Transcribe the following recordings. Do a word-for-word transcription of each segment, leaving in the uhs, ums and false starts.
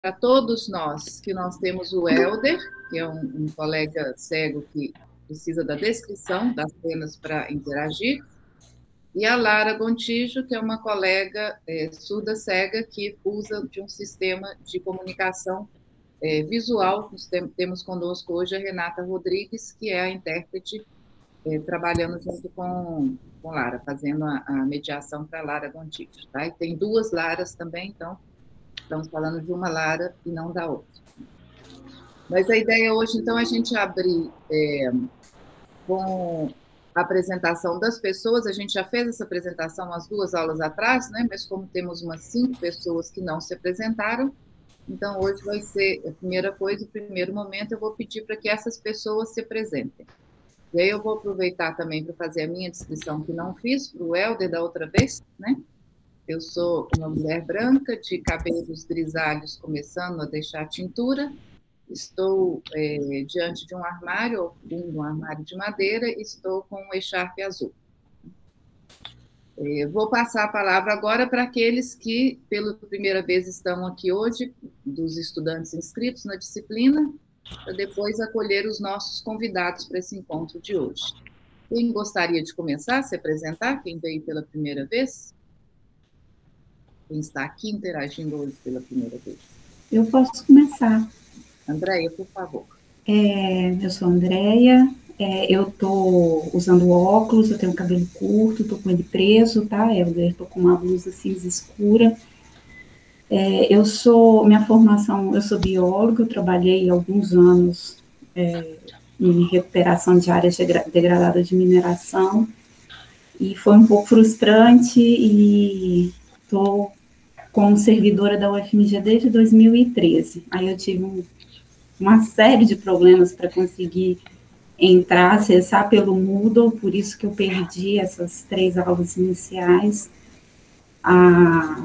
para todos nós que nós temos o Helder, que é um, um colega cego que precisa da descrição das cenas para interagir, e a Lara Gontijo, que é uma colega é, surda-cega que usa de um sistema de comunicação é, visual. Nós temos conosco hoje a Renata Rodrigues, que é a intérprete, é, trabalhando junto com, com Lara, fazendo a, a mediação para a Lara Gontijo. Tá? E tem duas Laras também, então estamos falando de uma Lara e não da outra. Mas a ideia hoje, então, é a gente abrir é, com a apresentação das pessoas. A gente já fez essa apresentação umas duas aulas atrás, né? Mas como temos umas cinco pessoas que não se apresentaram, então hoje vai ser a primeira coisa, o primeiro momento, eu vou pedir para que essas pessoas se apresentem. E aí eu vou aproveitar também para fazer a minha descrição que não fiz, para o Helder da outra vez, né? Eu sou uma mulher branca, de cabelos grisalhos começando a deixar tintura. Estou é, diante de um armário, ao fundo de um armário de madeira, e estou com um echarpe azul. É, vou passar a palavra agora para aqueles que, pela primeira vez, estão aqui hoje, dos estudantes inscritos na disciplina, para depois acolher os nossos convidados para esse encontro de hoje. Quem gostaria de começar a se apresentar? Quem veio pela primeira vez? Quem está aqui interagindo hoje pela primeira vez? Eu posso começar. Andréia, por favor. É, eu sou a Andréia, é, eu estou usando óculos, eu tenho cabelo curto, estou com ele preso, tá? Eu estou com uma blusa cinza escura. É, eu sou, minha formação, eu sou bióloga, eu trabalhei alguns anos é, em recuperação de áreas degradadas de mineração, e foi um pouco frustrante, e estou como servidora da U F M G desde dois mil e treze. Aí eu tive um, uma série de problemas para conseguir entrar, acessar pelo Moodle, por isso que eu perdi essas três aulas iniciais. Ah,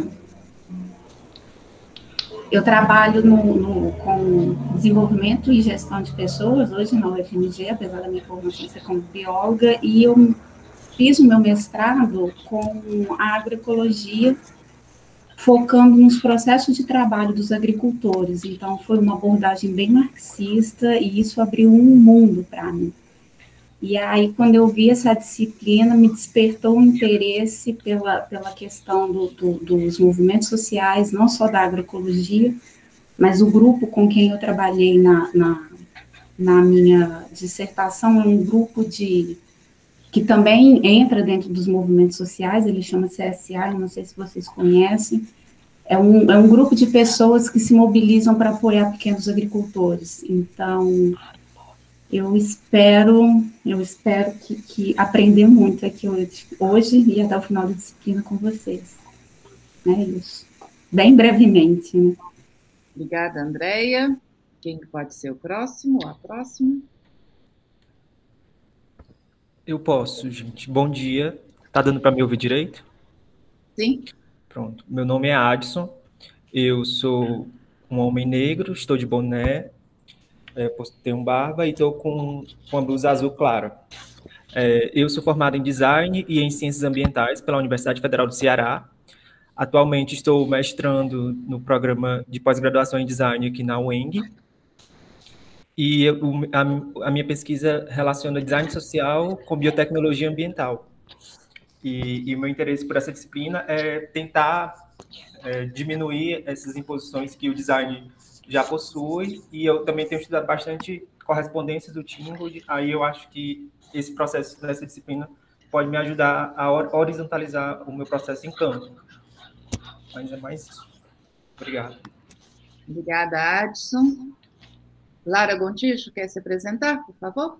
eu trabalho no, no, com desenvolvimento e gestão de pessoas, hoje na U F M G, apesar da minha formação ser como bióloga, e eu fiz o meu mestrado com a agroecologia, focando nos processos de trabalho dos agricultores. Então, foi uma abordagem bem marxista, e isso abriu um mundo para mim. E aí, quando eu vi essa disciplina, me despertou o interesse pela, pela questão do, do, dos movimentos sociais, não só da agroecologia, mas o grupo com quem eu trabalhei na, na, na minha dissertação é um grupo de, que também entra dentro dos movimentos sociais, ele chama C S A, eu não sei se vocês conhecem. É um, é um grupo de pessoas que se mobilizam para apoiar pequenos agricultores. Então, eu espero, eu espero que, que aprender muito aqui hoje, hoje e até o final da disciplina com vocês. É isso. Bem brevemente, né? Obrigada, Andréia. Quem pode ser o próximo ou a próxima? Eu posso, gente. Bom dia. Tá dando para me ouvir direito? Sim. Pronto. Meu nome é Adson. Eu sou um homem negro, estou de boné, é, tenho barba e estou com uma blusa azul clara. É, eu sou formado em Design e em Ciências Ambientais pela Universidade Federal do Ceará. Atualmente estou mestrando no programa de pós-graduação em Design aqui na U E N G. E eu, a, a minha pesquisa relaciona design social com biotecnologia ambiental. E o meu interesse por essa disciplina é tentar é, diminuir essas imposições que o design já possui, e eu também tenho estudado bastante correspondências do Tingold, aí eu acho que esse processo dessa disciplina pode me ajudar a horizontalizar o meu processo em campo. Mas é mais isso. Obrigado. Obrigada, Adson. Lara Gontijo, quer se apresentar, por favor?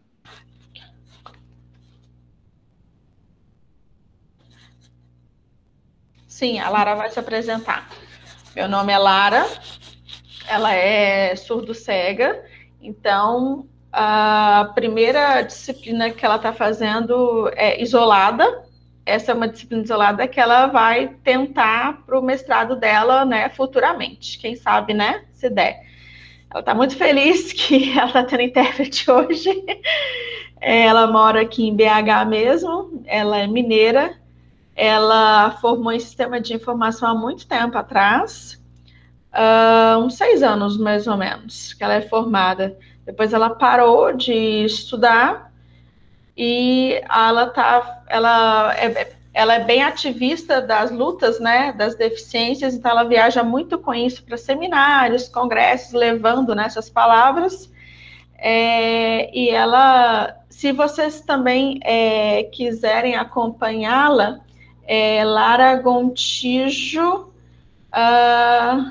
Sim, a Lara vai se apresentar. Meu nome é Lara, ela é surdo-cega, então a primeira disciplina que ela está fazendo é isolada. Essa é uma disciplina isolada que ela vai tentar para o mestrado dela, né, futuramente, quem sabe, né, se der. Ela está muito feliz que ela está tendo intérprete hoje. Ela mora aqui em B H mesmo, ela é mineira. Ela formou em sistema de informação há muito tempo atrás. uh, uns seis anos, mais ou menos, que ela é formada. Depois ela parou de estudar e ela, tá, ela, é, ela é bem ativista das lutas, né, das deficiências, então ela viaja muito com isso para seminários, congressos, levando, né, essas palavras. É, e ela, se vocês também é, quiserem acompanhá-la, é Lara Gontijo uh,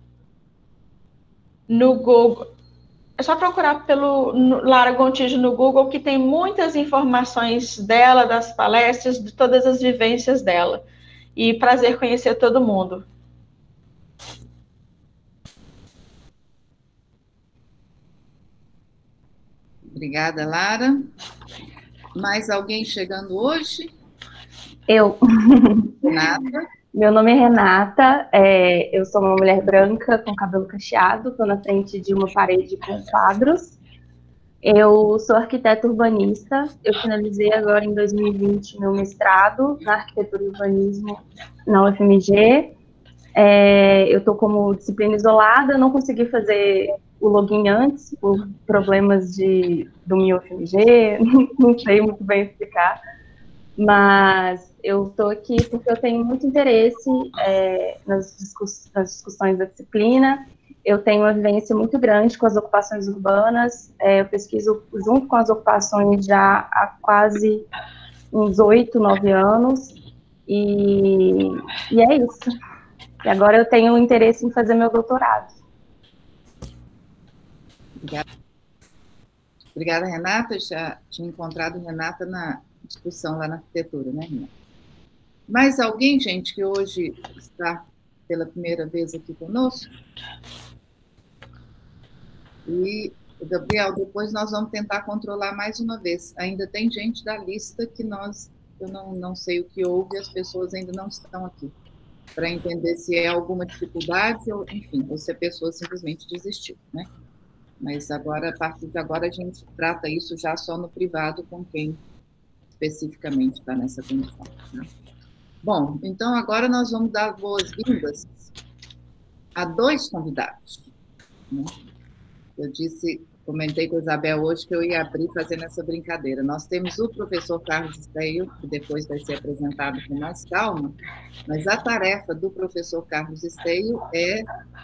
no Google. É só procurar pelo Lara Gontijo no Google, que tem muitas informações dela, das palestras, de todas as vivências dela. E prazer conhecer todo mundo. Obrigada, Lara. Mais alguém chegando hoje? Eu. Renata. Meu nome é Renata, é, eu sou uma mulher branca com cabelo cacheado, estou na frente de uma parede com quadros. Eu sou arquiteta urbanista, eu finalizei agora em dois mil e vinte meu mestrado na arquitetura e urbanismo na U F M G. É, eu estou como disciplina isolada, não consegui fazer o login antes, por problemas de, do meu U F M G, não sei muito bem explicar, mas eu estou aqui porque eu tenho muito interesse é, nas, discuss nas discussões da disciplina. Eu tenho uma vivência muito grande com as ocupações urbanas, é, eu pesquiso junto com as ocupações já há quase uns oito, nove anos, e, e é isso. E agora eu tenho interesse em fazer meu doutorado. Obrigada. Obrigada, Renata. Já tinha encontrado Renata na discussão lá na arquitetura, né, Renata? Mais alguém, gente, que hoje está pela primeira vez aqui conosco? E, Gabriel, depois nós vamos tentar controlar mais uma vez. Ainda tem gente da lista que nós, eu não, não sei o que houve, as pessoas ainda não estão aqui, para entender se é alguma dificuldade, ou, enfim, ou se a pessoa simplesmente desistiu, né? Mas agora, a partir de agora, a gente trata isso já só no privado com quem especificamente está nessa condição, né? Bom, então agora nós vamos dar boas-vindas a dois convidados, né? Eu disse, comentei com a Isabel hoje que eu ia abrir fazendo essa brincadeira. Nós temos o professor Carlos Esteio, que depois vai ser apresentado com mais calma, mas a tarefa do professor Carlos Esteio é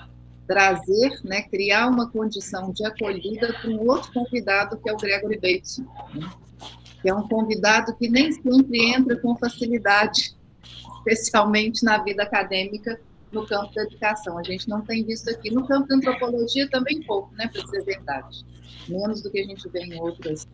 trazer, né, criar uma condição de acolhida para um outro convidado, que é o Gregory Bateson, né, que é um convidado que nem sempre entra com facilidade, especialmente na vida acadêmica, no campo da educação. A gente não tem visto aqui. No campo da antropologia também pouco, né, para dizer a verdade. Menos do que a gente vê em, outras,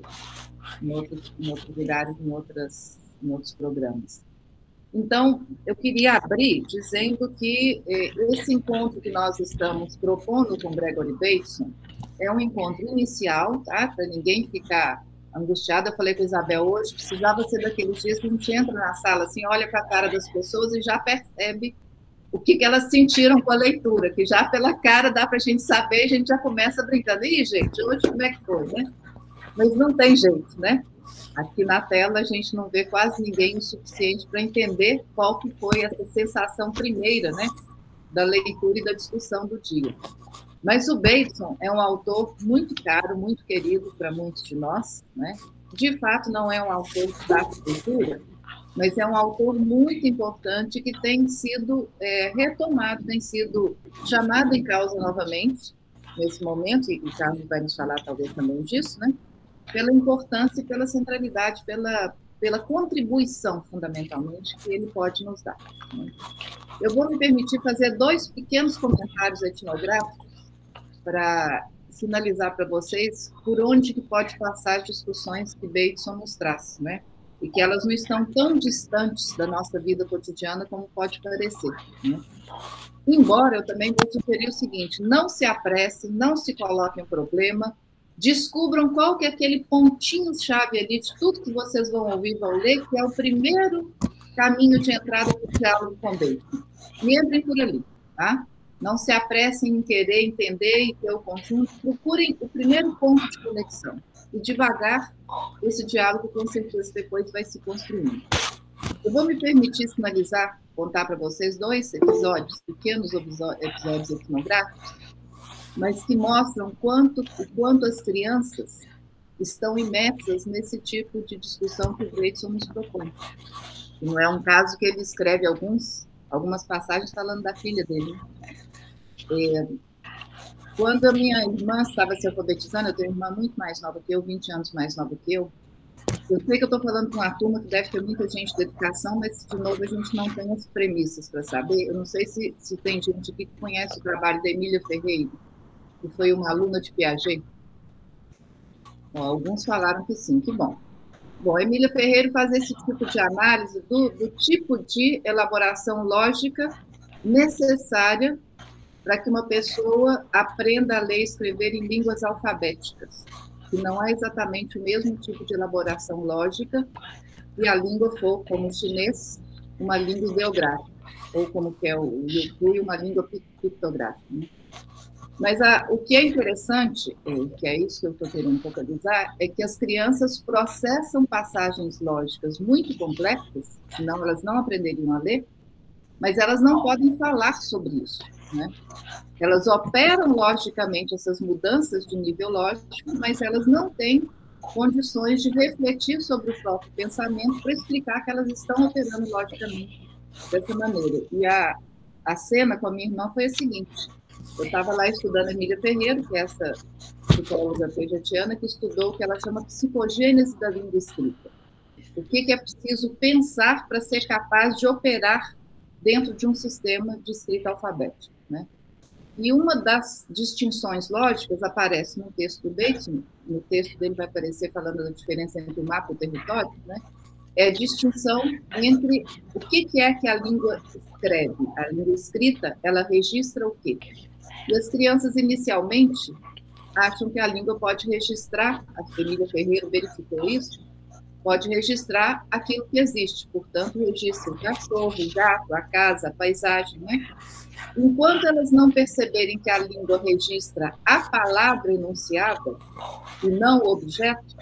em, outros, em outros lugares, em, outras, em outros programas. Então, eu queria abrir dizendo que eh, esse encontro que nós estamos propondo com Gregory Bateson é um encontro inicial, tá? Para ninguém ficar angustiada. Eu falei com a Isabel hoje, precisava ser daqueles dias que a gente entra na sala, assim, olha para a cara das pessoas e já percebe o que, que elas sentiram com a leitura, que já pela cara dá para a gente saber, a gente já começa brincando. Ih, gente, hoje como é que foi, né? Mas não tem jeito, né? Aqui na tela a gente não vê quase ninguém o suficiente para entender qual que foi essa sensação primeira, né, da leitura e da discussão do dia. Mas o Bateson é um autor muito caro, muito querido para muitos de nós, né? De fato, não é um autor da arquitetura, mas é um autor muito importante que tem sido é, retomado, tem sido chamado em causa novamente nesse momento, e o Carlos vai nos falar talvez também disso, né? Pela importância e pela centralidade, pela, pela contribuição, fundamentalmente, que ele pode nos dar, né? Eu vou me permitir fazer dois pequenos comentários etnográficos para sinalizar para vocês por onde que pode passar as discussões que Bateson nos traz, né? E que elas não estão tão distantes da nossa vida cotidiana como pode parecer, né? Embora eu também vou sugerir o seguinte, não se apressem, não se coloquem em problema, descubram qual que é aquele pontinho-chave ali de tudo que vocês vão ouvir, vão ler, que é o primeiro caminho de entrada para o diálogo com Bateson. E entrem por ali, tá? Não se apressem em querer entender e ter o conjunto, procurem o primeiro ponto de conexão. E devagar, esse diálogo, com certeza, depois vai se construindo. Eu vou me permitir sinalizar, contar para vocês dois episódios, pequenos episódios etnográficos, mas que mostram quanto, o quanto as crianças estão imersas nesse tipo de discussão que o Gleidson nos propõe. E não é um caso que ele escreve alguns, algumas passagens falando da filha dele. É, quando a minha irmã estava se alfabetizando, eu tenho uma irmã muito mais nova que eu, vinte anos mais nova que eu, eu sei que eu estou falando com uma turma que deve ter muita gente de educação, mas, de novo, a gente não tem as premissas para saber. Eu não sei se, se tem gente aqui que conhece o trabalho da Emília Ferreira, que foi uma aluna de Piaget. Bom, alguns falaram que sim, que bom. Bom, a Emília Ferreira faz esse tipo de análise do, do tipo de elaboração lógica necessária para que uma pessoa aprenda a ler e escrever em línguas alfabéticas, que não é exatamente o mesmo tipo de elaboração lógica se a língua for, como o chinês, uma língua ideográfica, ou como que é o Yukui, uma língua pictográfica. Né? Mas a, o que é interessante, que é isso que eu estou querendo focalizar, é que as crianças processam passagens lógicas muito complexas, senão elas não aprenderiam a ler, mas elas não podem falar sobre isso. Né? Elas operam logicamente essas mudanças de nível lógico, mas elas não têm condições de refletir sobre o próprio pensamento para explicar que elas estão operando logicamente dessa maneira. E a, a cena com a minha irmã foi a seguinte: eu estava lá estudando a Emília Ferreira, que é essa psicóloga pejetiana, que estudou o que ela chama psicogênese da língua escrita. O que, que é preciso pensar para ser capaz de operar dentro de um sistema de escrita alfabética, né? E uma das distinções lógicas aparece no texto do Bateman, no texto dele vai aparecer falando da diferença entre o mapa e o território, né? É a distinção entre o que, que é que a língua escreve. A língua escrita, ela registra o quê? E as crianças, inicialmente, acham que a língua pode registrar, a Emília Ferreira verificou isso, pode registrar aquilo que existe, portanto, registra o cachorro, o gato, a casa, a paisagem, né? Enquanto elas não perceberem que a língua registra a palavra enunciada e não o objeto,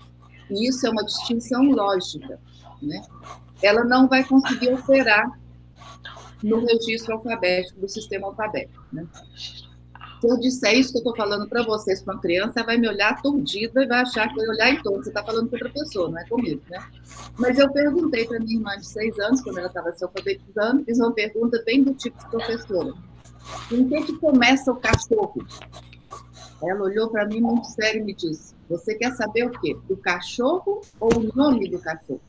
e isso é uma distinção lógica, né? Ela não vai conseguir operar no registro alfabético do sistema alfabético, né? Se eu disser isso que eu estou falando para vocês, para uma criança, ela vai me olhar aturdida e vai achar que vai olhar em torno. Você está falando com outra pessoa, não é comigo, né? Mas eu perguntei para minha irmã de seis anos, quando ela estava se alfabetizando, fiz uma pergunta bem do tipo de professora. Em que que começa o cachorro? Ela olhou para mim muito sério e me disse: você quer saber o quê? O cachorro ou o nome do cachorro?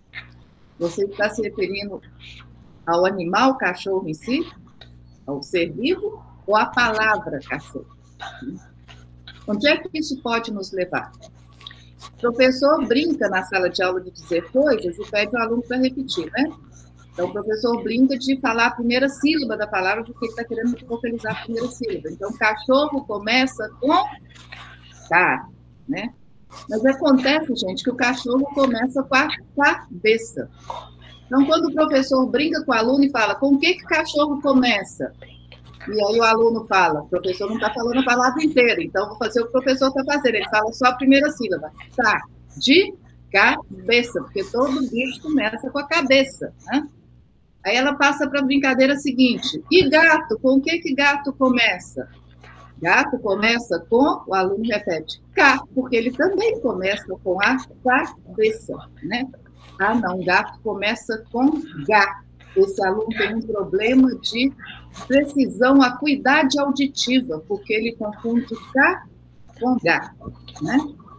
Você está se referindo ao animal cachorro em si? Ao ser vivo? Ou a palavra cachorro? Onde é que isso pode nos levar? O professor brinca na sala de aula de dizer coisas e pede o aluno para repetir, né? Então, o professor brinca de falar a primeira sílaba da palavra porque ele está querendo focalizar a primeira sílaba. Então, cachorro começa com K, né? Mas acontece, gente, que o cachorro começa com a cabeça. Então, quando o professor brinca com o aluno e fala, com o que que cachorro começa? E aí o aluno fala, o professor não está falando a palavra inteira, então vou fazer o que o professor está fazendo, ele fala só a primeira sílaba. Tá, de cabeça, porque todo bicho começa com a cabeça, né? Aí ela passa para a brincadeira seguinte, e gato, com o que que gato começa? Gato começa com, o aluno repete, K, porque ele também começa com a cabeça, né? Ah, não, gato começa com G. Esse aluno tem um problema de precisão, acuidade auditiva, porque ele confunde K com G, né?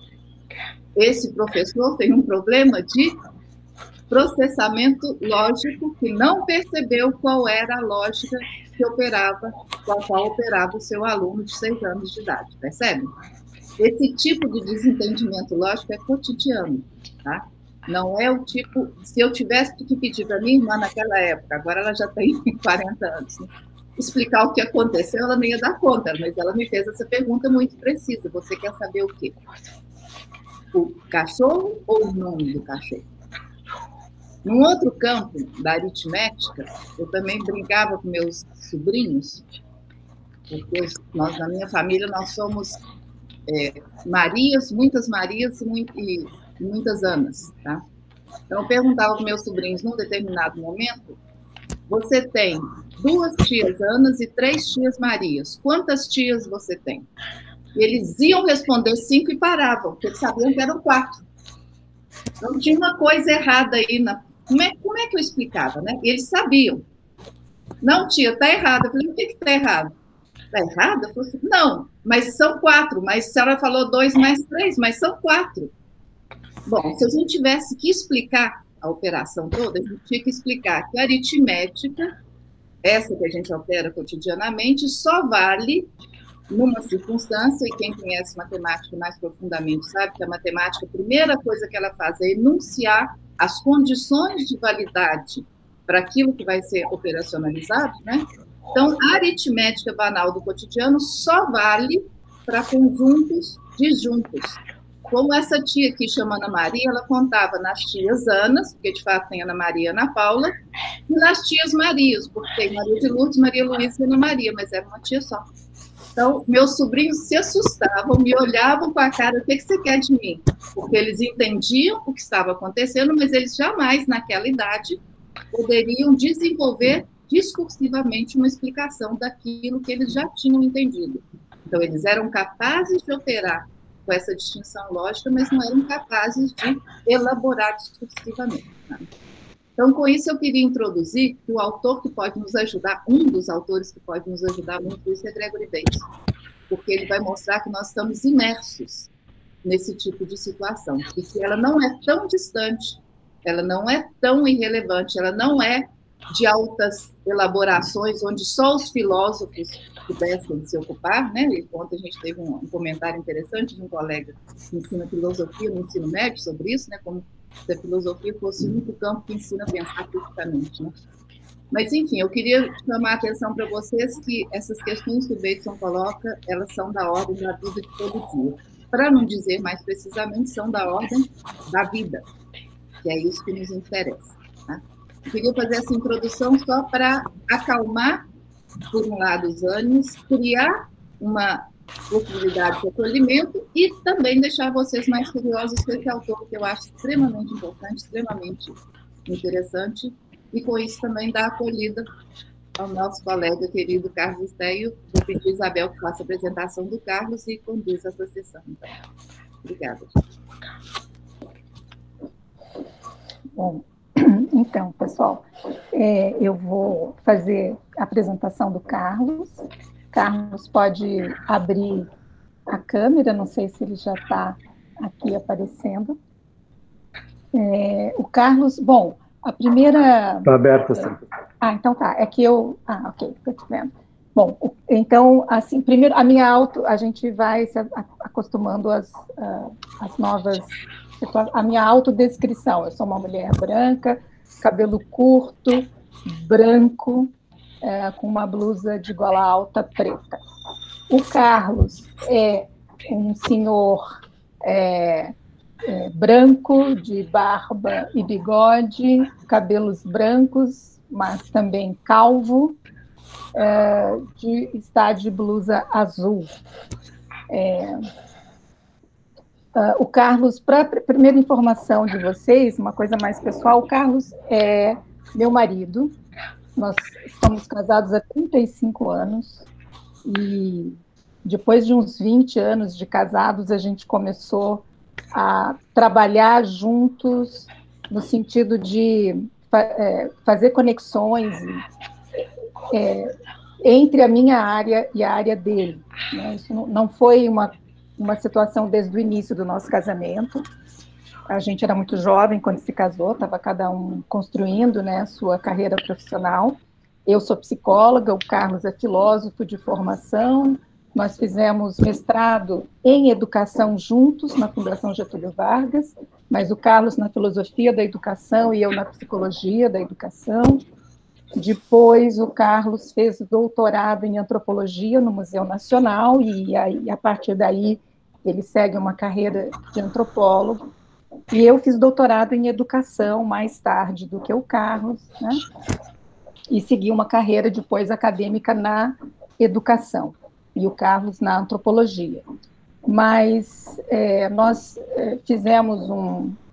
Esse professor tem um problema de processamento lógico que não percebeu qual era a lógica que operava, com a qual operava o seu aluno de seis anos de idade, percebe? Esse tipo de desentendimento lógico é cotidiano, tá? Não é o tipo... Se eu tivesse que pedir para minha irmã naquela época, agora ela já tem quarenta anos, né? Explicar o que aconteceu, ela não ia dar conta, mas ela me fez essa pergunta muito precisa. Você quer saber o quê? O cachorro ou o nome do cachorro? Num outro campo da aritmética, eu também brincava com meus sobrinhos, porque nós, na minha família, nós somos é, Marias, muitas Marias e, muito, e muitas Anas, tá? Então, eu perguntava aos meus sobrinhos, num determinado momento, você tem duas tias Anas e três tias Marias. Quantas tias você tem? E eles iam responder cinco e paravam, porque eles sabiam que eram quatro. Então, tinha uma coisa errada aí. Na... Como, é, como é que eu explicava, né? E eles sabiam. Não, tia, está errado. Eu falei, o que está errado? Está errado? Eu falei assim, não, mas são quatro. Mas a senhora falou dois mais três, mas são quatro. Bom, se a gente tivesse que explicar a operação toda, a gente tinha que explicar que a aritmética, essa que a gente opera cotidianamente, só vale numa circunstância, e quem conhece matemática mais profundamente sabe que a matemática, a primeira coisa que ela faz é enunciar as condições de validade para aquilo que vai ser operacionalizado, né? Então, a aritmética banal do cotidiano só vale para conjuntos disjuntos. Como essa tia aqui, chama Ana Maria, ela contava nas tias Anas, porque de fato tem Ana Maria e Ana Paula, e nas tias Marias, porque tem Maria de Lourdes, Maria Luísa e Ana Maria, mas era uma tia só. Então, meus sobrinhos se assustavam, me olhavam com a cara, o que, que você quer de mim? Porque eles entendiam o que estava acontecendo, mas eles jamais, naquela idade, poderiam desenvolver discursivamente uma explicação daquilo que eles já tinham entendido. Então, eles eram capazes de operar com essa distinção lógica, mas não eram capazes de elaborar discursivamente. Tá? Então, com isso, eu queria introduzir que o autor que pode nos ajudar, um dos autores que pode nos ajudar muito isso é Gregory Bates, porque ele vai mostrar que nós estamos imersos nesse tipo de situação, e que ela não é tão distante, ela não é tão irrelevante, ela não é de altas elaborações, onde só os filósofos pudessem se ocupar, né? E ontem a gente teve um, um comentário interessante de um colega que ensina filosofia no ensino médio sobre isso, né? Como se a filosofia fosse o único campo que ensina a pensar criticamente, né? Mas, enfim, eu queria chamar a atenção para vocês que essas questões que o Bateson coloca, elas são da ordem da vida de todo dia. Para não dizer mais precisamente, são da ordem da vida, que é isso que nos interessa. Tá? Eu queria fazer essa introdução só para acalmar, por um lado, os ânimos, criar uma possibilidade de acolhimento e também deixar vocês mais curiosos com esse autor, que eu acho extremamente importante, extremamente interessante, e com isso também dar acolhida ao nosso colega querido Carlos Esteio. Vou pedir a Isabel que faça a apresentação do Carlos e conduza essa sessão. Então, obrigada. Bom, então, pessoal, é, eu vou fazer a apresentação do Carlos. Carlos pode abrir a câmera, não sei se ele já está aqui aparecendo. É, o Carlos, bom, a primeira... Está aberta, sim. Ah, então tá, é que eu... Ah, ok, estou te vendo. Bom, então, assim, primeiro, a minha auto, a gente vai se acostumando às, às novas... A minha autodescrição, eu sou uma mulher branca, cabelo curto, branco, é, com uma blusa de gola alta preta. O Carlos é um senhor é, é, branco, de barba e bigode, cabelos brancos, mas também calvo, é, de, está de blusa azul. É, Uh, o Carlos, para a primeira informação de vocês, uma coisa mais pessoal, o Carlos é meu marido, nós estamos casados há trinta e cinco anos, e depois de uns vinte anos de casados, a gente começou a trabalhar juntos, no sentido de fa é, fazer conexões é, entre a minha área e a área dele. Né? Isso não, não foi uma uma situação desde o início do nosso casamento. A gente era muito jovem quando se casou, estava cada um construindo, né, sua carreira profissional. Eu sou psicóloga, o Carlos é filósofo de formação, nós fizemos mestrado em educação juntos na Fundação Getúlio Vargas, mas o Carlos na filosofia da educação e eu na psicologia da educação. Depois o Carlos fez doutorado em antropologia no Museu Nacional e aí, a partir daí ele segue uma carreira de antropólogo. E eu fiz doutorado em educação mais tarde do que o Carlos, né? E segui uma carreira depois acadêmica na educação e o Carlos na antropologia. Mas é, nós é, fizemos um,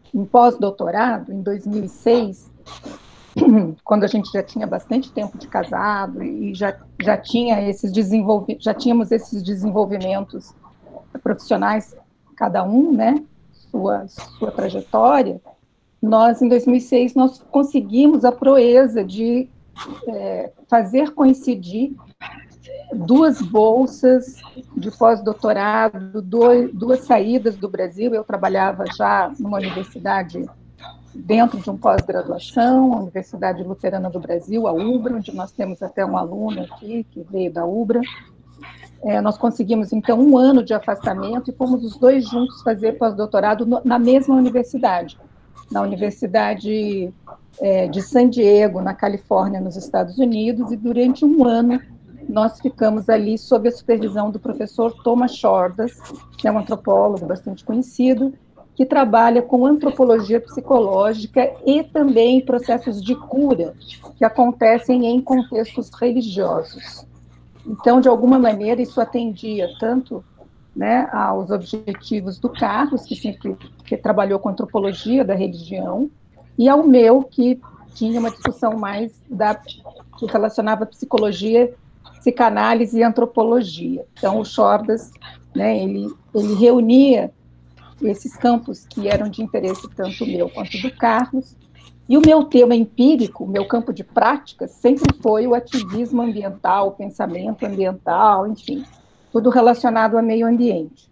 em pós-doutorado, em dois mil e seis, quando a gente já tinha bastante tempo de casado e já, já, tinha esses desenvolvi já tínhamos esses desenvolvimentos profissionais, cada um, né, sua, sua trajetória, nós, em dois mil e seis, nós conseguimos a proeza de é, fazer coincidir duas bolsas de pós-doutorado, duas saídas do Brasil. Eu trabalhava já numa universidade dentro de um pós-graduação, a Universidade Luterana do Brasil, a UBRA, onde nós temos até um aluno aqui que veio da UBRA. É, nós conseguimos, então, um ano de afastamento e fomos os dois juntos fazer pós-doutorado na mesma universidade, na Universidade é, de San Diego, na Califórnia, nos Estados Unidos, e durante um ano nós ficamos ali sob a supervisão do professor Thomas Shordas, que é um antropólogo bastante conhecido, que trabalha com antropologia psicológica e também processos de cura que acontecem em contextos religiosos. Então, de alguma maneira, isso atendia tanto, né, aos objetivos do Carlos, que sempre que trabalhou com antropologia da religião, e ao meu, que tinha uma discussão mais da, que relacionava psicologia, psicanálise e antropologia. Então, o Shordas, né, ele, ele reunia esses campos que eram de interesse tanto meu quanto do Carlos, e o meu tema empírico, o meu campo de prática, sempre foi o ativismo ambiental, o pensamento ambiental, enfim, tudo relacionado ao meio ambiente.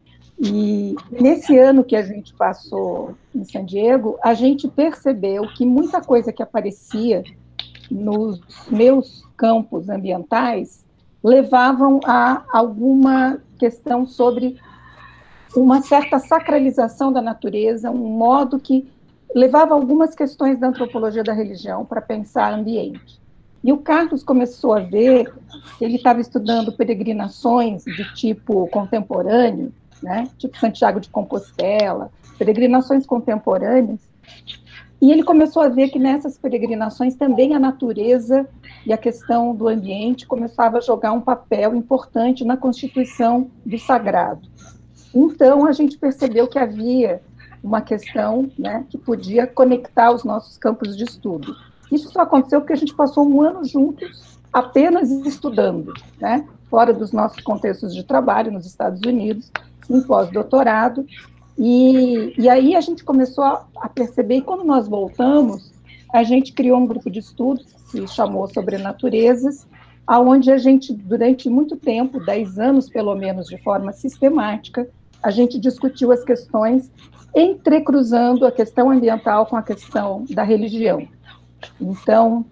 E nesse ano que a gente passou em San Diego, a gente percebeu que muita coisa que aparecia nos meus campos ambientais levavam a alguma questão sobre uma certa sacralização da natureza, um modo que levava algumas questões da antropologia da religião para pensar ambiente. E o Carlos começou a ver, ele estava estudando peregrinações de tipo contemporâneo, né, tipo Santiago de Compostela, peregrinações contemporâneas, e ele começou a ver que nessas peregrinações também a natureza e a questão do ambiente começava a jogar um papel importante na constituição do sagrado. Então, a gente percebeu que havia uma questão, né, que podia conectar os nossos campos de estudo. Isso só aconteceu porque a gente passou um ano juntos, apenas estudando, né, fora dos nossos contextos de trabalho, nos Estados Unidos, em pós-doutorado, e, e aí a gente começou a, a perceber, e quando nós voltamos, a gente criou um grupo de estudos, que se chamou Sobrenaturezas, onde a gente, durante muito tempo, dez anos pelo menos, de forma sistemática, a gente discutiu as questões, entrecruzando a questão ambiental com a questão da religião. Então,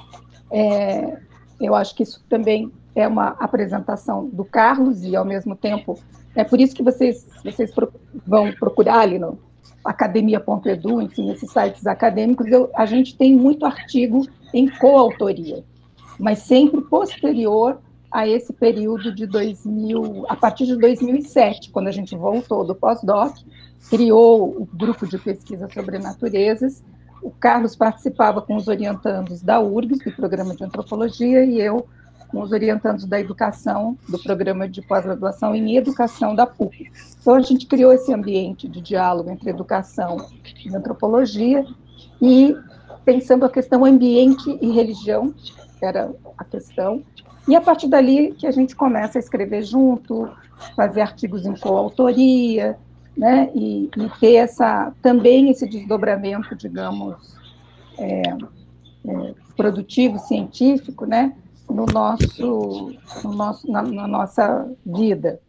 é, eu acho que isso também é uma apresentação do Carlos, e, ao mesmo tempo, é por isso que vocês, vocês vão procurar ali no academia ponto edu, enfim, esses sites acadêmicos, eu, a gente tem muito artigo em coautoria, mas sempre posterior a esse período de dois mil, a partir de dois mil e sete, quando a gente voltou do pós-doc, criou o grupo de pesquisa sobre naturezas. O Carlos participava com os orientandos da U R G S, do programa de antropologia, e eu com os orientandos da educação, do programa de pós-graduação em educação da P U C. Então, a gente criou esse ambiente de diálogo entre educação e antropologia, e pensando a questão ambiente e religião, era a questão, e a partir dali que a gente começa a escrever junto, fazer artigos em coautoria, né, e, e ter essa, também esse desdobramento, digamos, é, é, produtivo, científico, né, no nosso, no nosso, na, na nossa vida.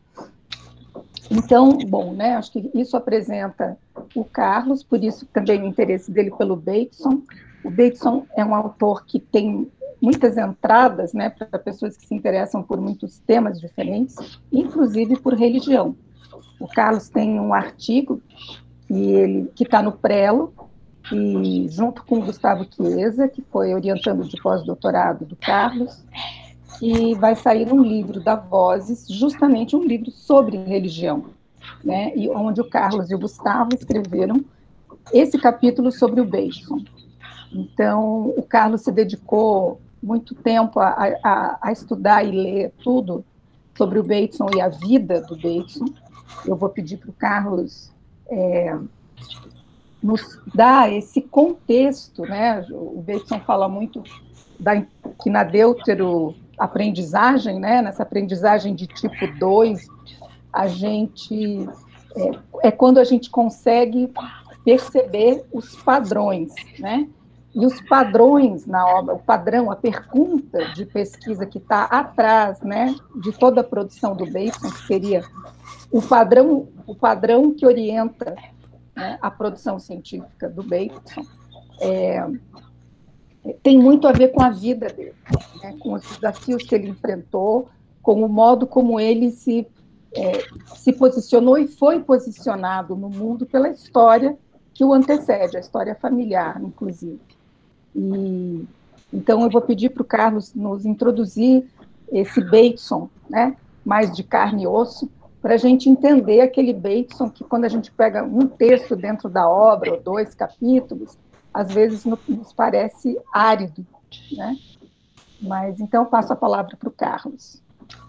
Então, bom, né, acho que isso apresenta o Carlos, por isso também o interesse dele pelo Bateson. O Bateson é um autor que tem muitas entradas, né, para pessoas que se interessam por muitos temas diferentes, inclusive por religião. O Carlos tem um artigo e ele, que está no Prelo, e junto com o Gustavo Chiesa, que foi orientando de pós-doutorado do Carlos, e vai sair um livro da Vozes, justamente um livro sobre religião, né, e onde o Carlos e o Gustavo escreveram esse capítulo sobre o Bateson. Então, o Carlos se dedicou muito tempo a, a, a estudar e ler tudo sobre o Bateson e a vida do Bateson. Eu vou pedir para o Carlos é, nos dá esse contexto, né? O Bateson fala muito da, que na deutero aprendizagem, né? Nessa aprendizagem de tipo dois, a gente é, é quando a gente consegue perceber os padrões, né? E os padrões na obra, o padrão, a pergunta de pesquisa que está atrás, né, de toda a produção do Bateson, que seria o padrão, o padrão que orienta, né, a produção científica do Bateson, é, tem muito a ver com a vida dele, né, com os desafios que ele enfrentou, com o modo como ele se, é, se posicionou e foi posicionado no mundo pela história que o antecede, a história familiar, inclusive. E, então, eu vou pedir para o Carlos nos introduzir esse Bateson, né, mais de carne e osso, para a gente entender aquele Bateson que, quando a gente pega um texto dentro da obra, ou dois capítulos, às vezes nos parece árido, né? Mas, então, passo a palavra para o Carlos.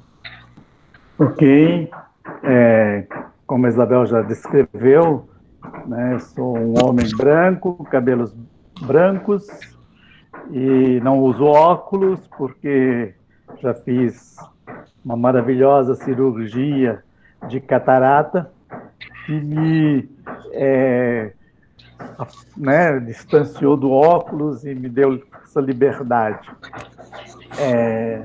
Ok. É, como a Isabel já descreveu, né, sou um homem branco, cabelos brancos, e não uso óculos, porque já fiz uma maravilhosa cirurgia de catarata, que me é, né, distanciou do óculos e me deu essa liberdade. É,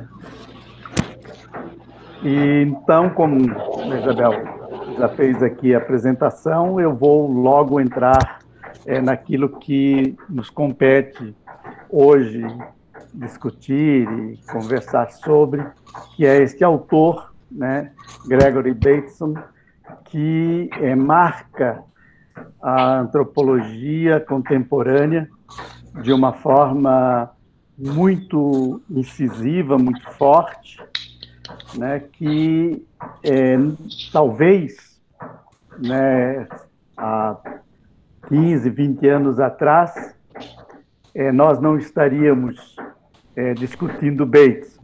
e então, como a Isabel já fez aqui a apresentação, eu vou logo entrar é, naquilo que nos compete hoje discutir e conversar sobre, que é este autor, né, Gregory Bateson, que é, marca a antropologia contemporânea de uma forma muito incisiva, muito forte, né, que é, talvez, né, há quinze, vinte anos atrás, é, nós não estaríamos é, discutindo Bateson.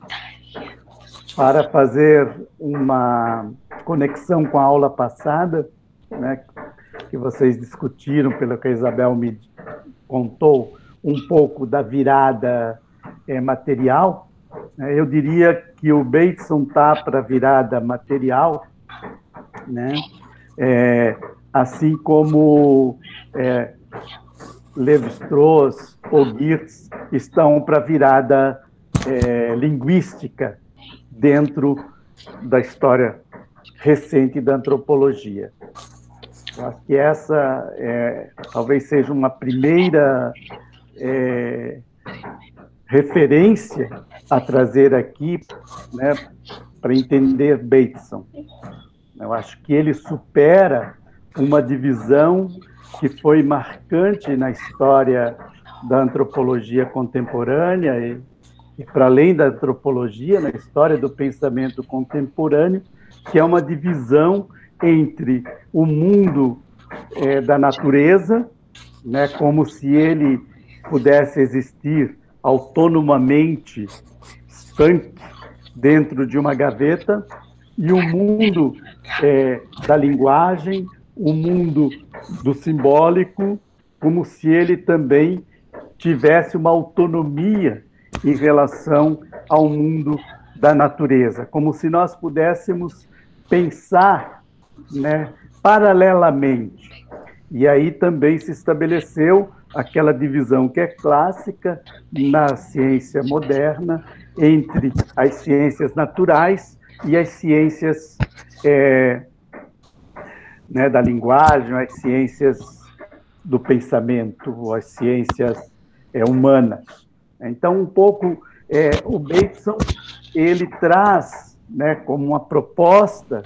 Para fazer uma conexão com a aula passada, né, que vocês discutiram, pelo que a Isabel me contou, um pouco da virada é, material, né, eu diria que o Bateson está para a virada material, né, é, assim como é, Lévi-Strauss ou Geertz estão para a virada é, linguística dentro da história recente da antropologia. Eu acho que essa é, talvez seja uma primeira é, referência a trazer aqui, né, para entender Bateson. Eu acho que ele supera uma divisão que foi marcante na história da antropologia contemporânea e, e para além da antropologia, na história do pensamento contemporâneo, que é uma divisão entre o mundo é, da natureza, né, como se ele pudesse existir autonomamente, estanque, dentro de uma gaveta, e o mundo é, da linguagem, o mundo do simbólico, como se ele também tivesse uma autonomia em relação ao mundo da natureza, como se nós pudéssemos pensar, né, paralelamente. E aí também se estabeleceu aquela divisão que é clássica na ciência moderna entre as ciências naturais e as ciências é, né, da linguagem, as ciências do pensamento, as ciências é, humanas. Então, um pouco, é, o Bateson, ele traz, né, como uma proposta,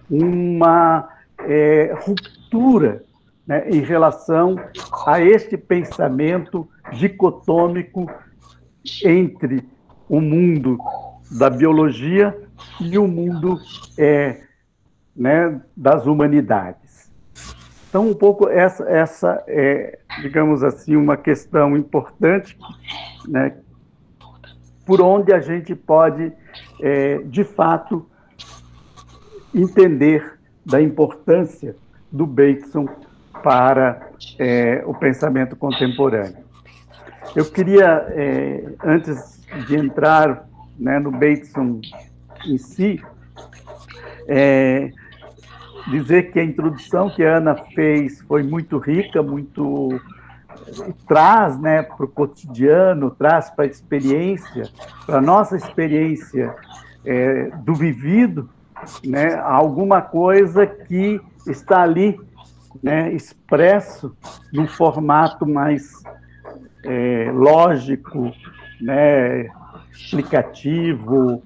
uma é, ruptura, né, em relação a este pensamento dicotômico entre o mundo da biologia e o mundo é, né, das humanidades. Então, um pouco essa, essa é, digamos assim, uma questão importante, né, por onde a gente pode, é, de fato, entender da importância do Bateson para é, o pensamento contemporâneo. Eu queria, é, antes de entrar, né, no Bateson em si, é, dizer que a introdução que a Ana fez foi muito rica, muito traz, né, para o cotidiano, traz para a experiência, para a nossa experiência é, do vivido, né, alguma coisa que está ali, né, expresso num formato mais é, lógico, né, explicativo,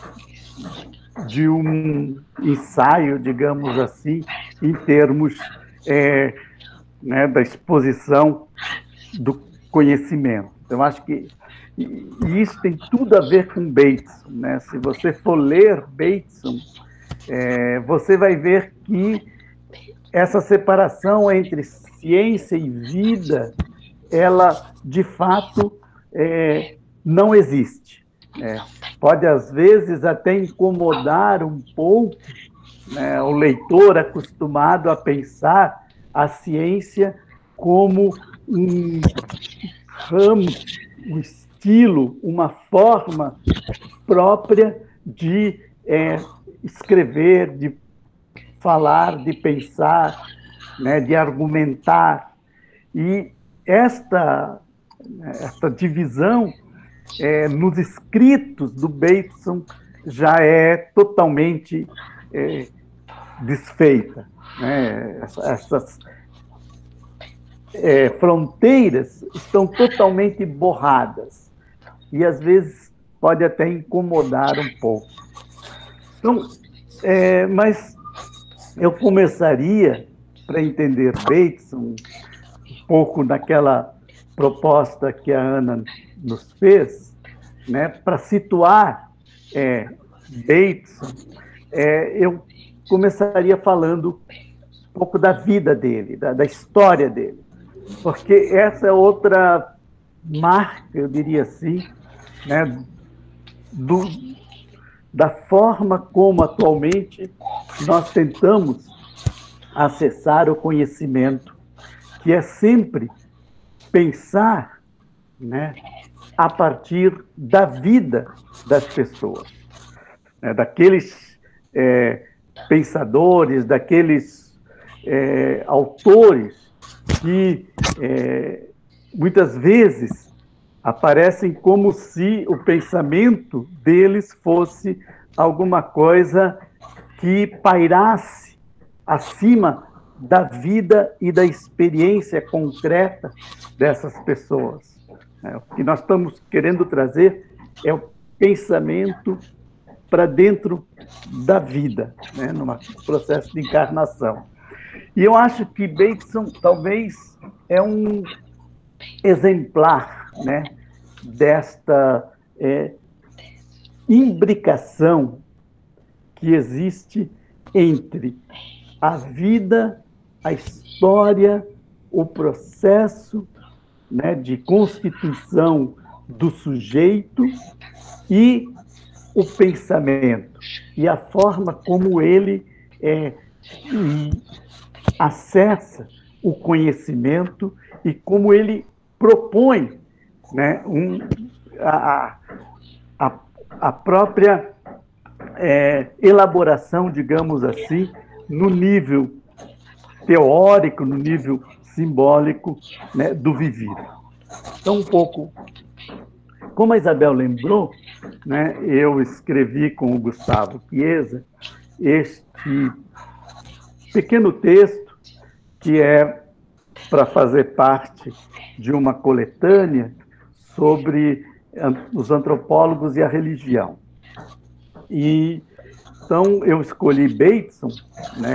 de um ensaio, digamos assim, em termos é, né, da exposição do conhecimento. Eu acho que e isso tem tudo a ver com Bateson, né? Se você for ler Bateson, é, você vai ver que essa separação entre ciência e vida, ela, de fato, é, não existe. É, pode, às vezes, até incomodar um pouco, né, o leitor acostumado a pensar a ciência como um ramo, um estilo, uma forma própria de é, escrever, de falar, de pensar, né, de argumentar. E esta, esta divisão É, nos escritos do Bateson já é totalmente é, desfeita, né? Essas é, fronteiras estão totalmente borradas e às vezes pode até incomodar um pouco. Então, é, mas eu começaria, para entender Bateson, um pouco daquela proposta que a Ana nos fez, né, para situar é, Bateson, é, eu começaria falando um pouco da vida dele, da, da história dele, porque essa é outra marca, eu diria assim, né, do, da forma como atualmente nós tentamos acessar o conhecimento, que é sempre pensar, né, a partir da vida das pessoas, né, daqueles é, pensadores, daqueles é, autores que é, muitas vezes aparecem como se o pensamento deles fosse alguma coisa que pairasse acima da vida e da experiência concreta dessas pessoas. O que nós estamos querendo trazer é o pensamento para dentro da vida, né, num processo de encarnação. E eu acho que Bateson talvez é um exemplar, né, desta é, imbricação que existe entre a vida, a história, o processo, né, de constituição do sujeito e o pensamento, e a forma como ele é, acessa o conhecimento e como ele propõe, né, um, a, a, a própria é, elaboração, digamos assim, no nível teórico, no nível simbólico, né, do vivido. Então, um pouco, como a Isabel lembrou, né, eu escrevi com o Gustavo Chiesa este pequeno texto que é para fazer parte de uma coletânea sobre os antropólogos e a religião. E então eu escolhi Bateson, né,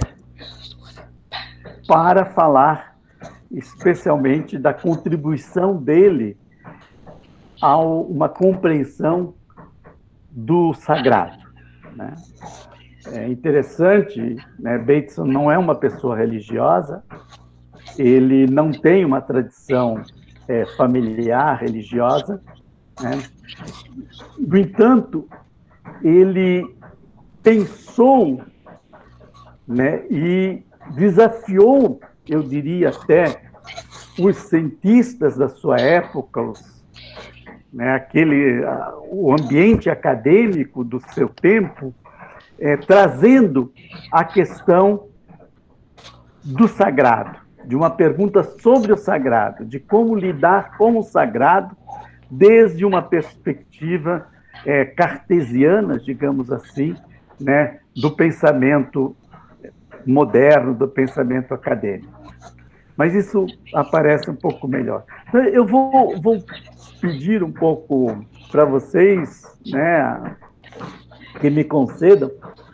para falar especialmente da contribuição dele a uma compreensão do sagrado, né? É interessante, né? Bateson não é uma pessoa religiosa, ele não tem uma tradição é, familiar religiosa, né? No entanto, ele pensou, né, e desafiou eu diria até, os cientistas da sua época, os, né, aquele, o ambiente acadêmico do seu tempo, é, trazendo a questão do sagrado, de uma pergunta sobre o sagrado, de como lidar com o sagrado desde uma perspectiva é, cartesiana, digamos assim, né, do pensamento moderno, do pensamento acadêmico. Mas isso aparece um pouco melhor. Eu vou, vou pedir um pouco para vocês, né, que me concedam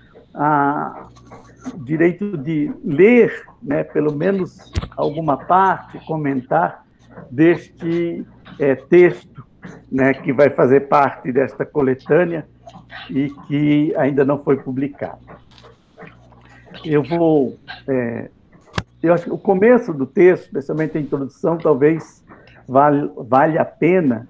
a direito de ler, né, pelo menos alguma parte, comentar deste é, texto, né, que vai fazer parte desta coletânea e que ainda não foi publicado. Eu vou... É, eu acho que o começo do texto, especialmente a introdução, talvez vale, vale a pena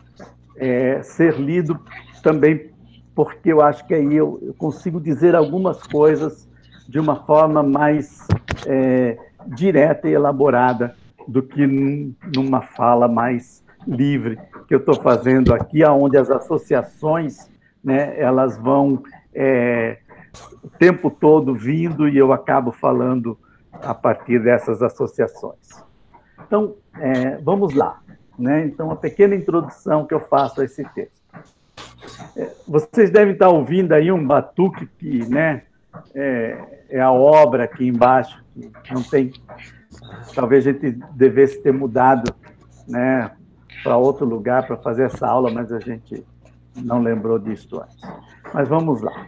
é, ser lido também, porque eu acho que aí eu, eu consigo dizer algumas coisas de uma forma mais é, direta e elaborada do que num, numa fala mais livre que eu estou fazendo aqui, onde as associações, né, elas vão é, o tempo todo vindo e eu acabo falando a partir dessas associações. Então, é, vamos lá. Né? Então, a pequena introdução que eu faço a esse texto. É, vocês devem estar ouvindo aí um batuque que, né, é, é a obra aqui embaixo, que não tem... Talvez a gente devesse ter mudado, né, para outro lugar para fazer essa aula, mas a gente não lembrou disso antes. Mas vamos lá.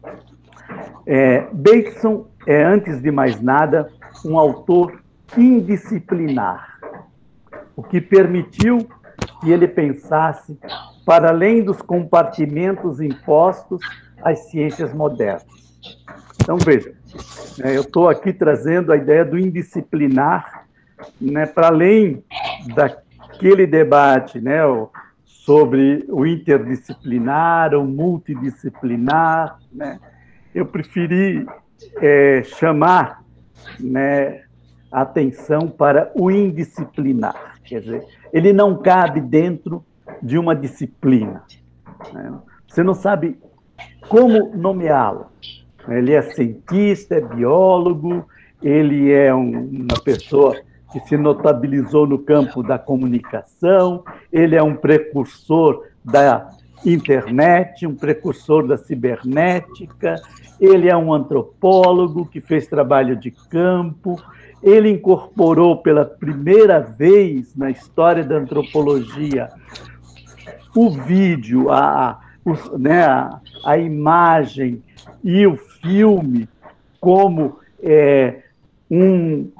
É, Bateson é, antes de mais nada, um autor indisciplinar, o que permitiu que ele pensasse para além dos compartimentos impostos às ciências modernas. Então, veja, eu estou aqui trazendo a ideia do indisciplinar, né, para além daquele debate, né, sobre o interdisciplinar, o multidisciplinar, né, eu preferi é, chamar, né, a atenção para o indisciplinar. Quer dizer, ele não cabe dentro de uma disciplina. Né? Você não sabe como nomeá-lo. Ele é cientista, é biólogo, ele é um, uma pessoa que se notabilizou no campo da comunicação, ele é um precursor da internet, um precursor da cibernética, ele é um antropólogo que fez trabalho de campo, ele incorporou pela primeira vez na história da antropologia o vídeo, a, o, né, a, a imagem e o filme como é, um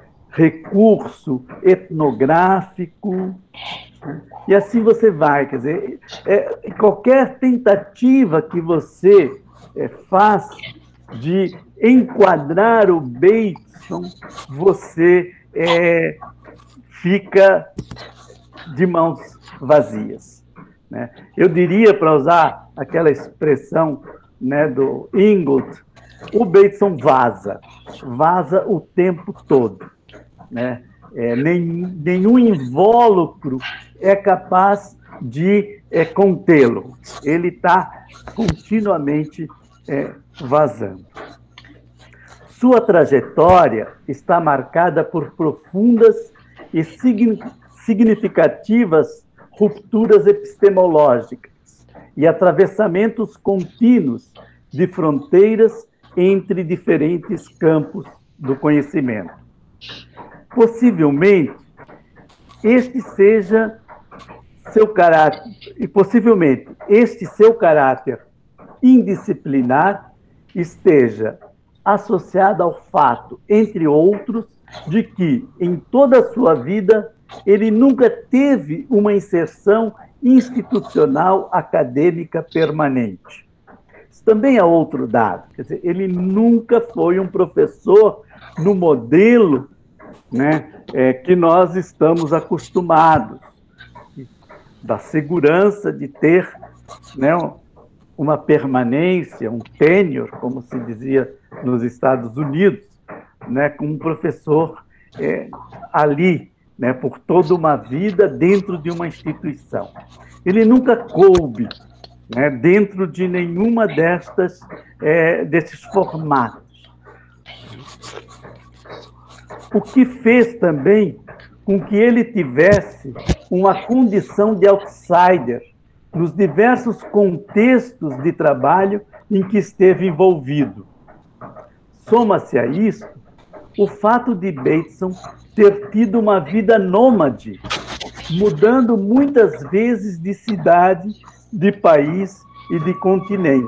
recurso etnográfico, e assim você vai, quer dizer, é, qualquer tentativa que você é, faz de enquadrar o Bateson, você é, fica de mãos vazias. Né? Eu diria, para usar aquela expressão, né, do Ingold, o Bateson vaza, vaza o tempo todo. Né? É, nem, nenhum invólucro é capaz de é, contê-lo. Ele está continuamente é, vazando. Sua trajetória está marcada por profundas e significativas rupturas epistemológicas e atravessamentos contínuos de fronteiras entre diferentes campos do conhecimento. Possivelmente, este seja seu caráter, e possivelmente este seu caráter indisciplinar esteja associado ao fato, entre outros, de que, em toda a sua vida, ele nunca teve uma inserção institucional acadêmica permanente. Isso também é outro dado. Quer dizer, ele nunca foi um professor no modelo, né, é, que nós estamos acostumados, da segurança de ter, né, uma permanência, um tenure, como se dizia nos Estados Unidos, né, como um professor é, ali, né, por toda uma vida dentro de uma instituição. Ele nunca coube, né, dentro de nenhuma destas, é, desses formatos. O que fez também com que ele tivesse uma condição de outsider nos diversos contextos de trabalho em que esteve envolvido. Soma-se a isso o fato de Bateson ter tido uma vida nômade, mudando muitas vezes de cidade, de país e de continente.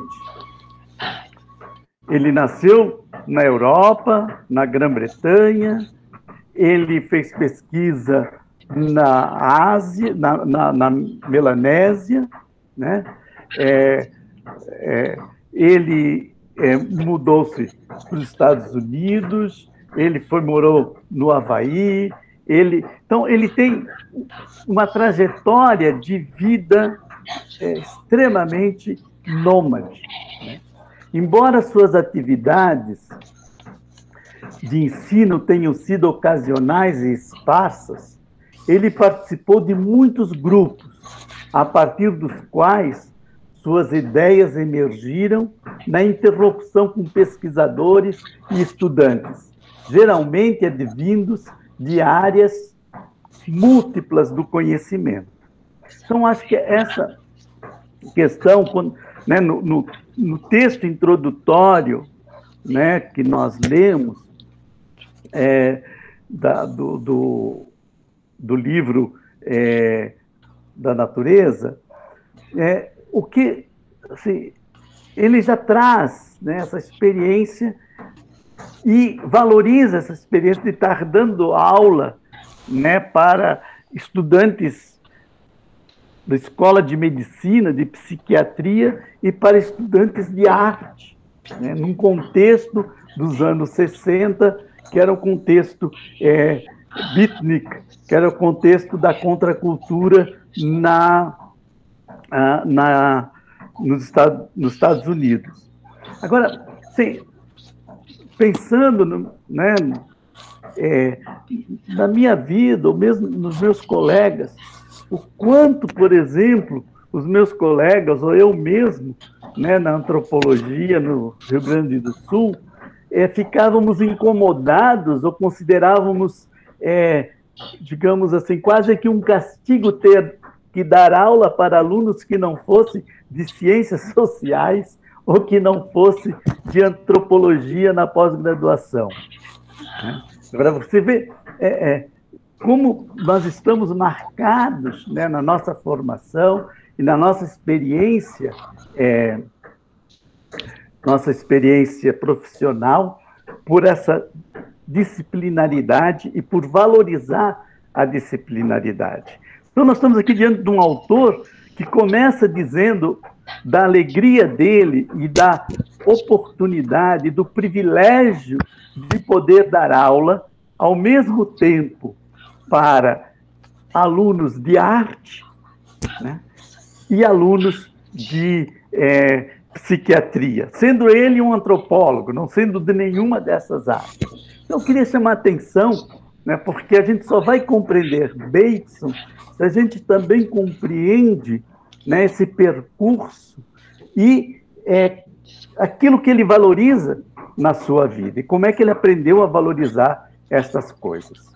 Ele nasceu na Europa, na Grã-Bretanha, ele fez pesquisa na Ásia, na, na, na Melanésia, né? É, é, ele é, mudou-se para os Estados Unidos, ele foi, morou no Havaí, ele, então ele tem uma trajetória de vida é, extremamente nômade, né? Embora suas atividades de ensino tenham sido ocasionais e esparsas, ele participou de muitos grupos, a partir dos quais suas ideias emergiram na interlocução com pesquisadores e estudantes, geralmente advindos de áreas múltiplas do conhecimento. Então, acho que essa questão, né, no, no, no texto introdutório, né, que nós lemos, é, da, do, do, do livro é, da natureza, é, o que assim, ele já traz, né, essa experiência e valoriza essa experiência de estar dando aula, né, para estudantes da escola de medicina, de psiquiatria e para estudantes de arte, né, num contexto dos anos sessenta, que era o contexto é, beatnik, que era o contexto da contracultura na, na, nos, Estados, nos Estados Unidos. Agora, assim, pensando no, né, é, na minha vida, ou mesmo nos meus colegas, o quanto, por exemplo, os meus colegas, ou eu mesmo, né, na antropologia no Rio Grande do Sul, é, ficávamos incomodados ou considerávamos, é, digamos assim, quase que um castigo ter que dar aula para alunos que não fossem de ciências sociais ou que não fosse de antropologia na pós-graduação. Agora, você vê é, é, como nós estamos marcados, né, na nossa formação e na nossa experiência, é, nossa experiência profissional, por essa disciplinaridade e por valorizar a disciplinaridade. Então, nós estamos aqui diante de um autor que começa dizendo da alegria dele e da oportunidade, do privilégio de poder dar aula, ao mesmo tempo para alunos de arte, né, e alunos de é, psiquiatria, sendo ele um antropólogo, não sendo de nenhuma dessas áreas. Então, eu queria chamar a atenção, né, porque a gente só vai compreender Bateson se a gente também compreende, né, esse percurso e é, aquilo que ele valoriza na sua vida, e como é que ele aprendeu a valorizar estas coisas.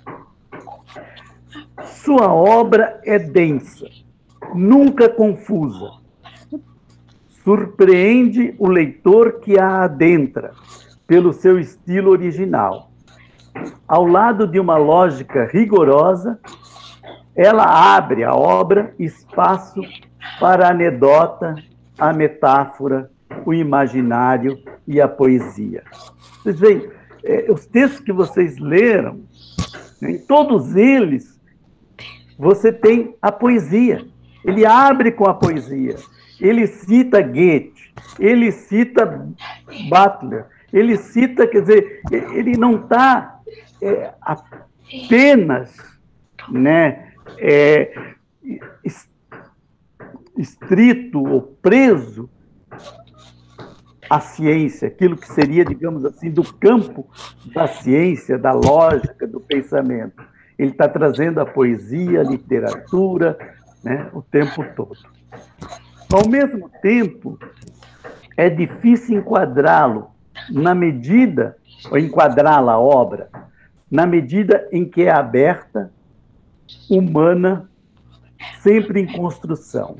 Sua obra é densa, nunca confusa, surpreende o leitor que a adentra pelo seu estilo original. Ao lado de uma lógica rigorosa, ela abre a obra espaço para a anedota, a metáfora, o imaginário e a poesia. Vocês veem, é, os textos que vocês leram, em todos eles, você tem a poesia. Ele abre com a poesia. Ele cita Goethe, ele cita Butler, ele cita, quer dizer, ele não está é, apenas, né, é, estrito ou preso a ciência, aquilo que seria, digamos assim, do campo da ciência, da lógica, do pensamento. Ele está trazendo a poesia, a literatura, né, o tempo todo. Ao mesmo tempo, é difícil enquadrá-lo na medida, ou enquadrá-la a obra, na medida em que é aberta, humana, sempre em construção.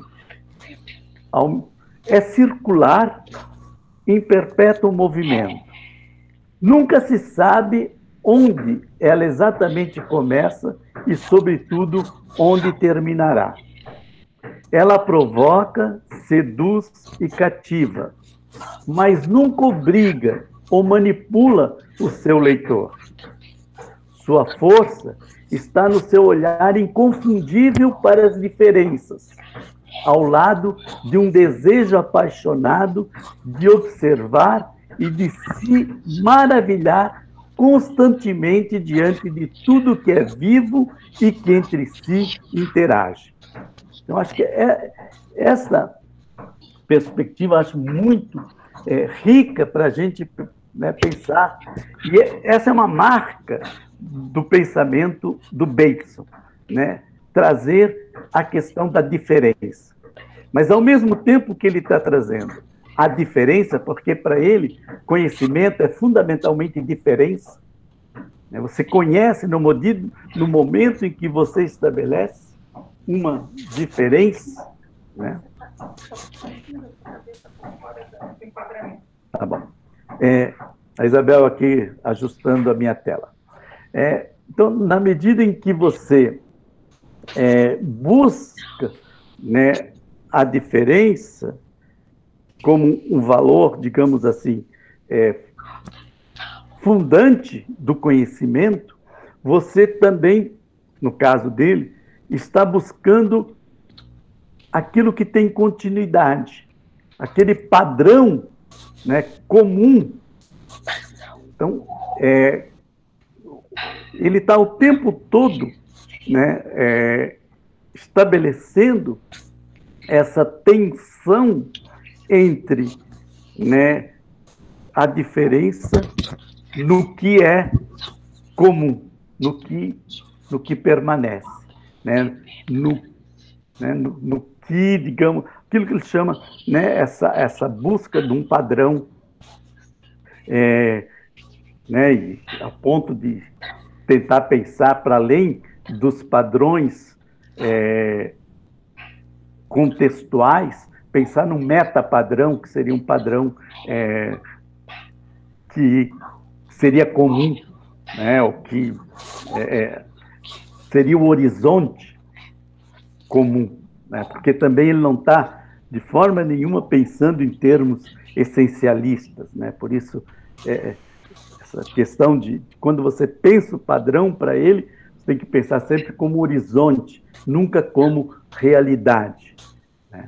É circular, em perpétuo movimento. Nunca se sabe onde ela exatamente começa e, sobretudo, onde terminará. Ela provoca, seduz e cativa, mas nunca obriga ou manipula o seu leitor. Sua força está no seu olhar inconfundível para as diferenças, ao lado de um desejo apaixonado de observar e de se maravilhar constantemente diante de tudo que é vivo e que entre si interage. Então, acho que é, essa perspectiva acho muito é, rica para a gente, né, pensar. E essa é uma marca do pensamento do Bateson, né? Trazer a questão da diferença. Mas, ao mesmo tempo que ele está trazendo a diferença, porque para ele conhecimento é fundamentalmente diferença, né? Você conhece no, modido, no momento em que você estabelece uma diferença, né? Tá bom. É, a Isabel aqui ajustando a minha tela. É, então, na medida em que você é, busca, né, a diferença como um valor, digamos assim, é, fundante do conhecimento, você também, no caso dele, está buscando aquilo que tem continuidade, aquele padrão, né, comum. Então, é, ele está o tempo todo, né, é, estabelecendo essa tensão entre, né, a diferença no que é comum, no que, no que permanece, né, no, né, no, no que, digamos, aquilo que ele chama, né, essa, essa busca de um padrão, é, né, e a ponto de tentar pensar para além dos padrões é, contextuais, pensar num metapadrão, que seria um padrão é, que seria comum, né, o que é, seria o horizonte comum, né, porque também ele não está, de forma nenhuma, pensando em termos essencialistas, né, por isso, é, essa questão de, quando você pensa o padrão para ele, você tem que pensar sempre como horizonte, nunca como realidade, né?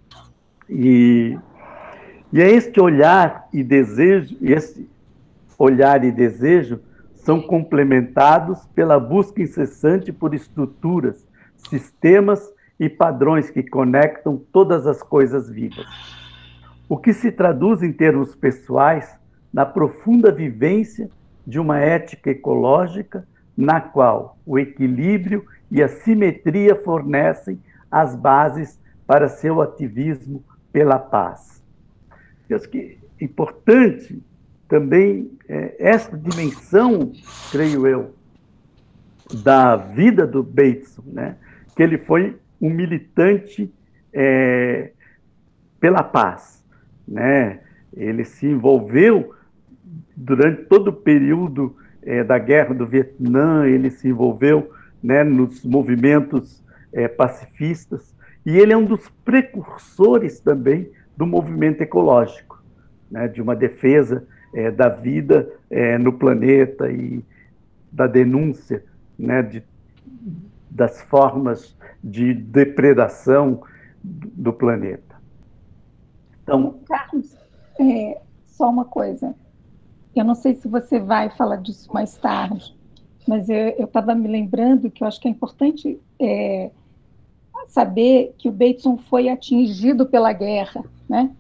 E, e é este olhar e desejo, esse olhar e desejo são complementados pela busca incessante por estruturas, sistemas e padrões que conectam todas as coisas vivas. O que se traduz em termos pessoais na profunda vivência de uma ética ecológica na qual o equilíbrio e a simetria fornecem as bases para seu ativismo pela paz. Eu acho que é importante também é, essa dimensão, creio eu, da vida do Bateson, né? Que ele foi um militante é, pela paz, né? Ele se envolveu durante todo o período é, da Guerra do Vietnã, ele se envolveu, né, nos movimentos é, pacifistas, e ele é um dos precursores também do movimento ecológico, né, de uma defesa é, da vida é, no planeta e da denúncia, né, de, das formas de depredação do planeta. Então, Carlos, é, só uma coisa. Eu não sei se você vai falar disso mais tarde, mas eu estava me lembrando que eu acho que é importante é, saber que o Bateson foi atingido pela guerra, né?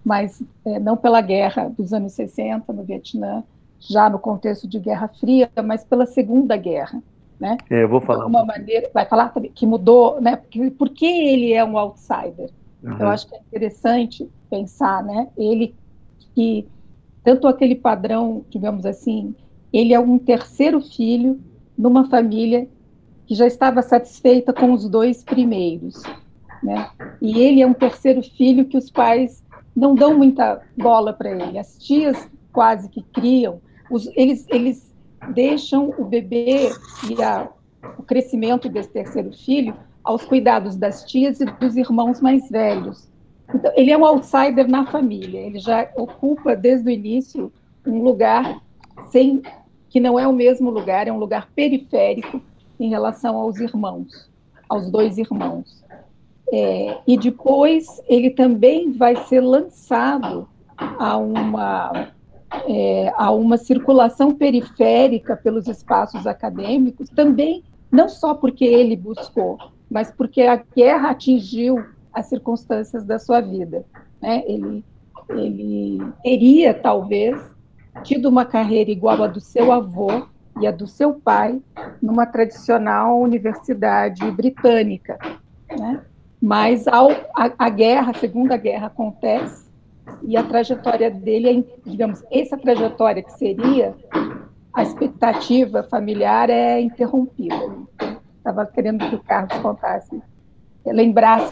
mas é, não pela guerra dos anos sessenta no Vietnã, já no contexto de Guerra Fria, mas pela Segunda Guerra, né? É, eu vou falar. De uma maneira, vai falar que mudou, né? Porque, por que ele é um outsider? Uhum. Eu acho que é interessante pensar, né? Ele que tanto aquele padrão, digamos assim, ele é um terceiro filho numa família que já estava satisfeita com os dois primeiros, né? E ele é um terceiro filho que os pais não dão muita bola para ele. As tias quase que criam, os, eles, eles deixam o bebê e a, o crescimento desse terceiro filho aos cuidados das tias e dos irmãos mais velhos. Então, ele é um outsider na família, ele já ocupa desde o início um lugar sem, que não é o mesmo lugar, é um lugar periférico em relação aos irmãos, aos dois irmãos. É, e depois ele também vai ser lançado a uma, é, a uma circulação periférica pelos espaços acadêmicos, também não só porque ele buscou, mas porque a guerra atingiu as circunstâncias da sua vida, né? Ele, ele teria, talvez, tido uma carreira igual a do seu avô e a do seu pai numa tradicional universidade britânica, né? Mas ao, a, a guerra, a Segunda Guerra acontece e a trajetória dele, é, digamos, essa trajetória que seria a expectativa familiar é interrompida. Estava querendo que o Carlos contasse, lembrasse.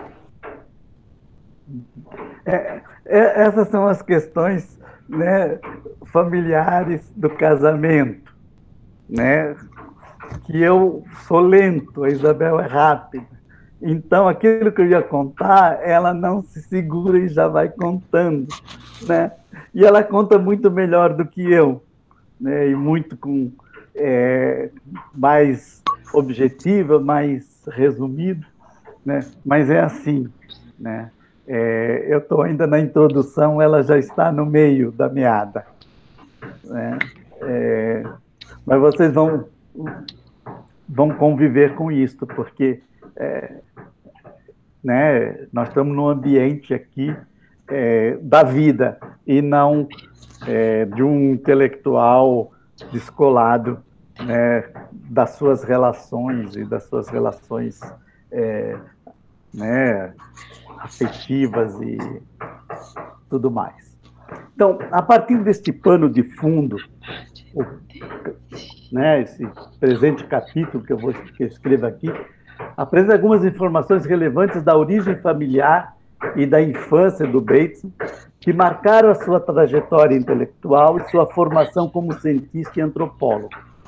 É, é, essas são as questões, né, familiares do casamento, né, que eu sou lento, a Isabel é rápida. Então, aquilo que eu ia contar, ela não se segura e já vai contando, né? E ela conta muito melhor do que eu, né? E muito com é, mais objetiva, mais resumido, né? Mas é assim, né? É, eu estou ainda na introdução, ela já está no meio da meada, né? É, mas vocês vão, vão conviver com isso, porque é, né, nós estamos num ambiente aqui é, da vida e não é, de um intelectual descolado, né, das suas relações e das suas relações é, né, afetivas e tudo mais. Então, a partir deste pano de fundo, o, né, esse presente capítulo que eu vou que eu escrevo aqui, apresenta algumas informações relevantes da origem familiar e da infância do Bateson, que marcaram a sua trajetória intelectual e sua formação como cientista e antropólogo.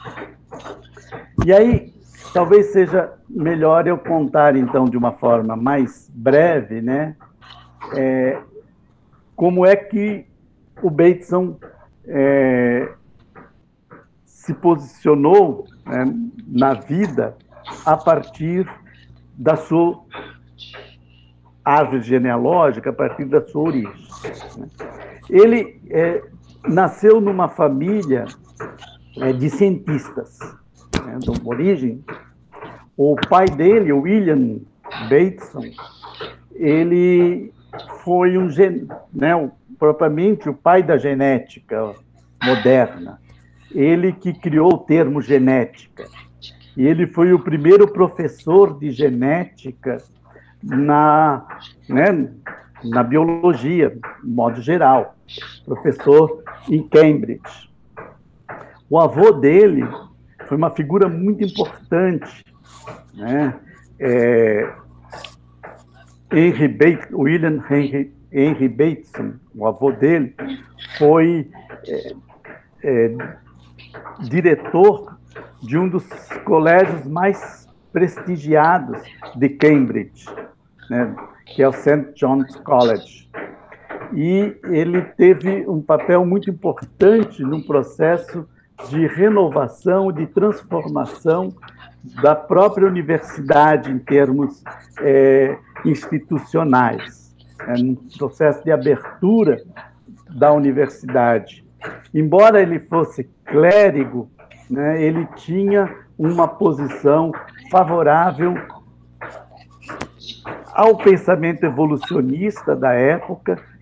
E aí, talvez seja melhor eu contar, então, de uma forma mais breve, né, é, como é que o Bateson é, se posicionou, né, na vida a partir da sua árvore genealógica, a partir da sua origem. Ele é, nasceu numa família é, de cientistas, né, de uma origem. O pai dele, William Bateson, ele foi um, né, propriamente o pai da genética moderna. Ele que criou o termo genética. E ele foi o primeiro professor de genética na, né, na biologia, de modo geral. Professor em Cambridge. O avô dele foi uma figura muito importante, né? É, Henry Bateson, William Henry, Henry Bateson, o avô dele, foi é, é, diretor de um dos colégios mais prestigiados de Cambridge, né, que é o Saint John's College. E ele teve um papel muito importante no processo de renovação, de transformação da própria universidade em termos é, institucionais, é, no processo de abertura da universidade. Embora ele fosse clérigo, né, ele tinha uma posição favorável ao pensamento evolucionista da época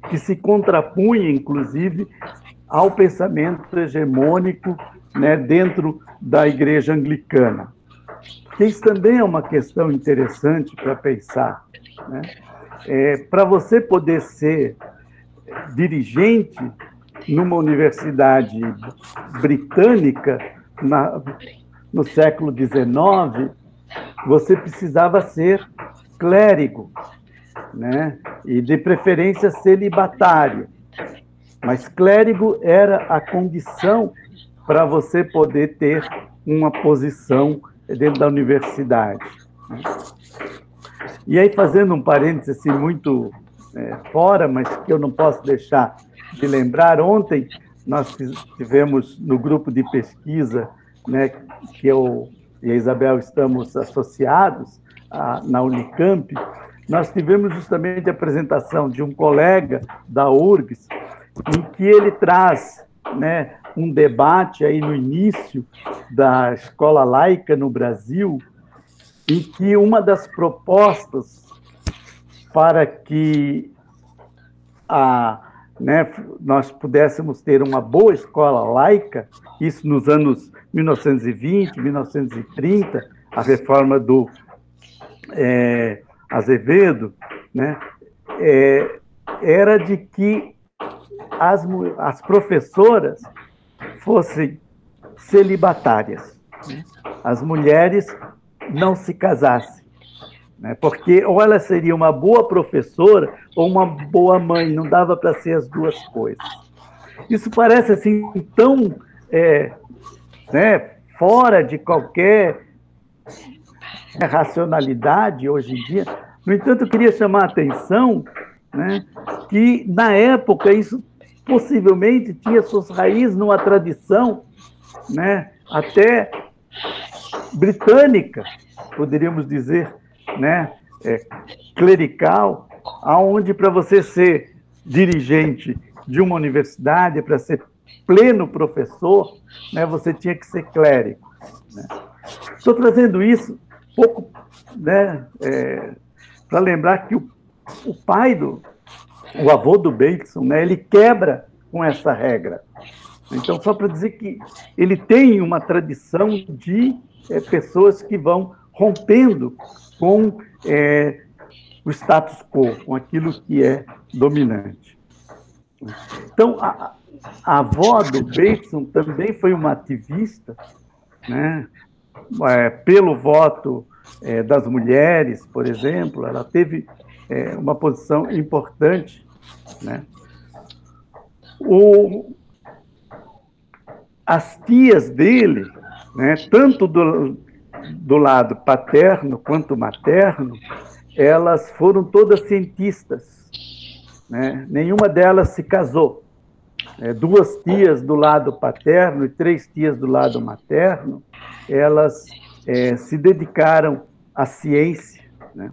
que se contrapunha, inclusive, ao pensamento hegemônico, né, dentro da Igreja Anglicana. Que isso também é uma questão interessante para pensar, né? É, para você poder ser dirigente numa universidade britânica na, no século dezenove, você precisava ser clérigo, né? E de preferência celibatário. Mas clérigo era a condição para você poder ter uma posição dentro da universidade. E aí, fazendo um parênteses assim, muito é, fora, mas que eu não posso deixar de lembrar, ontem nós tivemos no grupo de pesquisa, né, que eu e a Isabel estamos associados a, na Unicamp, nós tivemos justamente a apresentação de um colega da U R G S, em que ele traz, né, um debate aí no início da escola laica no Brasil, em que uma das propostas para que a, né, nós pudéssemos ter uma boa escola laica, isso nos anos mil novecentos e vinte, mil novecentos e trinta, a reforma do é, Azevedo, né, é, era de que as, as professoras fossem celibatárias, né? As mulheres não se casassem, né? Porque ou ela seria uma boa professora ou uma boa mãe, não dava para ser as duas coisas. Isso parece assim tão é, né, fora de qualquer racionalidade hoje em dia. No entanto, eu queria chamar a atenção, né, que na época isso possivelmente tinha suas raízes numa tradição, né, até britânica, poderíamos dizer, né, é, clerical, aonde para você ser dirigente de uma universidade, para ser pleno professor, né, você tinha que ser clérigo, né. Estou trazendo isso um pouco, né, é, para lembrar que o, o pai do o avô do Bateson, né, ele quebra com essa regra. Então, só para dizer que ele tem uma tradição de é, pessoas que vão rompendo com é, o status quo, com aquilo que é dominante. Então, a, a avó do Bateson também foi uma ativista, né, é, pelo voto é, das mulheres, por exemplo, ela teve é, uma posição importante, né? O, as tias dele, né, tanto do, do lado paterno quanto materno, elas foram todas cientistas, né? Nenhuma delas se casou. É, duas tias do lado paterno e três tias do lado materno, elas é, se dedicaram à ciência, né?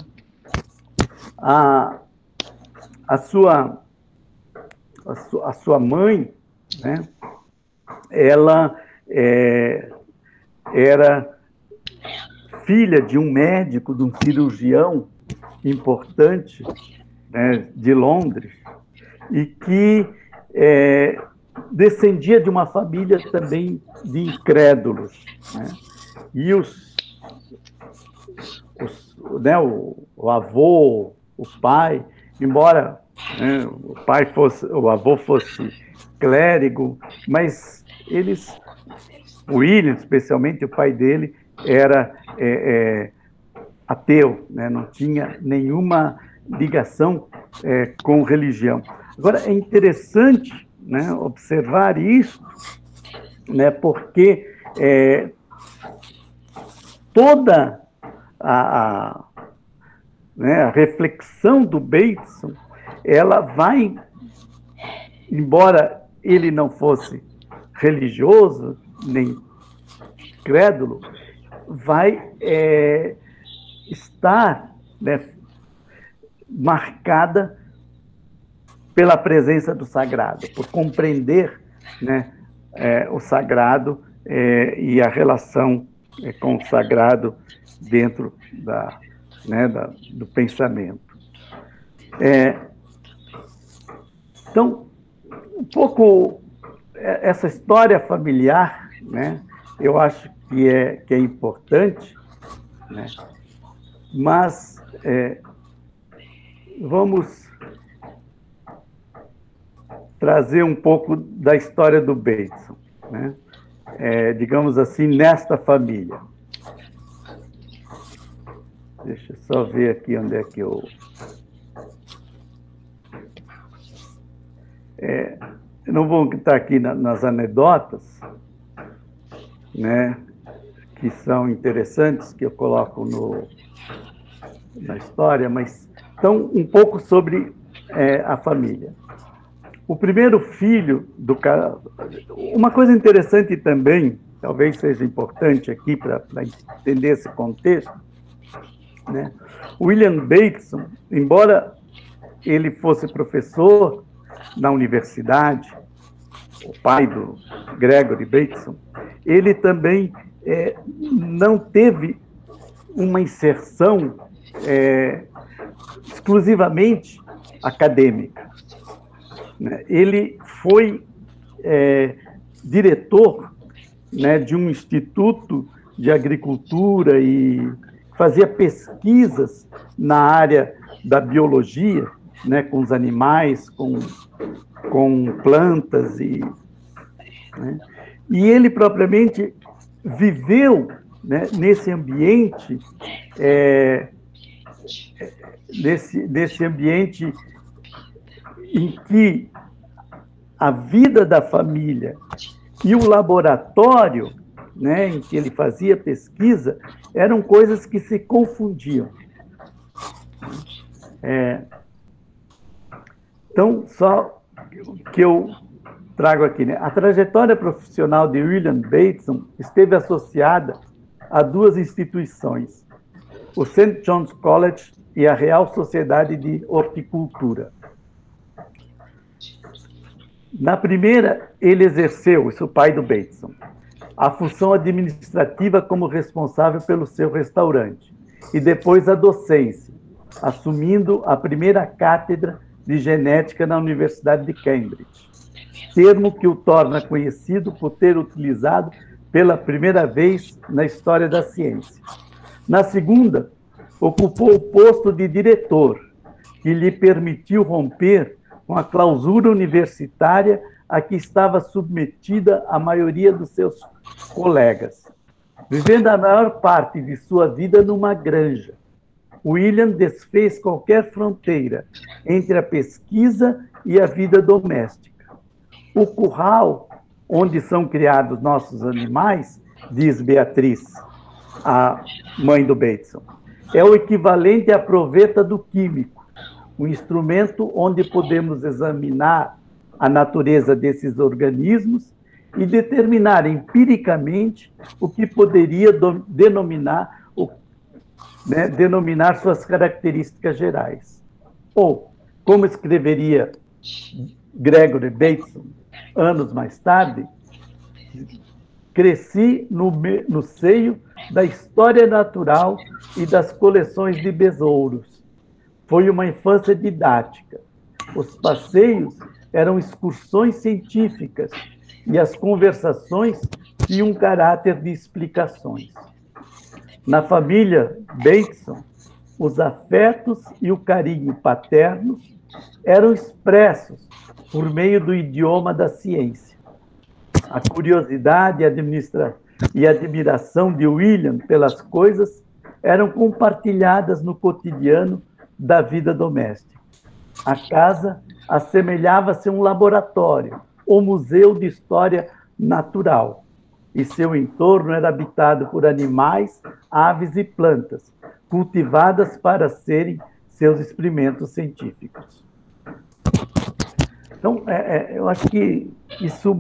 A, a, sua, a, su, a sua mãe, né, ela é, era filha de um médico, de um cirurgião importante, né, de Londres, e que é, descendia de uma família também de incrédulos, né? E os, os né, o, o avô, o pai, embora, né, o pai fosse, o avô fosse clérigo, mas eles, o William, especialmente o pai dele, era é, é, ateu, né, não tinha nenhuma ligação é, com religião. Agora, é interessante, né, observar isso, né, porque é, toda a, a, né, a reflexão do Bateson, ela vai, embora ele não fosse religioso, nem crédulo, vai é, estar, né, marcada pela presença do sagrado, por compreender, né, é, o sagrado é, e a relação é, com o sagrado dentro da, né, da, do pensamento. É, Então, um pouco essa história familiar, né, eu acho que é, que é importante, né, mas é, vamos trazer um pouco da história do Bateson, né, é, digamos assim, nesta família. Deixa eu só ver aqui onde é que eu... É, eu não vou estar aqui na, nas anedotas, né, que são interessantes, que eu coloco no, na história, mas então um pouco sobre é, a família. O primeiro filho do cara... Uma coisa interessante também, talvez seja importante aqui para entender esse contexto, né? William Bateson, embora ele fosse professor na universidade, o pai do Gregory Bateson, ele também é, não teve uma inserção é, exclusivamente acadêmica, né? Ele foi é, diretor, né, de um instituto de agricultura e fazia pesquisas na área da biologia, né, com os animais, com, com plantas, e, né, e ele propriamente viveu, né, nesse ambiente, é, nesse, nesse ambiente em que a vida da família e o laboratório, né, em que ele fazia pesquisa, eram coisas que se confundiam. É, então, só que eu trago aqui, né? A trajetória profissional de William Bateson esteve associada a duas instituições, o Saint John's College e a Real Sociedade de Horticultura. Na primeira, ele exerceu, isso é o pai do Bateson, a função administrativa como responsável pelo seu restaurante, e depois a docência, assumindo a primeira cátedra de genética na Universidade de Cambridge, termo que o torna conhecido por ter utilizado pela primeira vez na história da ciência. Na segunda, ocupou o posto de diretor, que lhe permitiu romper com a clausura universitária a que estava submetida a maioria dos seus colegas. Vivendo a maior parte de sua vida numa granja, William desfez qualquer fronteira entre a pesquisa e a vida doméstica. O curral onde são criados nossos animais, diz Beatriz, a mãe do Bateson, é o equivalente à proveta do químico, um instrumento onde podemos examinar a natureza desses organismos e determinar empiricamente o que poderia do, denominar, o, né, denominar suas características gerais. Ou, como escreveria Gregory Bateson anos mais tarde, cresci no, no seio da história natural e das coleções de besouros. Foi uma infância didática. Os passeios eram excursões científicas e as conversações tinham um caráter de explicações. Na família Bateson, os afetos e o carinho paternos eram expressos por meio do idioma da ciência. A curiosidade administra... e a admiração de William pelas coisas eram compartilhadas no cotidiano da vida doméstica. A casa assemelhava-se a um laboratório, ou museu de história natural, e seu entorno era habitado por animais, aves e plantas, cultivadas para serem seus experimentos científicos. Então, é, é, eu acho que isso,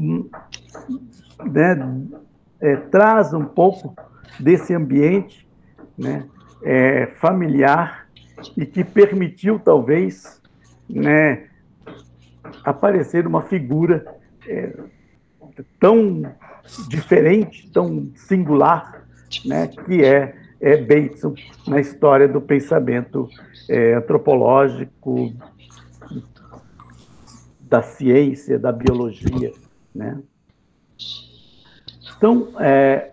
né, é, traz um pouco desse ambiente, né, é, familiar, e que permitiu, talvez, né, aparecer uma figura é, tão diferente, tão singular, né, que é, é Bateson na história do pensamento é, antropológico da ciência, da biologia, né? Então, é,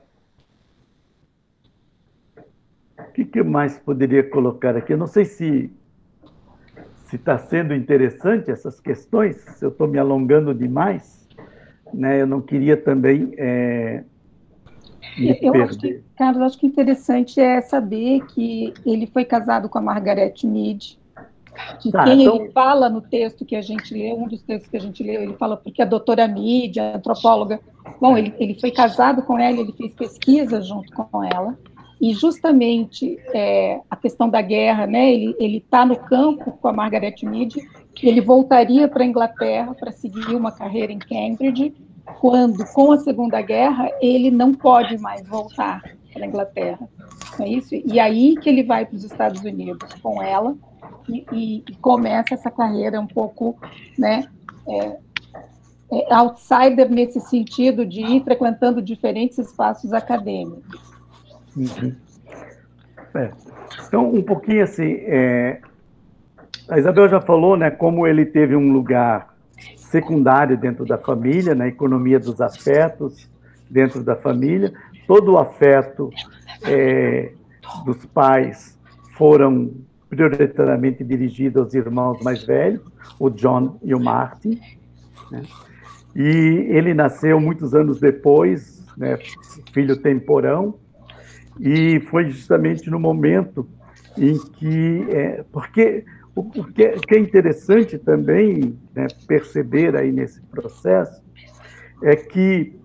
o que, que eu mais poderia colocar aqui? Eu não sei se se está sendo interessante essas questões, se eu estou me alongando demais, né? Eu não queria também é, me eu perder. Acho que, Carlos, acho que interessante é saber que ele foi casado com a Margaret Mead, de Tá, quem então... ele fala no texto que a gente leu, um dos textos que a gente leu, ele fala porque a doutora Mead, a antropóloga, bom, ele, ele foi casado com ela, ele fez pesquisa junto com ela, e justamente é, a questão da guerra, né, ele está no campo com a Margaret Mead, ele voltaria para a Inglaterra para seguir uma carreira em Cambridge, quando, com a Segunda Guerra, ele não pode mais voltar para a Inglaterra, não é isso? E aí que ele vai para os Estados Unidos com ela, e, e, e começa essa carreira um pouco, né, é, é, outsider nesse sentido de ir frequentando diferentes espaços acadêmicos. Uhum. É. Então, um pouquinho assim, é, a Isabel já falou, né, como ele teve um lugar secundário dentro da família, na economia dos afetos dentro da família, todo o afeto é, dos pais foram prioritariamente dirigidos aos irmãos mais velhos, o John e o Martin, né? E ele nasceu muitos anos depois, né, filho temporão, e foi justamente no momento em que... É, porque o, o que, é, que é interessante também, né, perceber aí nesse processo é que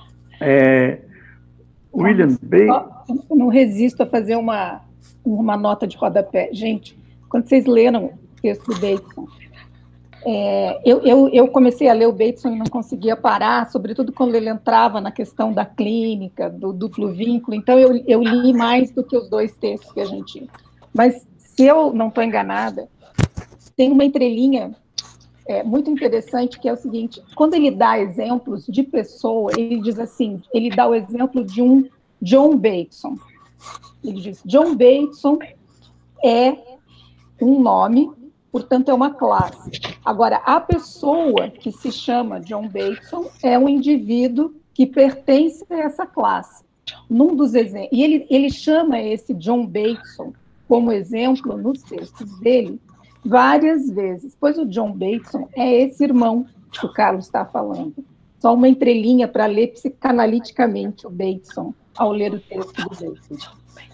é, William Bates... Eu não resisto a fazer uma, uma nota de rodapé. Gente, quando vocês leram o texto do Bateson, é, eu, eu, eu comecei a ler o Bateson e não conseguia parar, sobretudo quando ele entrava na questão da clínica, do duplo vínculo, então eu, eu li mais do que os dois textos que a gente... Mas, se eu não estou enganada, tem uma entrelinha é, muito interessante, que é o seguinte: quando ele dá exemplos de pessoa, ele diz assim, ele dá o exemplo de um John Bateson. Ele diz, John Bateson é um nome, portanto, é uma classe. Agora, a pessoa que se chama John Bateson é um indivíduo que pertence a essa classe. Num dos exemplos, e ele, ele chama esse John Bateson como exemplo nos textos dele várias vezes, pois o John Bateson é esse irmão que o Carlos está falando. Só uma entrelinha para ler psicanaliticamente o Bateson, ao ler o texto do Bateson.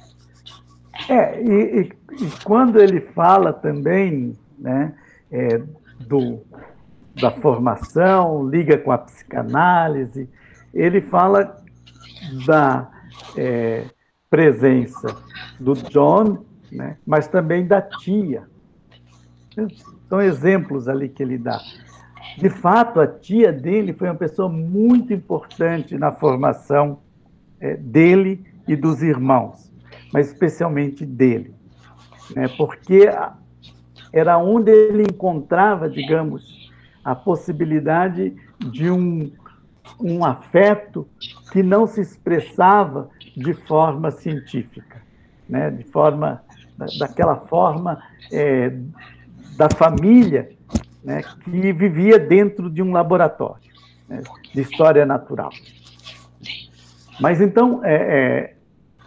É, e, e, e quando ele fala também, né, é, do, da formação, liga com a psicanálise, ele fala da é, presença do John, né, mas também da tia. São exemplos ali que ele dá. De fato, a tia dele foi uma pessoa muito importante na formação é, dele e dos irmãos, mas especialmente dele, né, porque era onde ele encontrava, digamos, a possibilidade de um, um afeto que não se expressava de forma científica, né, de forma, daquela forma é, da família, né, que vivia dentro de um laboratório, né, de história natural. Mas então, é, é,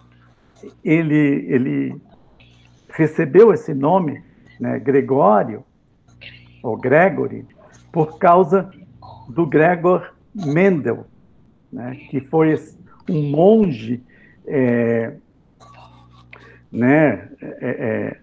ele, ele recebeu esse nome, né, Gregório, ou Gregory, por causa do Gregor Mendel, né, que foi um monge é, né, é, é,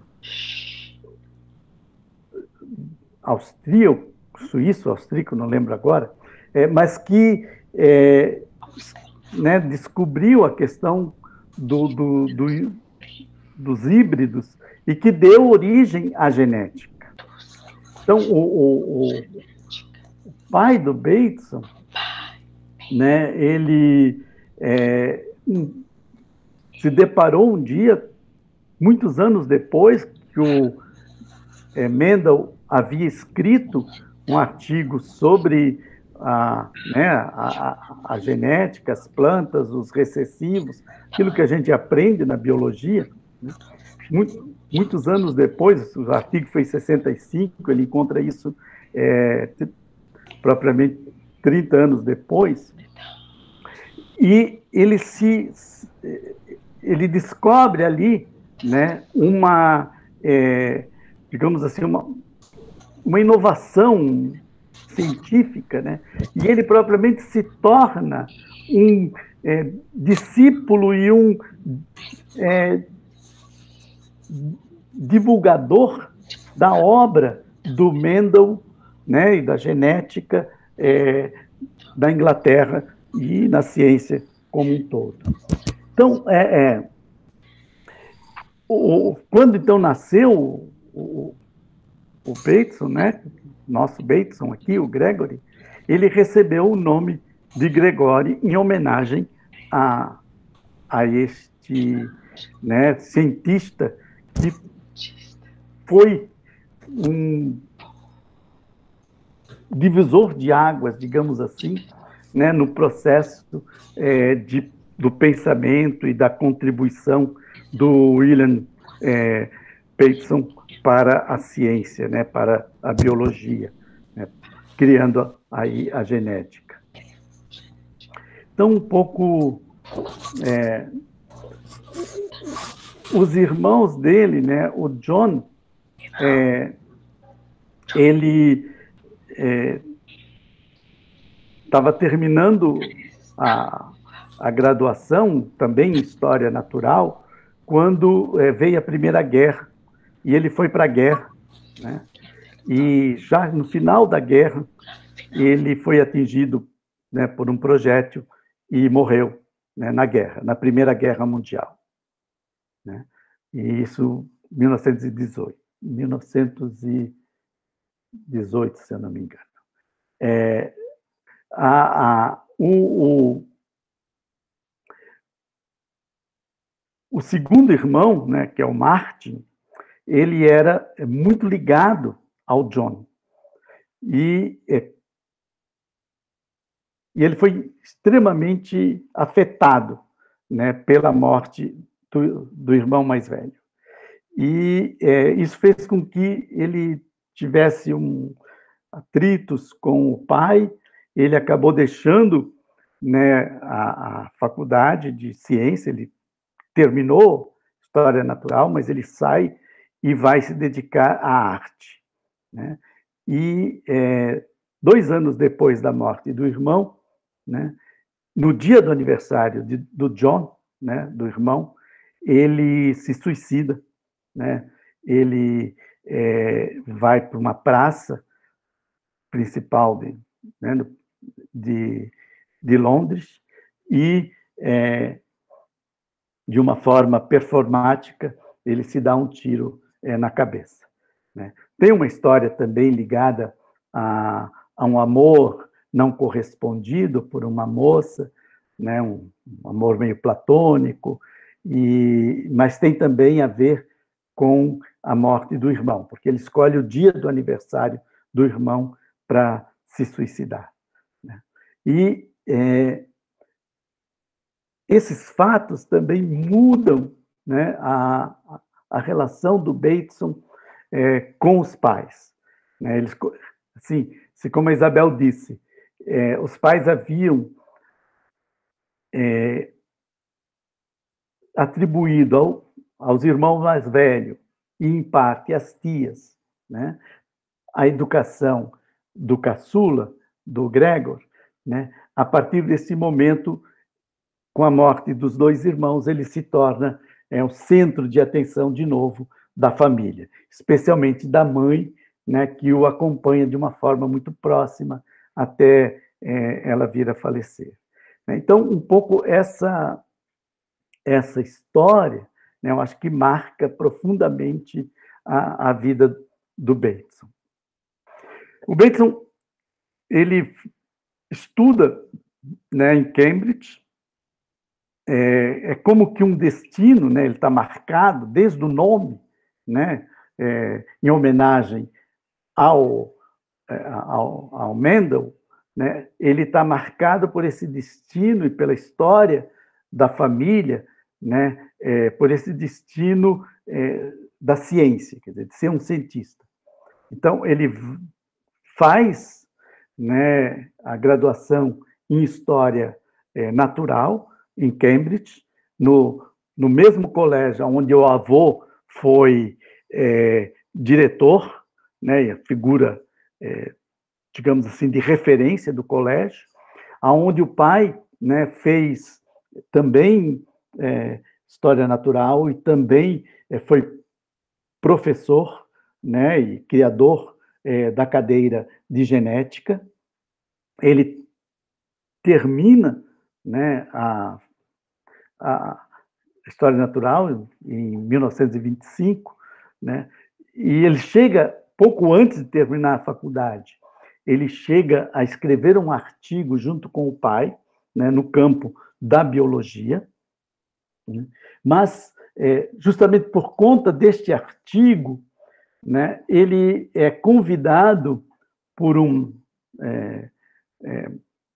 austríaco, suíço, austríaco, não lembro agora, é, mas que é, né, descobriu a questão do, do, do, dos híbridos e que deu origem à genética. Então, o, o, o pai do Bateson, né, ele é, um, se deparou um dia, muitos anos depois, que o é, Mendel havia escrito um artigo sobre a, né, a, a, a genética, as plantas, os recessivos, aquilo que a gente aprende na biologia, né? Muito, muitos anos depois, o artigo foi em sessenta e cinco, ele encontra isso é, propriamente trinta anos depois, e ele se ele descobre ali, né, uma, é, digamos assim, uma, uma inovação científica, né, e ele propriamente se torna um é, discípulo e um é, divulgador da obra do Mendel, né, e da genética é, da Inglaterra e na ciência como um todo. Então, é, é, o, quando então nasceu o, o Bateson, né, nosso Bateson aqui, o Gregory, ele recebeu o nome de Gregory em homenagem a, a este, né, cientista que foi um divisor de águas, digamos assim, né, no processo é, de, do pensamento e da contribuição do William é, Bateson para a ciência, né, para a biologia, né, criando aí a genética. Então, um pouco... É, os irmãos dele, né, o John, é, ele estava é, terminando a, a graduação, também em História Natural, quando é, veio a Primeira Guerra, e ele foi para a guerra, né? E já no final da guerra, ele foi atingido, né, por um projétil e morreu, né, na guerra, na Primeira Guerra Mundial, né? E isso em mil novecentos e dezoito, mil novecentos e dezoito, se eu não me engano. É, a, a, o, o, o segundo irmão, né, que é o Martin, ele era muito ligado ao John. E, e ele foi extremamente afetado, né, pela morte do, do irmão mais velho. E é, isso fez com que ele tivesse um atritos com o pai. Ele acabou deixando, né, a, a faculdade de ciência, ele terminou História Natural, mas ele sai e vai se dedicar à arte, né? E é, dois anos depois da morte do irmão, né, no dia do aniversário de, do John, né, do irmão, ele se suicida, né? Ele é, vai para uma praça principal de, né, de, de Londres e, é, de uma forma performática, ele se dá um tiro é, na cabeça, né? Tem uma história também ligada a, a um amor não correspondido por uma moça, né, um, um amor meio platônico, e, mas tem também a ver com a morte do irmão, porque ele escolhe o dia do aniversário do irmão para se suicidar, né? E é, esses fatos também mudam, né, a, a relação do Bateson é, com os pais, né? Eles, assim, como a Isabel disse, é, os pais haviam é, atribuído ao, aos irmãos mais velhos, e em parte às tias, né, a educação do caçula, do Gregor, né? A partir desse momento, com a morte dos dois irmãos, ele se torna é, o centro de atenção, de novo, da família, especialmente da mãe, né, que o acompanha de uma forma muito próxima até é, ela vir a falecer. Então, um pouco essa, essa história, né, eu acho que marca profundamente a, a vida do Bateson. O Bateson, ele estuda, né, em Cambridge. É, é como que um destino, né, ele está marcado desde o nome, né, é, em homenagem ao, ao, ao Mendel, né, ele está marcado por esse destino e pela história da família, né, é, por esse destino é, da ciência, quer dizer, de ser um cientista. Então, ele faz né, a graduação em História é, Natural, em Cambridge, no, no mesmo colégio onde o avô foi é, diretor, né, a figura, é, digamos assim, de referência do colégio, aonde o pai, né, fez também é, História Natural e também é, foi professor, né, e criador é, da cadeira de Genética. Ele termina, né, a, a História Natural em mil novecentos e vinte e cinco, né, e ele chega, pouco antes de terminar a faculdade, ele chega a escrever um artigo junto com o pai, né, no campo da biologia, né, mas, é, justamente por conta deste artigo, né, ele é convidado por um, é, é,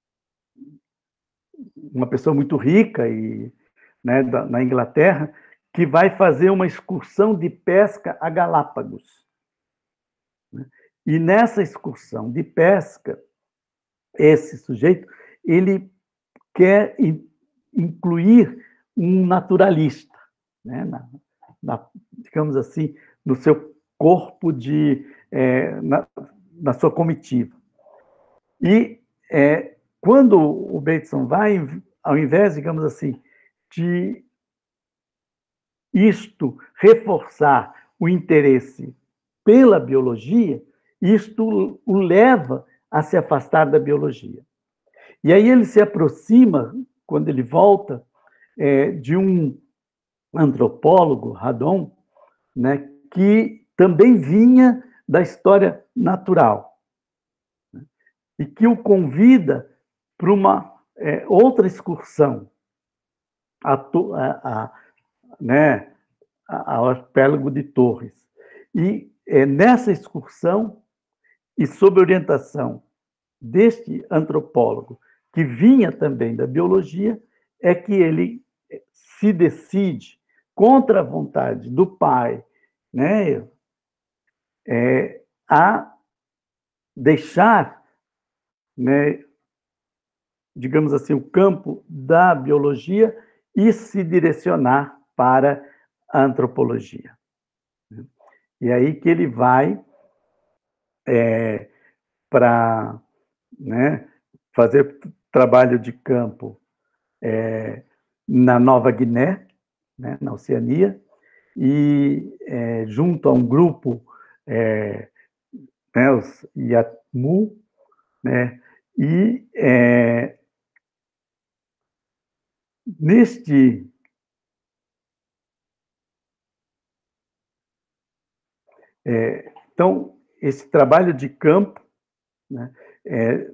uma pessoa muito rica e, né, da, na Inglaterra, que vai fazer uma excursão de pesca a Galápagos. E nessa excursão de pesca, esse sujeito, ele quer incluir um naturalista, né, na, na, digamos assim, no seu corpo de, é, na, na sua comitiva. E é, quando o Bateson vai, ao invés, digamos assim, de isto reforçar o interesse pela biologia, isto o leva a se afastar da biologia. E aí ele se aproxima, quando ele volta, é, de um antropólogo, Radon, né, que também vinha da história natural, né, e que o convida para uma é, outra excursão a, a, a, né, ao arquipélago de Torres. E é, nessa excursão, e sob orientação deste antropólogo, que vinha também da biologia, é que ele se decide, contra a vontade do pai, né, é, a deixar, né, digamos assim, o campo da biologia e se direcionar para a antropologia. E aí que ele vai é, para, né, fazer trabalho de campo é, na Nova Guiné, né, na Oceania, e é, junto a um grupo, é, né, os Yatmu, né, e é, neste é, então esse trabalho de campo, né, é,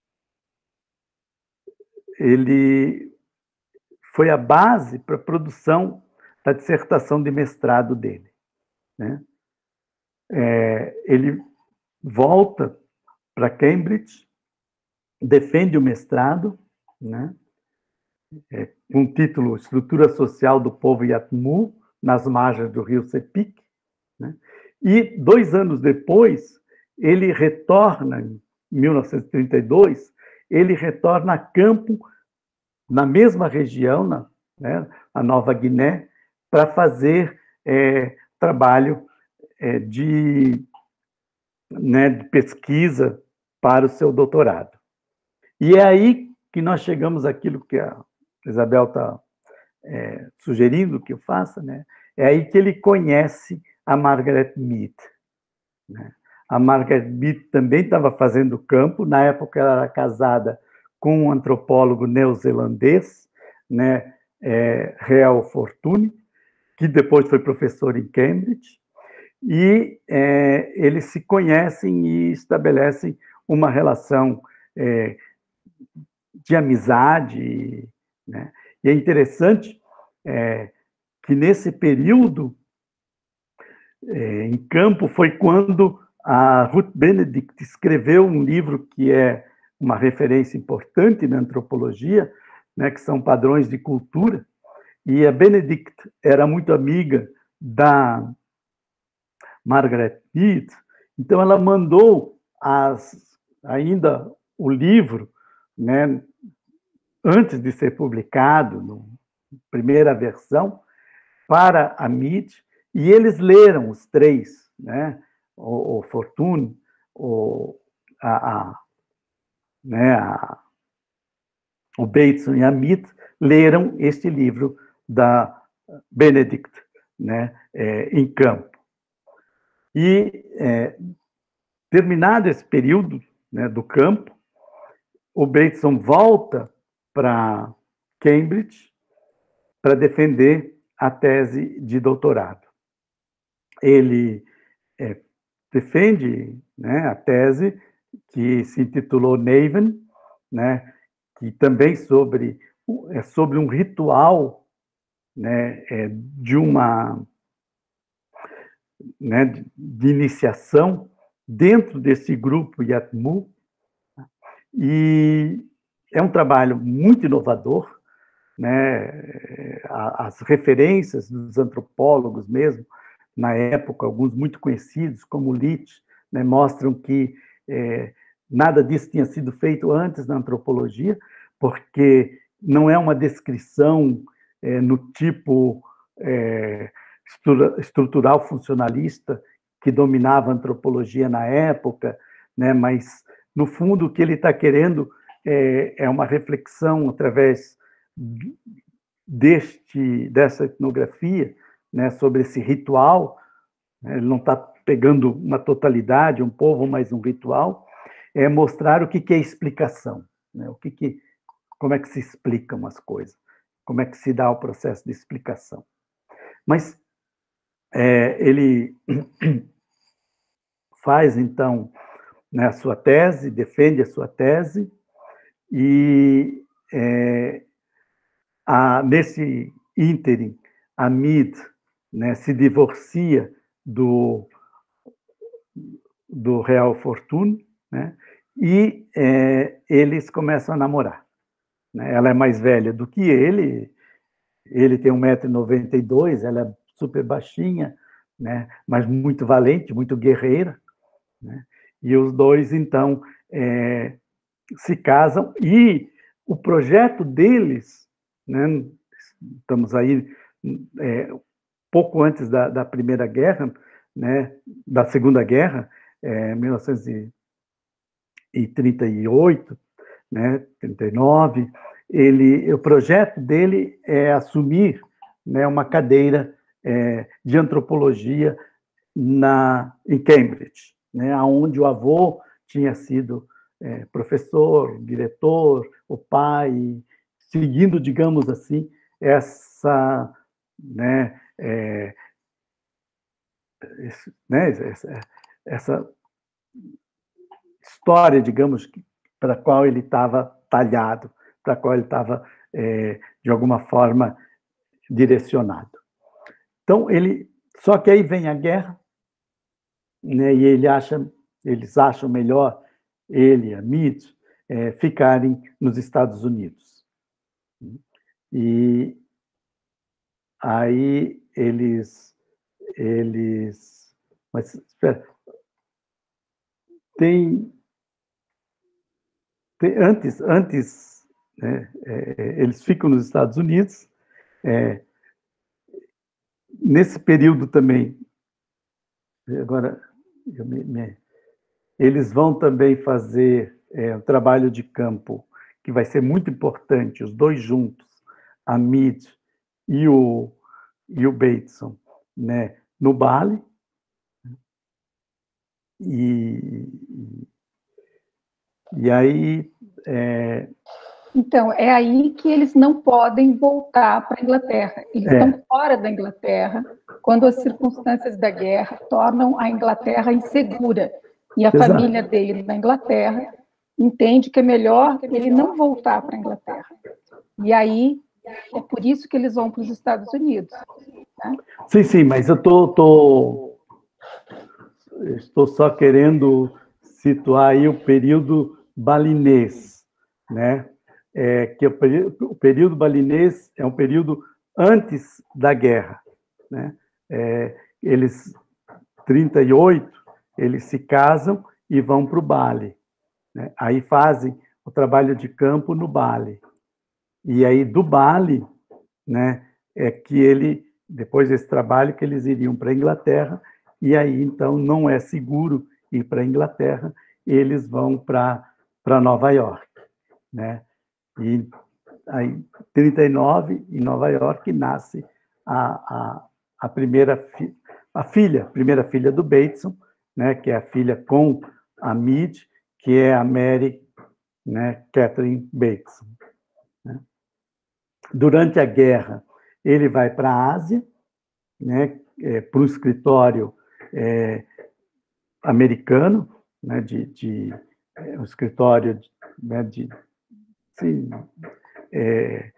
ele foi a base para a produção da dissertação de mestrado dele, né? É, ele volta para Cambridge, defende o mestrado, né, é, com o título Estrutura Social do Povo Yatmu, nas margens do rio Sepik, né, e dois anos depois, ele retorna, em mil novecentos e trinta e dois, ele retorna a campo, na mesma região, na, né, a Nova Guiné, para fazer é, trabalho é, de, né, de pesquisa para o seu doutorado. E é aí que nós chegamos àquilo que a Isabel está é, sugerindo que eu faça, né? É aí que ele conhece a Margaret Mead, né? A Margaret Mead também estava fazendo campo, na época ela era casada com um antropólogo neozelandês, né, é, Real Fortuny, que depois foi professor em Cambridge, e é, eles se conhecem e estabelecem uma relação é, de amizade, né? E é interessante é, que nesse período é, em campo foi quando a Ruth Benedict escreveu um livro que é uma referência importante na antropologia, né, que são Padrões de Cultura, e a Benedict era muito amiga da Margaret Mead, então ela mandou as ainda o livro, né, antes de ser publicado, na primeira versão, para a M I T, e eles leram os três, né, o, o Fortuny, o, a, a, né, a, o Bateson e a M I T, leram este livro da Benedict, né, é, em campo. E, é, terminado esse período, né, do campo, o Bateson volta para Cambridge para defender a tese de doutorado. Ele é, defende, né, a tese que se intitulou Naven, né, que também sobre, é sobre um ritual, né, é, de uma, né, de, de iniciação dentro desse grupo Yatmu, e é um trabalho muito inovador, né? As referências dos antropólogos mesmo, na época, alguns muito conhecidos, como Leach, né, mostram que é, nada disso tinha sido feito antes na antropologia, porque não é uma descrição é, no tipo é, estrutural funcionalista que dominava a antropologia na época, né, mas, no fundo, o que ele está querendo é, é uma reflexão através deste, dessa etnografia, né, sobre esse ritual, né, ele não está pegando uma totalidade, um povo, mas um ritual, é mostrar o que, que é explicação, né, o que que, como é que se explicam as coisas, como é que se dá o processo de explicação. Mas é, ele faz, então, né, a sua tese, defende a sua tese, e é, a, nesse ínterim, a M I D, né, se divorcia do, do Real Fortuny, né, e é, eles começam a namorar. Né? Ela é mais velha do que ele, ele tem um metro e noventa e dois, ela é super baixinha, né, mas muito valente, muito guerreira, né? E os dois, então, é, se casam, e o projeto deles, né, estamos aí é, pouco antes da, da Primeira Guerra, né, da Segunda Guerra, é, mil novecentos e trinta e oito, né, trinta e nove, ele, o projeto dele é assumir, né, uma cadeira é, de antropologia na, em Cambridge, né, onde o avô tinha sido é, professor, diretor, o pai, seguindo, digamos assim, essa, né, é, esse, né, essa, essa história, digamos, para a qual ele estava talhado, para a qual ele estava, é, de alguma forma, direcionado. Então, ele, só que aí vem a guerra, né, e ele acha, eles acham melhor, ele e a M I T, é, ficarem nos Estados Unidos. E aí eles, eles, mas espera, tem, tem antes, antes, né, é, eles ficam nos Estados Unidos. É, nesse período também, agora eu me, me, eles vão também fazer é, um trabalho de campo que vai ser muito importante, os dois juntos, a M I D e o, e o Bateson, né, no Bali. E, e aí... É... Então, é aí que eles não podem voltar para a Inglaterra. Eles é. estão fora da Inglaterra, quando as circunstâncias da guerra tornam a Inglaterra insegura. E a Exato. família dele na Inglaterra entende que é melhor ele não voltar para a Inglaterra. E aí, é por isso que eles vão para os Estados Unidos. Né? Sim, sim, mas eu tô, tô, estou só querendo situar aí o período balinês, né? É, que o período, o período balinês é um período antes da guerra, né? É, eles, trinta e oito, eles se casam e vão para o Bali. né? Aí fazem o trabalho de campo no Bali. E aí, do Bali, né, é que ele, depois desse trabalho, que eles iriam para a Inglaterra, e aí, então, não é seguro ir para a Inglaterra, eles vão para para Nova York, né? E aí, em trinta e nove, em Nova York, nasce a, a, a primeira fi, a filha, a primeira filha do Bateson, né, que é a filha com a Mead, que é a Mary, né, Catherine Bateson, né? Durante a guerra, ele vai para a Ásia, né, é, para um escritório é, americano, né, de, de é, um escritório de, né, de sim, é,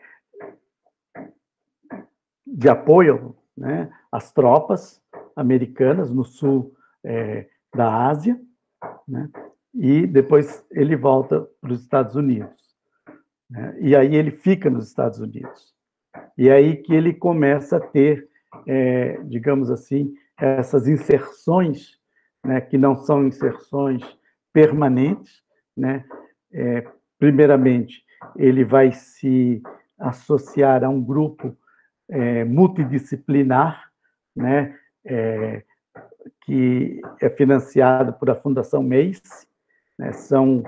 de apoio, né, às tropas americanas no sul é, da Ásia, né, e depois ele volta para os Estados Unidos, né, e aí ele fica nos Estados Unidos. E aí que ele começa a ter, é, digamos assim, essas inserções, né, que não são inserções permanentes, né? É, primeiramente, ele vai se associar a um grupo é, multidisciplinar, né, é, que é financiado por a Fundação Mace, né, são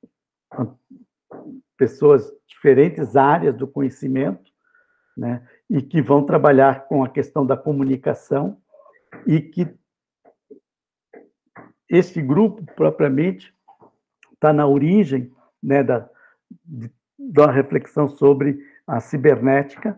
pessoas de diferentes áreas do conhecimento, né, e que vão trabalhar com a questão da comunicação, e que esse grupo, propriamente, está na origem, né, da, da reflexão sobre a cibernética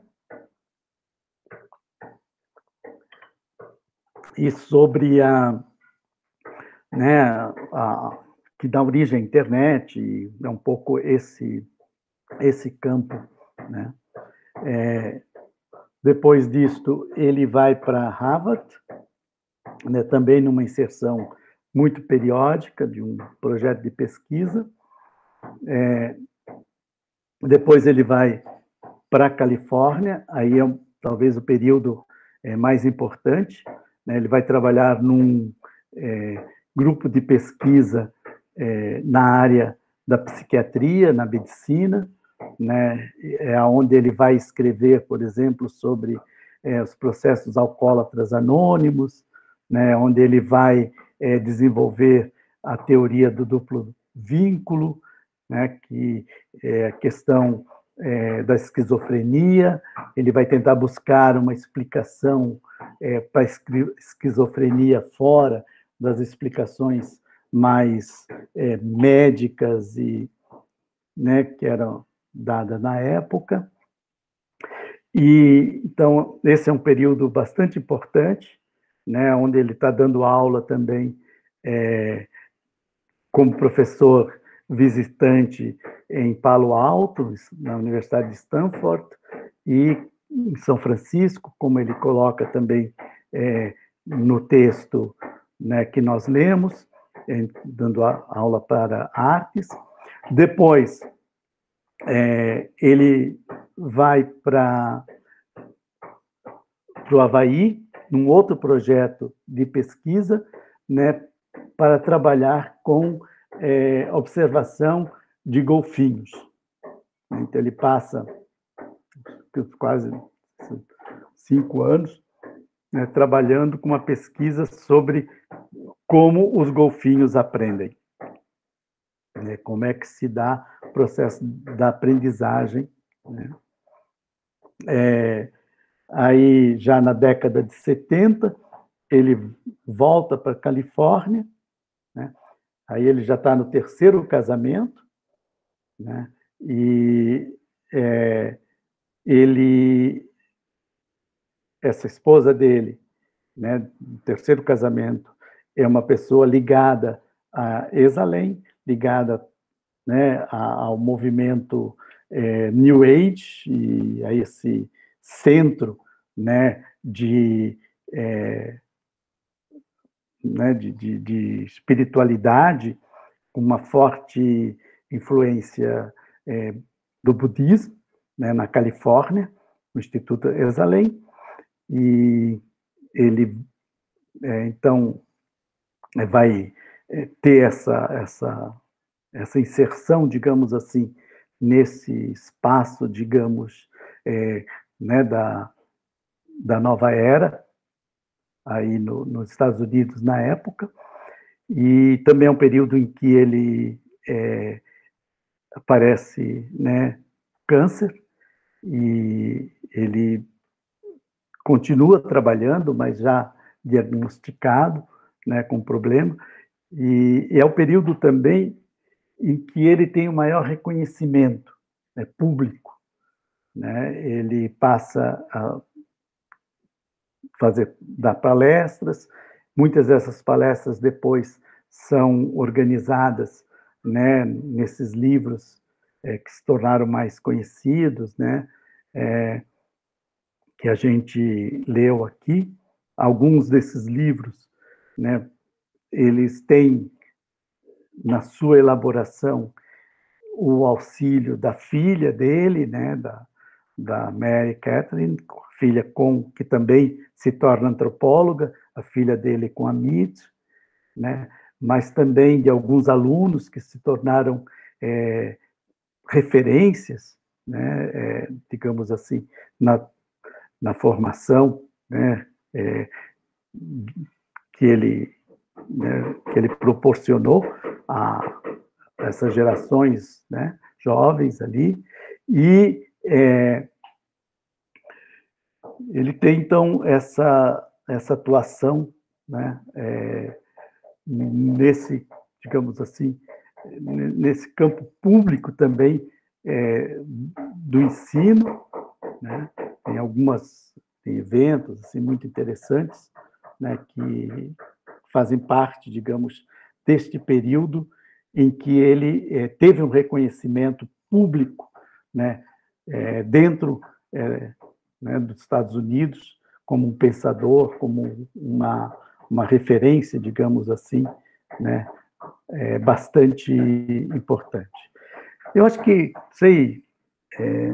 e sobre a, né, a que dá origem à internet, e é um pouco esse, esse campo, né? É, depois disto, ele vai para Harvard, né, também numa inserção muito periódica de um projeto de pesquisa. É, depois ele vai para a Califórnia, aí é talvez o período é, mais importante, né? Ele vai trabalhar num é, grupo de pesquisa é, na área da psiquiatria, na medicina, né? É onde ele vai escrever, por exemplo, sobre é, os processos alcoólatras anônimos, né? Onde ele vai é, desenvolver a teoria do duplo vínculo, né? Que é a questão é, da esquizofrenia. Ele vai tentar buscar uma explicação é, para a esquizofrenia fora das explicações mais é, médicas e, né, que eram dadas na época. E então esse é um período bastante importante, né, onde ele está dando aula também é, como professor visitante em Palo Alto, na Universidade de Stanford, e em São Francisco, como ele coloca também é, no texto, né, que nós lemos, é, dando a, aula para artes. Depois, é, ele vai para o Havaí, num outro projeto de pesquisa, né, para trabalhar com é, observação de golfinhos. Então, ele passa quase cinco anos, né, trabalhando com uma pesquisa sobre como os golfinhos aprendem, né, como é que se dá o processo da aprendizagem, né. É, aí, já na década de setenta, ele volta para a Califórnia, né, aí ele já está no terceiro casamento, né, e é, ele, essa esposa dele, né, no terceiro casamento, é uma pessoa ligada a Esalen, ligada, né, ao movimento é, New Age, e a esse centro, né, de, é, né, de, de, de espiritualidade, com uma forte influência é, do budismo, né, na Califórnia, no Instituto Esalen, e ele, é, então, vai ter essa, essa essa inserção, digamos assim, nesse espaço, digamos, é, né, da, da nova era, aí no, nos Estados Unidos na época, e também é um período em que ele é, aparece, né, câncer, e ele continua trabalhando, mas já diagnosticado, né, com problema, e, e é o período também em que ele tem o maior reconhecimento, né, público, né? Ele passa a fazer, dar palestras, muitas dessas palestras depois são organizadas, né, nesses livros é, que se tornaram mais conhecidos, né, é, que a gente leu aqui. Alguns desses livros, né, eles têm na sua elaboração o auxílio da filha dele, né, da, da Mary Catherine, filha com, que também se torna antropóloga, a filha dele com a Mead, né, mas também de alguns alunos que se tornaram é, referências, né, é, digamos assim, na, na formação, né, é, que ele, né, que ele proporcionou a essas gerações, né, jovens ali, e é, ele tem, então, essa, essa atuação, né, é, nesse, digamos assim, nesse campo público também é, do ensino, né, tem algumas tem eventos assim, muito interessantes, né, que fazem parte, digamos, deste período em que ele é, teve um reconhecimento público, né, é, dentro é, né, dos Estados Unidos, como um pensador, como uma, uma referência, digamos assim, né, é, bastante importante. Eu acho que, sei, é,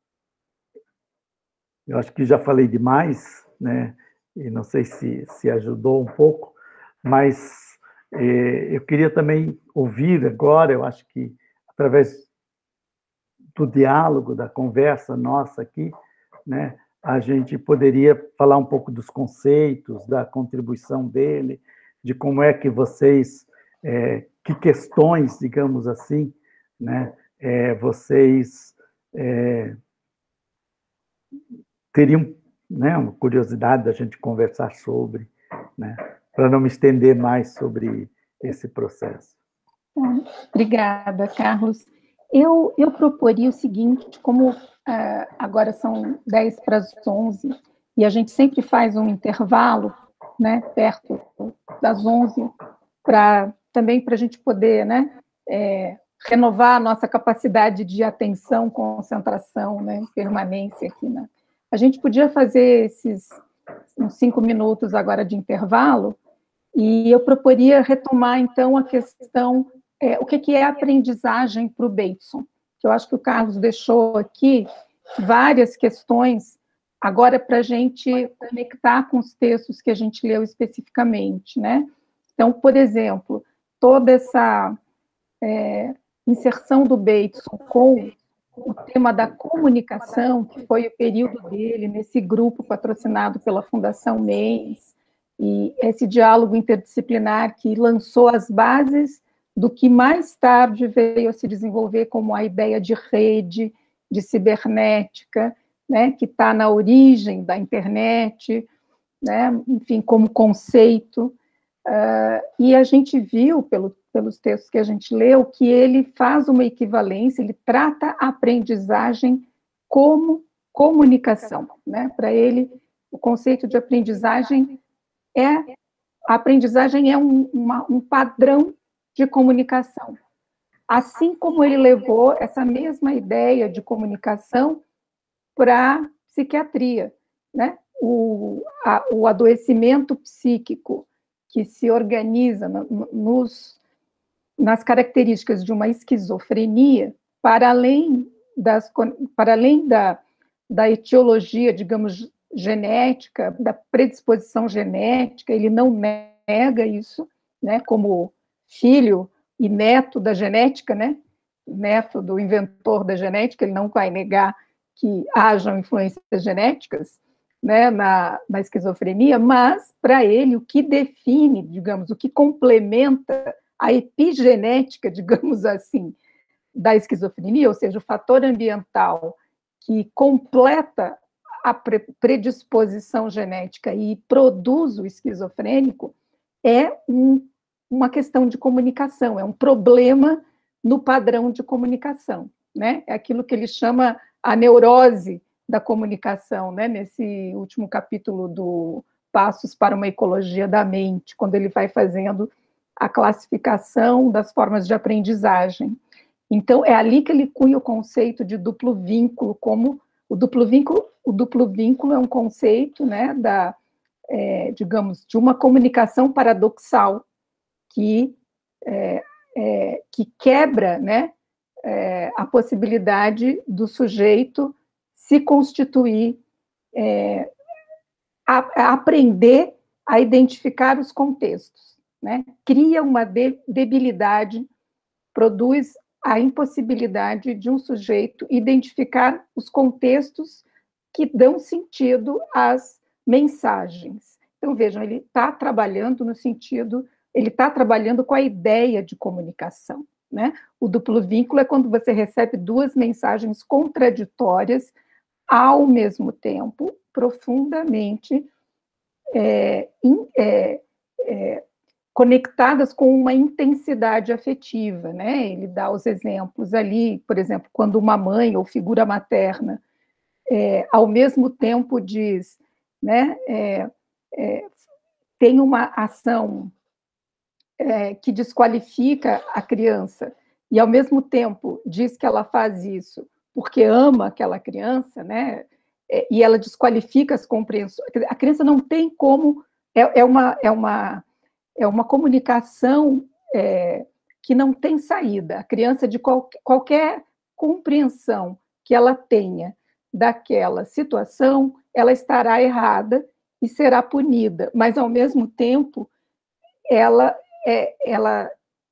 eu acho que já falei demais, né, e não sei se, se ajudou um pouco, mas é, eu queria também ouvir agora, eu acho que através do diálogo, da conversa nossa aqui, né, a gente poderia falar um pouco dos conceitos, da contribuição dele, de como é que vocês, é, que questões, digamos assim, né, é, vocês é, teriam, né, uma curiosidade da gente conversar sobre, né, para não me estender mais sobre esse processo. Obrigada, Carlos. Eu, eu proporia o seguinte, como uh, agora são dez para as onze, e a gente sempre faz um intervalo, né, perto das onze, pra, também para a gente poder, né, é, renovar a nossa capacidade de atenção, concentração, né, permanência aqui, né. A gente podia fazer esses uns cinco minutos agora de intervalo, e eu proporia retomar, então, a questão, é, o que, que é aprendizagem para o Bateson, que eu acho que o Carlos deixou aqui várias questões, agora para a gente conectar com os textos que a gente leu especificamente, né? Então, por exemplo, toda essa é, inserção do Bateson com o tema da comunicação, que foi o período dele nesse grupo patrocinado pela Fundação Mendes, e esse diálogo interdisciplinar que lançou as bases do que mais tarde veio a se desenvolver como a ideia de rede, de cibernética, né, que está na origem da internet, né, enfim, como conceito. Uh, e a gente viu, pelo, pelos textos que a gente leu, que ele faz uma equivalência, ele trata a aprendizagem como comunicação, né? Para ele, o conceito de aprendizagem é, a aprendizagem é um, uma, um padrão de comunicação. Assim como ele levou essa mesma ideia de comunicação para a psiquiatria, né? O, a, o adoecimento psíquico que se organiza nos, nas características de uma esquizofrenia, para além, das, para além da, da etiologia, digamos, genética, da predisposição genética, ele não nega isso, né, como filho e neto da genética, né? Neto do inventor da genética, ele não vai negar que hajam influências genéticas, né, na, na esquizofrenia, mas, para ele, o que define, digamos, o que complementa a epigenética, digamos assim, da esquizofrenia, ou seja, o fator ambiental que completa a predisposição genética e produz o esquizofrênico, é um, uma questão de comunicação, é um problema no padrão de comunicação, né? É aquilo que ele chama a neurose da comunicação, né? Nesse último capítulo do Passos para uma Ecologia da Mente, quando ele vai fazendo a classificação das formas de aprendizagem. Então, é ali que ele cunha o conceito de duplo vínculo, como o duplo vínculo, o duplo vínculo é um conceito, né, da, é, digamos, de uma comunicação paradoxal que, é, é, que quebra, né, é, a possibilidade do sujeito se constituir, é, a, a aprender a identificar os contextos, né? Cria uma de, debilidade, produz a impossibilidade de um sujeito identificar os contextos que dão sentido às mensagens. Então, vejam, ele está trabalhando no sentido, ele está trabalhando com a ideia de comunicação, né? O duplo vínculo é quando você recebe duas mensagens contraditórias ao mesmo tempo, profundamente é, in, é, é, conectadas com uma intensidade afetiva, né? Ele dá os exemplos ali, por exemplo, quando uma mãe ou figura materna, é, ao mesmo tempo diz, né, é, é, tem uma ação é, que desqualifica a criança e, ao mesmo tempo, diz que ela faz isso porque ama aquela criança, né? É, e ela desqualifica as compreensões. A criança não tem como... É, é, uma, é, uma, é uma comunicação é, que não tem saída. A criança, de qual, qualquer compreensão que ela tenha daquela situação, ela estará errada e será punida, mas, ao mesmo tempo, ela... É, ela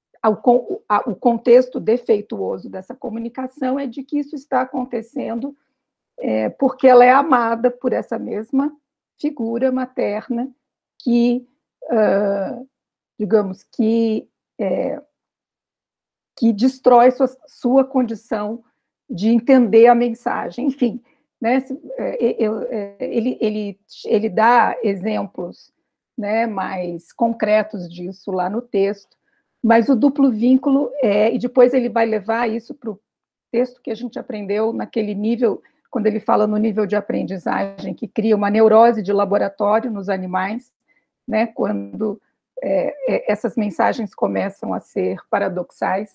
o contexto defeituoso dessa comunicação é de que isso está acontecendo é, porque ela é amada por essa mesma figura materna que, uh, digamos, que, é, que destrói sua, sua condição de entender a mensagem. Enfim, né, eu, ele, ele, ele dá exemplos, né, mais concretos disso lá no texto, mas o duplo vínculo, é, e depois ele vai levar isso para o texto que a gente aprendeu naquele nível, quando ele fala no nível de aprendizagem, que cria uma neurose de laboratório nos animais, né, quando é, essas mensagens começam a ser paradoxais.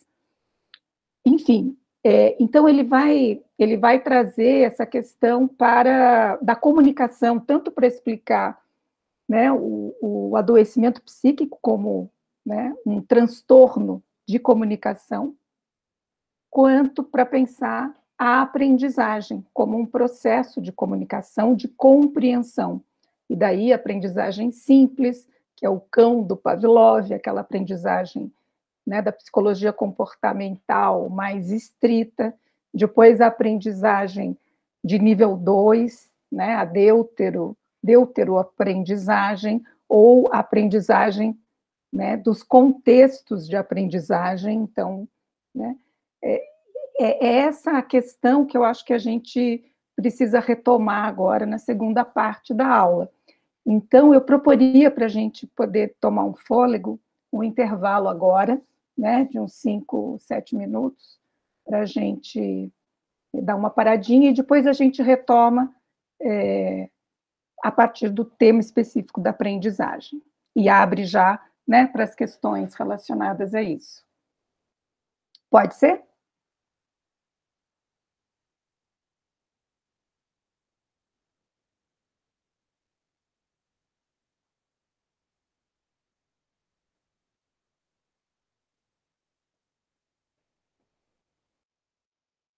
Enfim, é, então ele vai, ele vai trazer essa questão para, da comunicação, tanto para explicar, né, o, o adoecimento psíquico como, né, um transtorno de comunicação, quanto para pensar a aprendizagem como um processo de comunicação, de compreensão. E daí a aprendizagem simples, que é o cão do Pavlov, aquela aprendizagem, né, da psicologia comportamental mais estrita, depois a aprendizagem de nível dois, né, a deutero, deuteroaprendizagem, ou a aprendizagem, né, dos contextos de aprendizagem. Então, né, é, é essa a questão que eu acho que a gente precisa retomar agora na segunda parte da aula. Então, eu proporia para a gente poder tomar um fôlego, um intervalo agora, né, de uns cinco, sete minutos, para a gente dar uma paradinha, e depois a gente retoma é, a partir do tema específico da aprendizagem, e abre já, né, para as questões relacionadas a isso. Pode ser?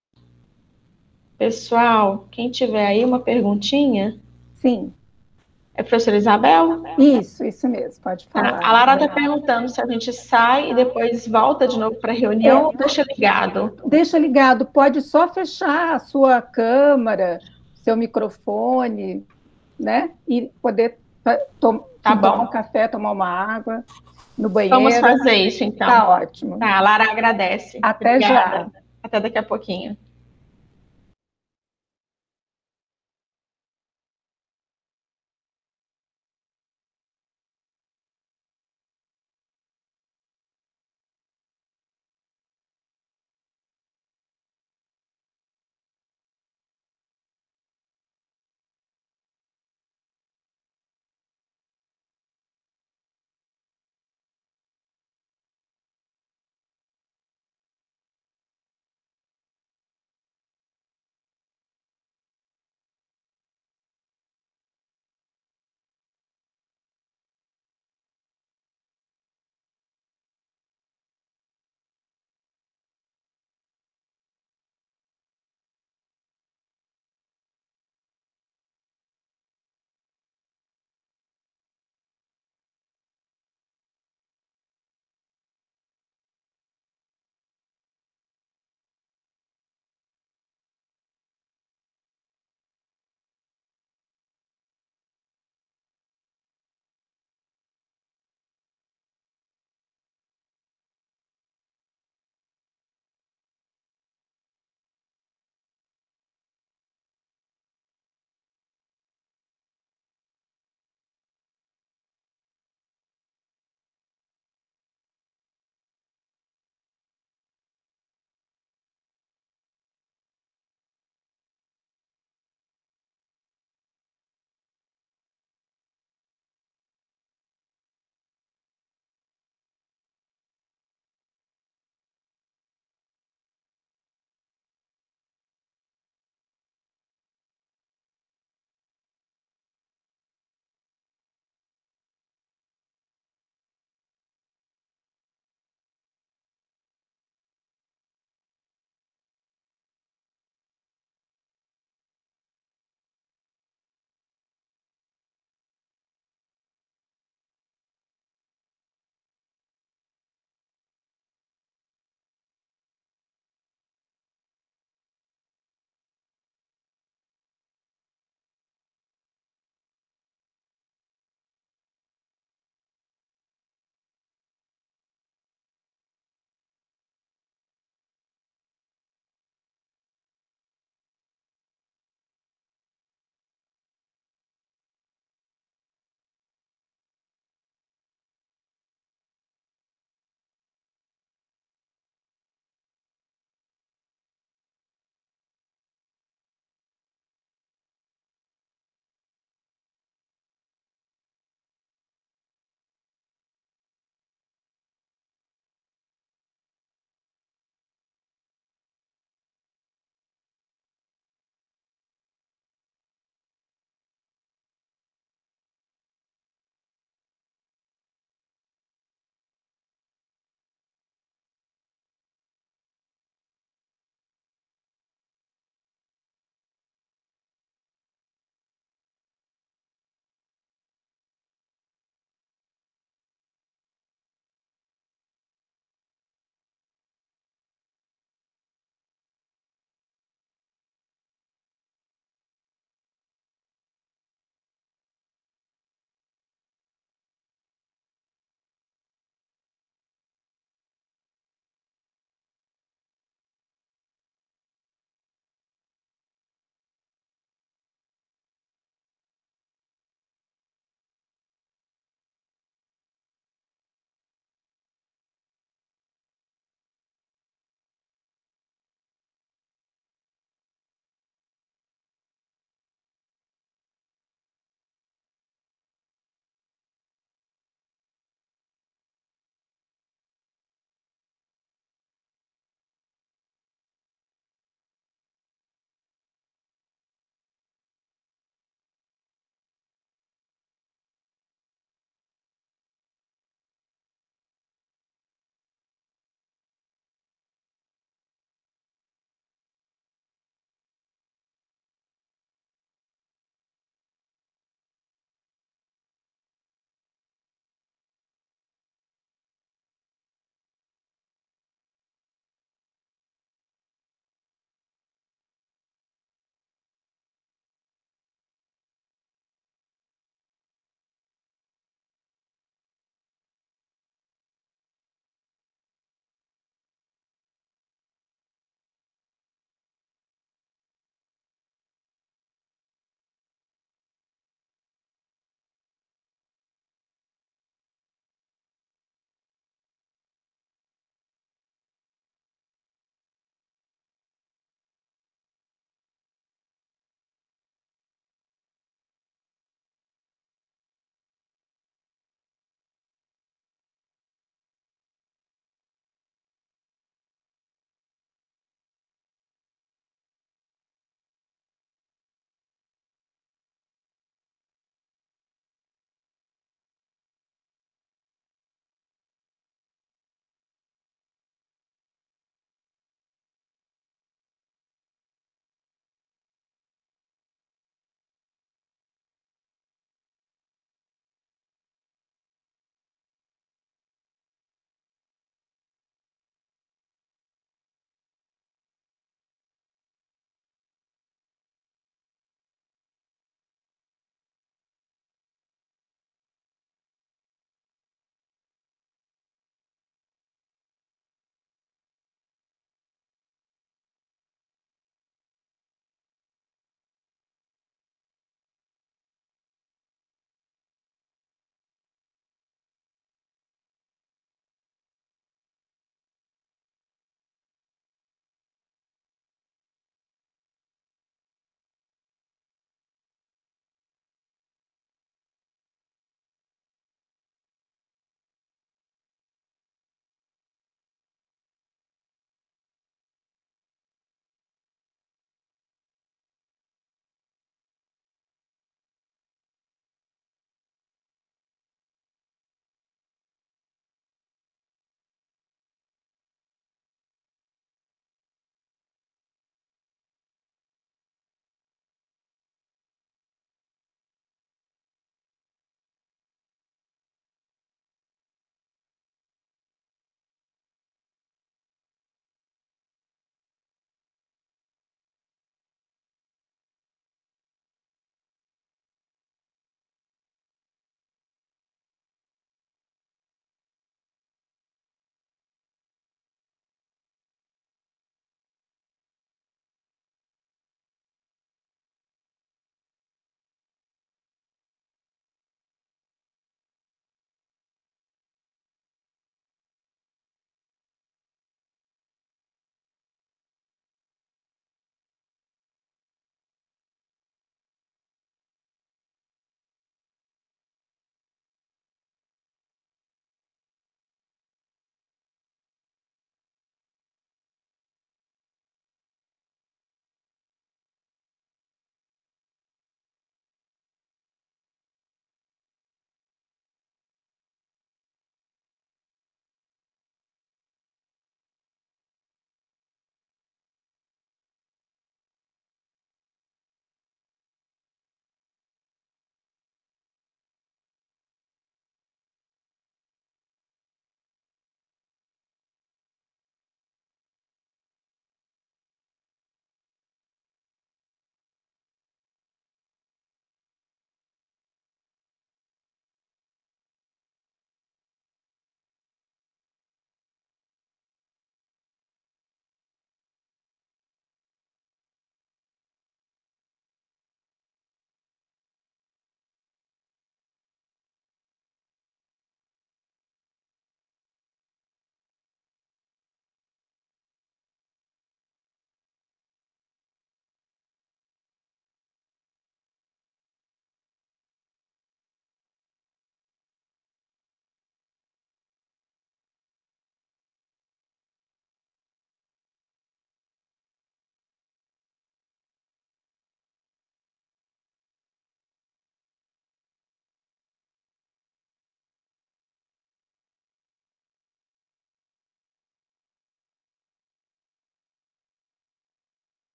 Pessoal, quem tiver aí uma perguntinha? Sim. É professora Isabel? Isso, isso mesmo, pode falar. Tá. A Lara está perguntando se a gente sai e depois volta de novo para a reunião É, ou deixa ligado? Deixa ligado, pode só fechar a sua câmera, seu microfone, né? E poder to Tá tomar bom. um café, tomar uma água no Vamos banheiro. fazer isso, então. Tá ótimo. Tá, a Lara agradece. Até Obrigada. já. Até daqui a pouquinho.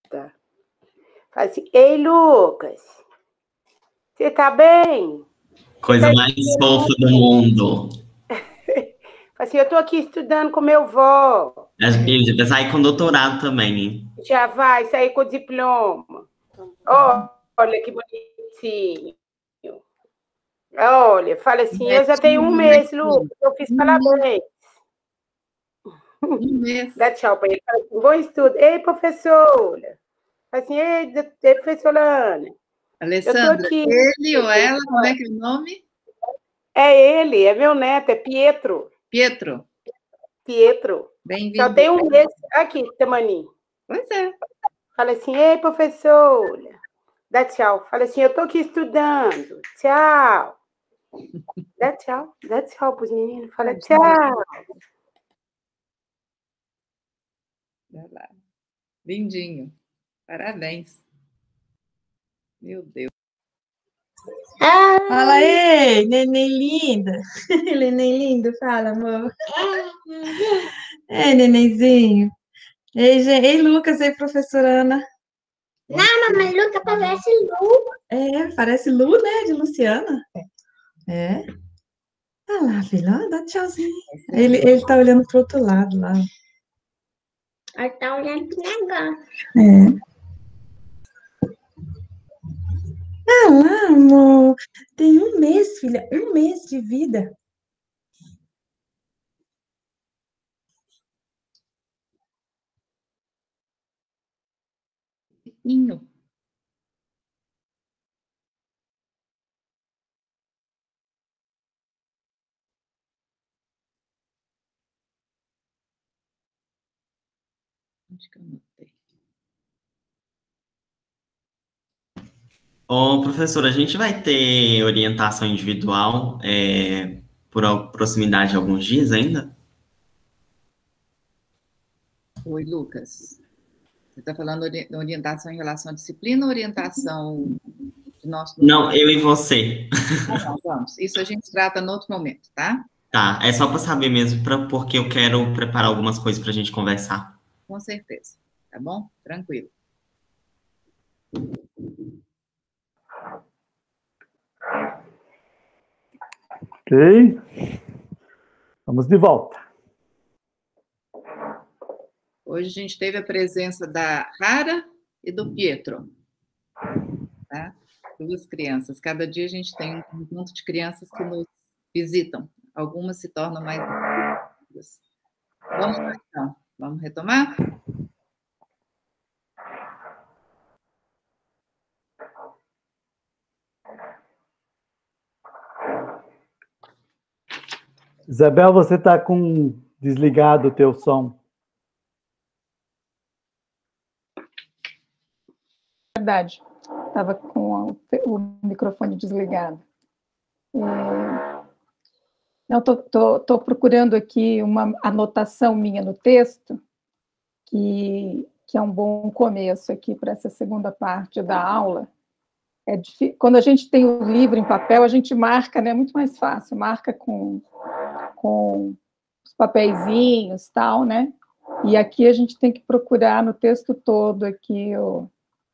Tá. Fala assim, ei, Lucas, você tá bem? Coisa mais fofa do mundo. Fala assim, eu tô aqui estudando com meu vó. Eu já saí com doutorado também, hein? Já vai sair com diploma. Oh, olha que bonitinho. Olha, fala assim, eu já tenho um mês, Lucas, eu fiz parabéns. Um mês. Dá tchau para ele. Fala assim, bom estudo. Ei, professora. Fala assim, ei, ei professora Ana. Alessandra, ele ou ela, como é que é o nome? É ele, é meu neto, é Pietro. Pietro. Pietro. Bem-vindo. Só tem um mês. Aqui, Tamaninho. Pois é. Fala assim, ei, professora. Dá tchau. Fala assim, eu tô aqui estudando. Tchau. Dá tchau. Dá tchau pros meninos. Fala tchau. Vai lá. Lindinho. Parabéns. Meu Deus. Ah. Fala aí, neném linda. Neném lindo, fala, amor. É, nenenzinho. Ei, gente. Ei, Lucas, ei, professora Ana. Não, mamãe, Lucas parece Lu. É, parece Lu, né, de Luciana. É. Ah lá, filho, ó, dá tchauzinho. Ele, ele tá olhando pro outro lado lá. Ele tá olhando pro negócio. É. Ah lá, amor. Tem um mês, filha, um mês de vida. Inho. Onde que eu anotei? Ô, professora, a gente vai ter orientação individual é, por proximidade de alguns dias ainda? Oi, Lucas. Você está falando de orientação em relação à disciplina ou orientação de nosso... Não, eu e você. Ah, não, vamos. Isso a gente trata em outro momento, tá? Tá, é só para saber mesmo, pra, porque eu quero preparar algumas coisas para a gente conversar. Com certeza. Tá bom? Tranquilo. Ok. Vamos de volta. Hoje a gente teve a presença da Rara e do Pietro. Tá? Duas crianças. Cada dia a gente tem um conjunto de crianças que nos visitam. Algumas se tornam mais... Vamos lá, então. Vamos retomar? Isabel, você está com desligado o teu som. Verdade. Estava com o, o microfone desligado. É... Não, estou procurando aqui uma anotação minha no texto, que, que é um bom começo aqui para essa segunda parte da aula. É difícil, quando a gente tem o livro em papel, a gente marca, né? É muito mais fácil, marca com, com os papeizinhos, tal, né? E aqui a gente tem que procurar no texto todo aqui o,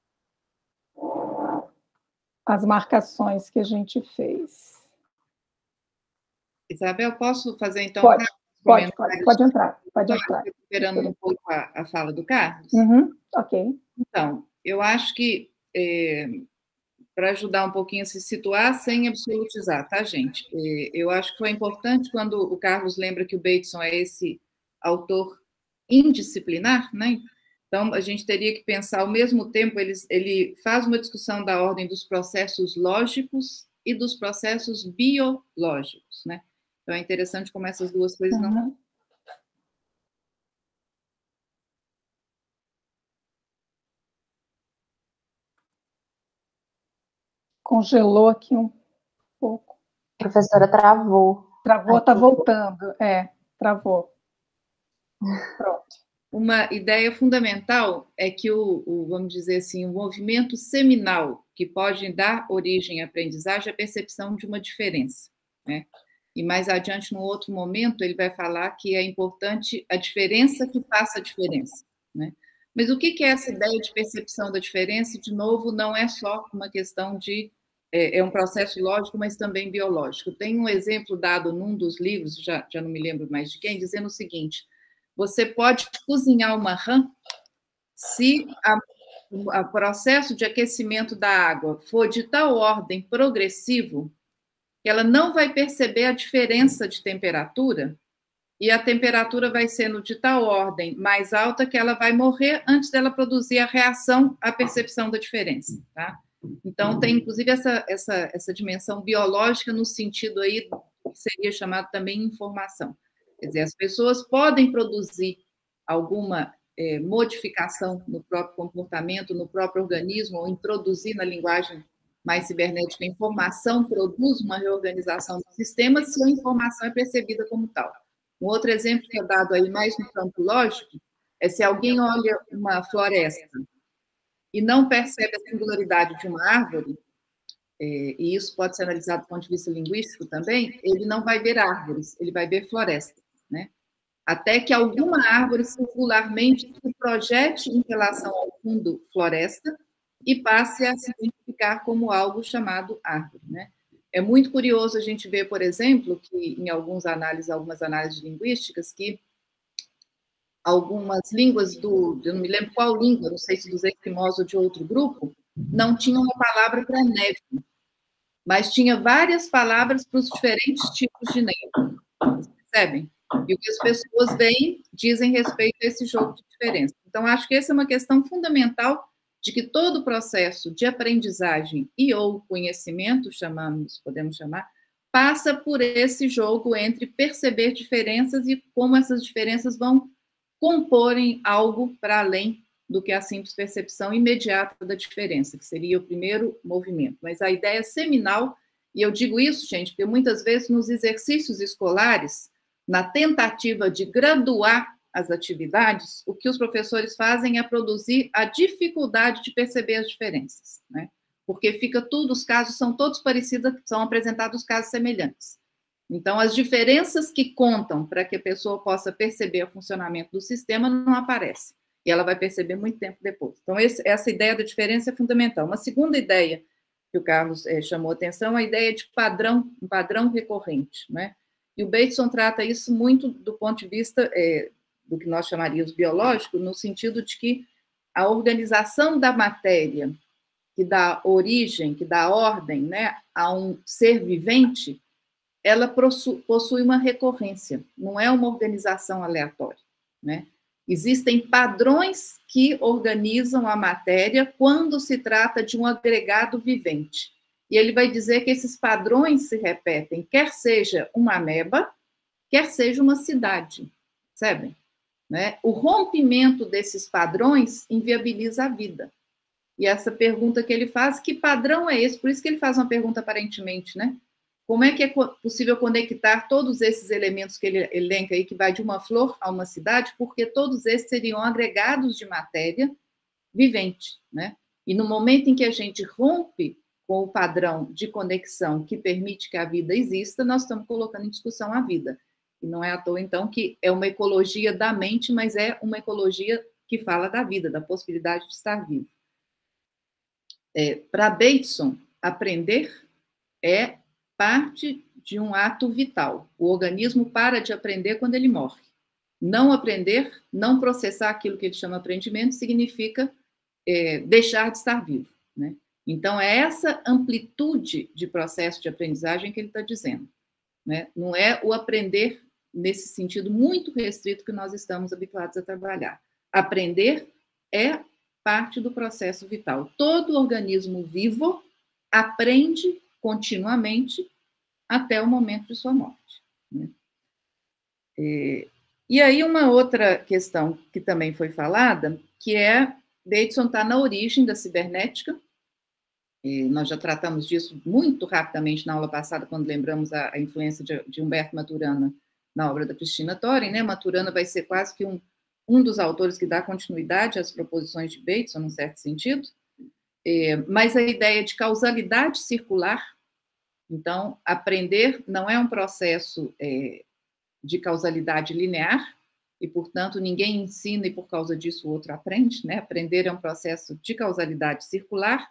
as marcações que a gente fez. Isabel, posso fazer, então... Pode, pode, pode, pode entrar, pode entrar. Esperando um pouco a, a fala do Carlos? Uhum, ok. Então, eu acho que, é, para ajudar um pouquinho a se situar, sem absolutizar, tá, gente? É, eu acho que foi importante quando o Carlos lembra que o Bateson é esse autor indisciplinar, né? Então, a gente teria que pensar, ao mesmo tempo, ele, ele faz uma discussão da ordem dos processos lógicos e dos processos biológicos, né? Então, é interessante como essas duas coisas uhum. não... Congelou aqui um pouco. A professora travou. Travou, está voltando. É, travou. Pronto. Uma ideia fundamental é que o, o, vamos dizer assim, o movimento seminal que pode dar origem à aprendizagem é a percepção de uma diferença, né? E mais adiante, num outro momento, ele vai falar que é importante a diferença que faça a diferença, né? Mas o que é essa ideia de percepção da diferença? De novo, não é só uma questão de... É, é um processo lógico, mas também biológico. Tem um exemplo dado num dos livros, já, já não me lembro mais de quem, dizendo o seguinte: você pode cozinhar uma rã se a, o processo de aquecimento da água for de tal ordem progressivo que ela não vai perceber a diferença de temperatura, e a temperatura vai sendo de tal ordem mais alta que ela vai morrer antes dela produzir a reação à percepção da diferença, tá? Então, tem, inclusive, essa, essa, essa dimensão biológica no sentido aí que seria chamado também informação. Quer dizer, as pessoas podem produzir alguma é, modificação no próprio comportamento, no próprio organismo, ou introduzir na linguagem mais cibernética a informação, produz uma reorganização do sistema se a informação é percebida como tal. Um outro exemplo que é dado aí mais no campo lógico é se alguém olha uma floresta e não percebe a singularidade de uma árvore, é, e isso pode ser analisado do ponto de vista linguístico também, ele não vai ver árvores, ele vai ver florestas, né? Até que alguma árvore singularmente se projete em relação ao fundo floresta e passe a se identificar como algo chamado árvore, né? É muito curioso a gente ver, por exemplo, que em algumas análises, algumas análises linguísticas, que algumas línguas do, eu não me lembro qual língua, não sei se dos esquimós ou de outro grupo, não tinham uma palavra para neve, mas tinha várias palavras para os diferentes tipos de neve, percebem? E o que as pessoas veem dizem respeito a esse jogo de diferença. Então, acho que essa é uma questão fundamental de que todo o processo de aprendizagem e ou conhecimento, chamamos, podemos chamar, passa por esse jogo entre perceber diferenças e como essas diferenças vão comporem algo para além do que a simples percepção imediata da diferença, que seria o primeiro movimento. Mas a ideia seminal, e eu digo isso, gente, porque muitas vezes nos exercícios escolares, na tentativa de graduar as atividades, o que os professores fazem é produzir a dificuldade de perceber as diferenças, né? Porque fica tudo, os casos são todos parecidos, são apresentados casos semelhantes. Então, as diferenças que contam para que a pessoa possa perceber o funcionamento do sistema não aparecem. E ela vai perceber muito tempo depois. Então, esse, essa ideia da diferença é fundamental. Uma segunda ideia que o Carlos é, chamou a atenção é a ideia de padrão, um padrão recorrente, né? E o Bateson trata isso muito do ponto de vista é, do que nós chamaríamos biológico, no sentido de que a organização da matéria, que dá origem, que dá ordem, né, a um ser vivente, ela possui uma recorrência, não é uma organização aleatória, né? Existem padrões que organizam a matéria quando se trata de um agregado vivente. E ele vai dizer que esses padrões se repetem, quer seja uma ameba, quer seja uma cidade, percebem? Né? O rompimento desses padrões inviabiliza a vida. E essa pergunta que ele faz, que padrão é esse? Por isso que ele faz uma pergunta aparentemente, né? Como é que é possível conectar todos esses elementos que ele elenca aí, que vai de uma flor a uma cidade, porque todos esses seriam agregados de matéria vivente, né? E no momento em que a gente rompe com o padrão de conexão que permite que a vida exista, nós estamos colocando em discussão a vida. E não é à toa, então, que é uma ecologia da mente, mas é uma ecologia que fala da vida, da possibilidade de estar vivo. É, para Bateson, aprender é parte de um ato vital. O organismo para de aprender quando ele morre. Não aprender, não processar aquilo que ele chama aprendimento, significa é, deixar de estar vivo, né? Então, é essa amplitude de processo de aprendizagem que ele está dizendo, né? Não é o aprender nesse sentido muito restrito que nós estamos habituados a trabalhar. Aprender é parte do processo vital. Todo organismo vivo aprende continuamente até o momento de sua morte, né? E, e aí uma outra questão que também foi falada, que é, Bateson está na origem da cibernética, e nós já tratamos disso muito rapidamente na aula passada, quando lembramos a, a influência de, de Humberto Maturana na obra da Cristina Thoren, né? Maturana vai ser quase que um, um dos autores que dá continuidade às proposições de Bateson, num certo sentido, é, mas a ideia de causalidade circular. Então, aprender não é um processo é, de causalidade linear, e, portanto, ninguém ensina e, por causa disso, o outro aprende, né? Aprender é um processo de causalidade circular,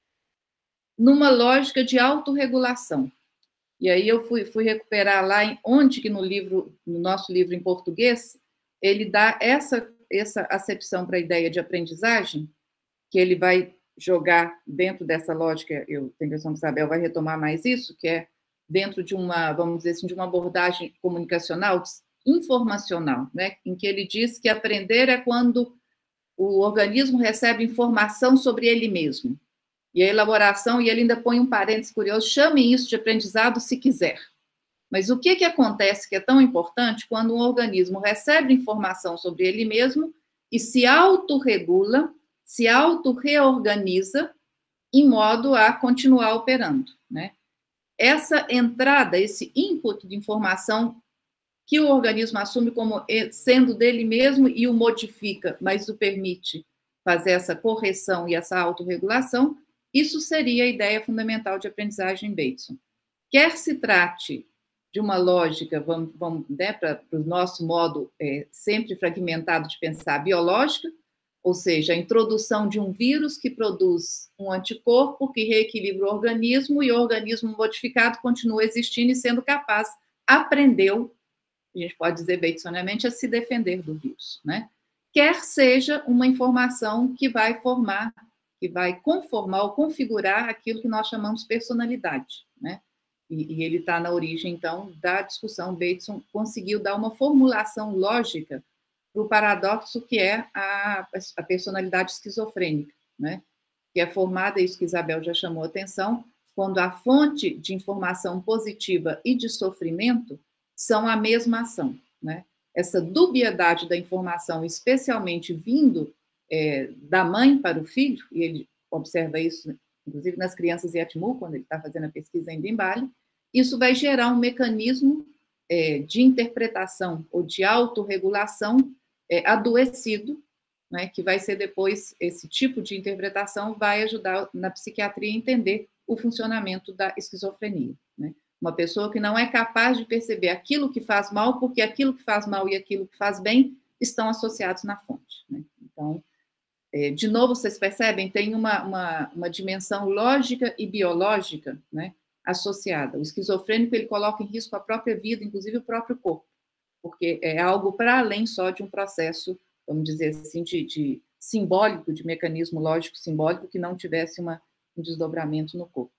numa lógica de autorregulação. E aí eu fui, fui recuperar lá em, onde que no livro, no nosso livro em português, ele dá essa, essa acepção para a ideia de aprendizagem, que ele vai jogar dentro dessa lógica, eu tenho a impressão que Isabel vai retomar mais isso, que é dentro de uma, vamos dizer assim, de uma abordagem comunicacional, informacional, né? Em que ele diz que aprender é quando o organismo recebe informação sobre ele mesmo. E a elaboração, e ele ainda põe um parênteses curioso, chamem isso de aprendizado se quiser. Mas o que, que acontece que é tão importante quando um organismo recebe informação sobre ele mesmo e se autorregula, se autorreorganiza em modo a continuar operando, né? Essa entrada, esse input de informação que o organismo assume como sendo dele mesmo e o modifica, mas o permite fazer essa correção e essa autorregulação, isso seria a ideia fundamental de aprendizagem em Bateson. Quer se trate de uma lógica, vamos, vamos né, para o nosso modo é, sempre fragmentado de pensar, biológica, ou seja, a introdução de um vírus que produz um anticorpo que reequilibra o organismo e o organismo modificado continua existindo e sendo capaz, aprendeu, a gente pode dizer batesonianamente, a se defender do vírus, né? Quer seja uma informação que vai formar, que vai conformar ou configurar aquilo que nós chamamos personalidade, né? E, e ele está na origem, então, da discussão. Bateson conseguiu dar uma formulação lógica para o paradoxo que é a, a personalidade esquizofrênica, né? Que é formada, isso que Isabel já chamou a atenção, quando a fonte de informação positiva e de sofrimento são a mesma ação, né? Essa dubiedade da informação, especialmente vindo é, da mãe para o filho, e ele observa isso, inclusive, nas crianças Yatmur, quando ele está fazendo a pesquisa em Dembali, isso vai gerar um mecanismo é, de interpretação ou de autorregulação é, adoecido, né, que vai ser depois, esse tipo de interpretação vai ajudar na psiquiatria a entender o funcionamento da esquizofrenia, né? Uma pessoa que não é capaz de perceber aquilo que faz mal, porque aquilo que faz mal e aquilo que faz bem estão associados na fonte, né? Então, é, de novo, vocês percebem, tem uma, uma, uma dimensão lógica e biológica, né, associada. O esquizofrênico, ele coloca em risco a própria vida, inclusive o próprio corpo, porque é algo para além só de um processo, vamos dizer assim, de, de simbólico, de mecanismo lógico simbólico, que não tivesse uma, um desdobramento no corpo.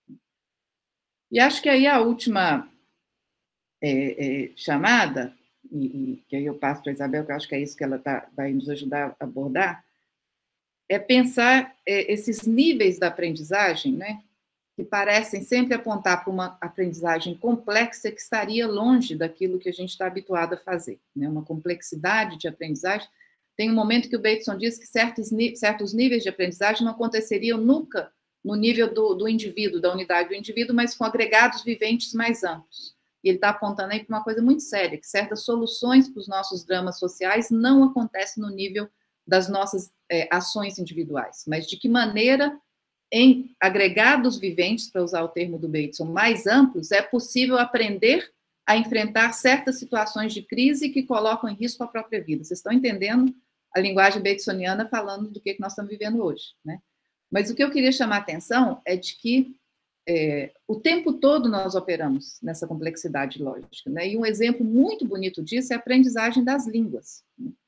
E acho que aí a última é, é, chamada, e, e que aí eu passo para a Isabel, que eu acho que é isso que ela tá, vai nos ajudar a abordar, é pensar é, esses níveis da aprendizagem, né, que parecem sempre apontar para uma aprendizagem complexa que estaria longe daquilo que a gente está habituado a fazer, né, uma complexidade de aprendizagem. Tem um momento que o Bateson diz que certos, certos níveis de aprendizagem não aconteceriam nunca no nível do, do indivíduo, da unidade do indivíduo, mas com agregados viventes mais amplos. E ele está apontando aí para uma coisa muito séria, que certas soluções para os nossos dramas sociais não acontecem no nível das nossas é, ações individuais, mas de que maneira, em agregados viventes, para usar o termo do Bateson, mais amplos, é possível aprender a enfrentar certas situações de crise que colocam em risco a própria vida. Vocês estão entendendo a linguagem batesoniana falando do que nós estamos vivendo hoje, né? Mas o que eu queria chamar a atenção é de que é, o tempo todo nós operamos nessa complexidade lógica, né? E um exemplo muito bonito disso é a aprendizagem das línguas.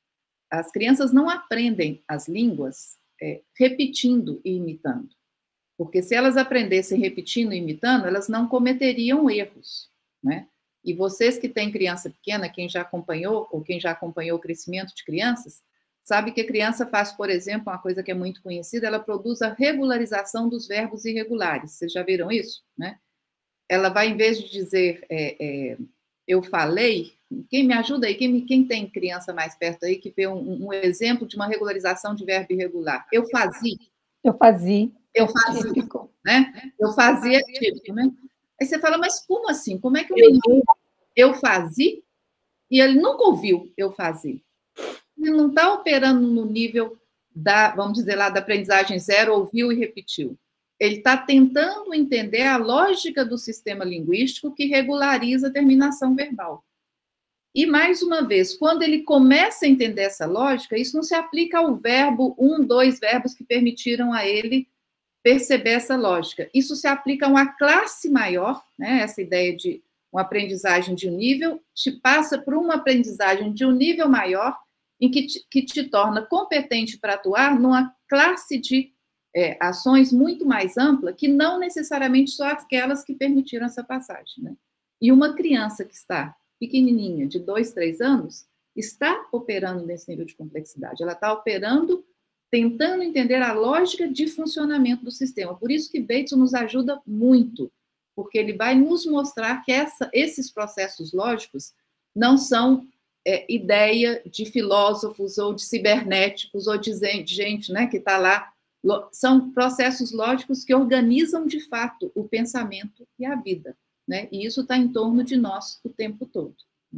As crianças não aprendem as línguas é, repetindo e imitando, porque se elas aprendessem repetindo e imitando, elas não cometeriam erros, né? E vocês que têm criança pequena, quem já acompanhou, ou quem já acompanhou o crescimento de crianças, sabe que a criança faz, por exemplo, uma coisa que é muito conhecida, ela produz a regularização dos verbos irregulares. Vocês já viram isso, né? Ela vai, em vez de dizer é, é, eu falei, quem me ajuda aí? Quem, quem tem criança mais perto aí que vê um, um exemplo de uma regularização de verbo irregular? Eu fazia. Eu fazia. Eu fazia, né? Eu fazia é típico, né? Aí você fala, mas como assim? Como é que o menino eu fazia e ele nunca ouviu eu fazia? Ele não está operando no nível da, vamos dizer lá, da aprendizagem zero, ouviu e repetiu. Ele está tentando entender a lógica do sistema linguístico que regulariza a terminação verbal. E, mais uma vez, quando ele começa a entender essa lógica, isso não se aplica ao verbo, um, dois verbos que permitiram a ele perceber essa lógica. Isso se aplica a uma classe maior, né? Essa ideia de uma aprendizagem de um nível, te passa por uma aprendizagem de um nível maior, em que te, que te torna competente para atuar numa classe de é, ações muito mais ampla, que não necessariamente só aquelas que permitiram essa passagem, né? E uma criança que está pequenininha, de dois, três anos, está operando nesse nível de complexidade. Ela está operando, tentando entender a lógica de funcionamento do sistema. Por isso que Bateson nos ajuda muito, porque ele vai nos mostrar que essa, esses processos lógicos não são é, ideia de filósofos ou de cibernéticos ou de gente, né, que está lá. São processos lógicos que organizam, de fato, o pensamento e a vida, né? E isso está em torno de nós o tempo todo.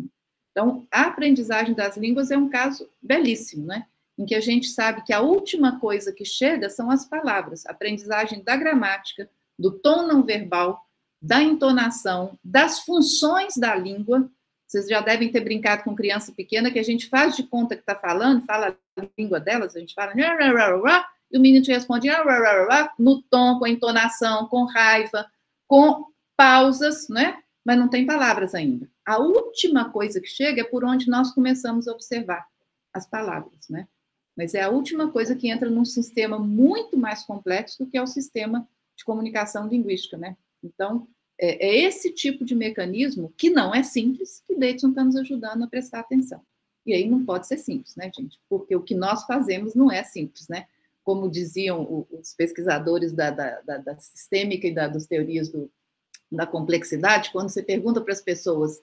Então, a aprendizagem das línguas é um caso belíssimo, né? Em que a gente sabe que a última coisa que chega são as palavras, a aprendizagem da gramática, do tom não verbal, da entonação, das funções da língua. Vocês já devem ter brincado com criança pequena, que a gente faz de conta que está falando, fala a língua delas, a gente fala, e o menino te responde no tom, com a entonação, com raiva, com pausas, né? Mas não tem palavras ainda. A última coisa que chega é por onde nós começamos a observar as palavras, né? Mas é a última coisa que entra num sistema muito mais complexo do que é o sistema de comunicação linguística, né? Então, é, é esse tipo de mecanismo, que não é simples, que Bateson está nos ajudando a prestar atenção. E aí não pode ser simples, né, gente? Porque o que nós fazemos não é simples, né? Como diziam os pesquisadores da, da, da, da sistêmica e da, das teorias do, da complexidade, quando você pergunta para as pessoas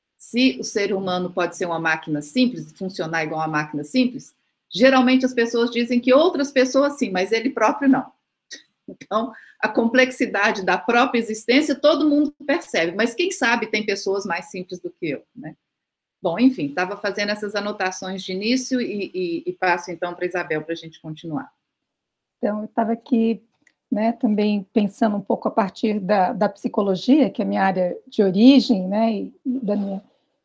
se o ser humano pode ser uma máquina simples, funcionar igual uma máquina simples, geralmente as pessoas dizem que outras pessoas sim, mas ele próprio não. Então, a complexidade da própria existência todo mundo percebe, mas quem sabe tem pessoas mais simples do que eu, né? Bom, enfim, estava fazendo essas anotações de início e, e, e passo então para a Isabel para a gente continuar. Então, eu estava aqui, né, também pensando um pouco a partir da, da psicologia, que é a minha área de origem, né, e da minha...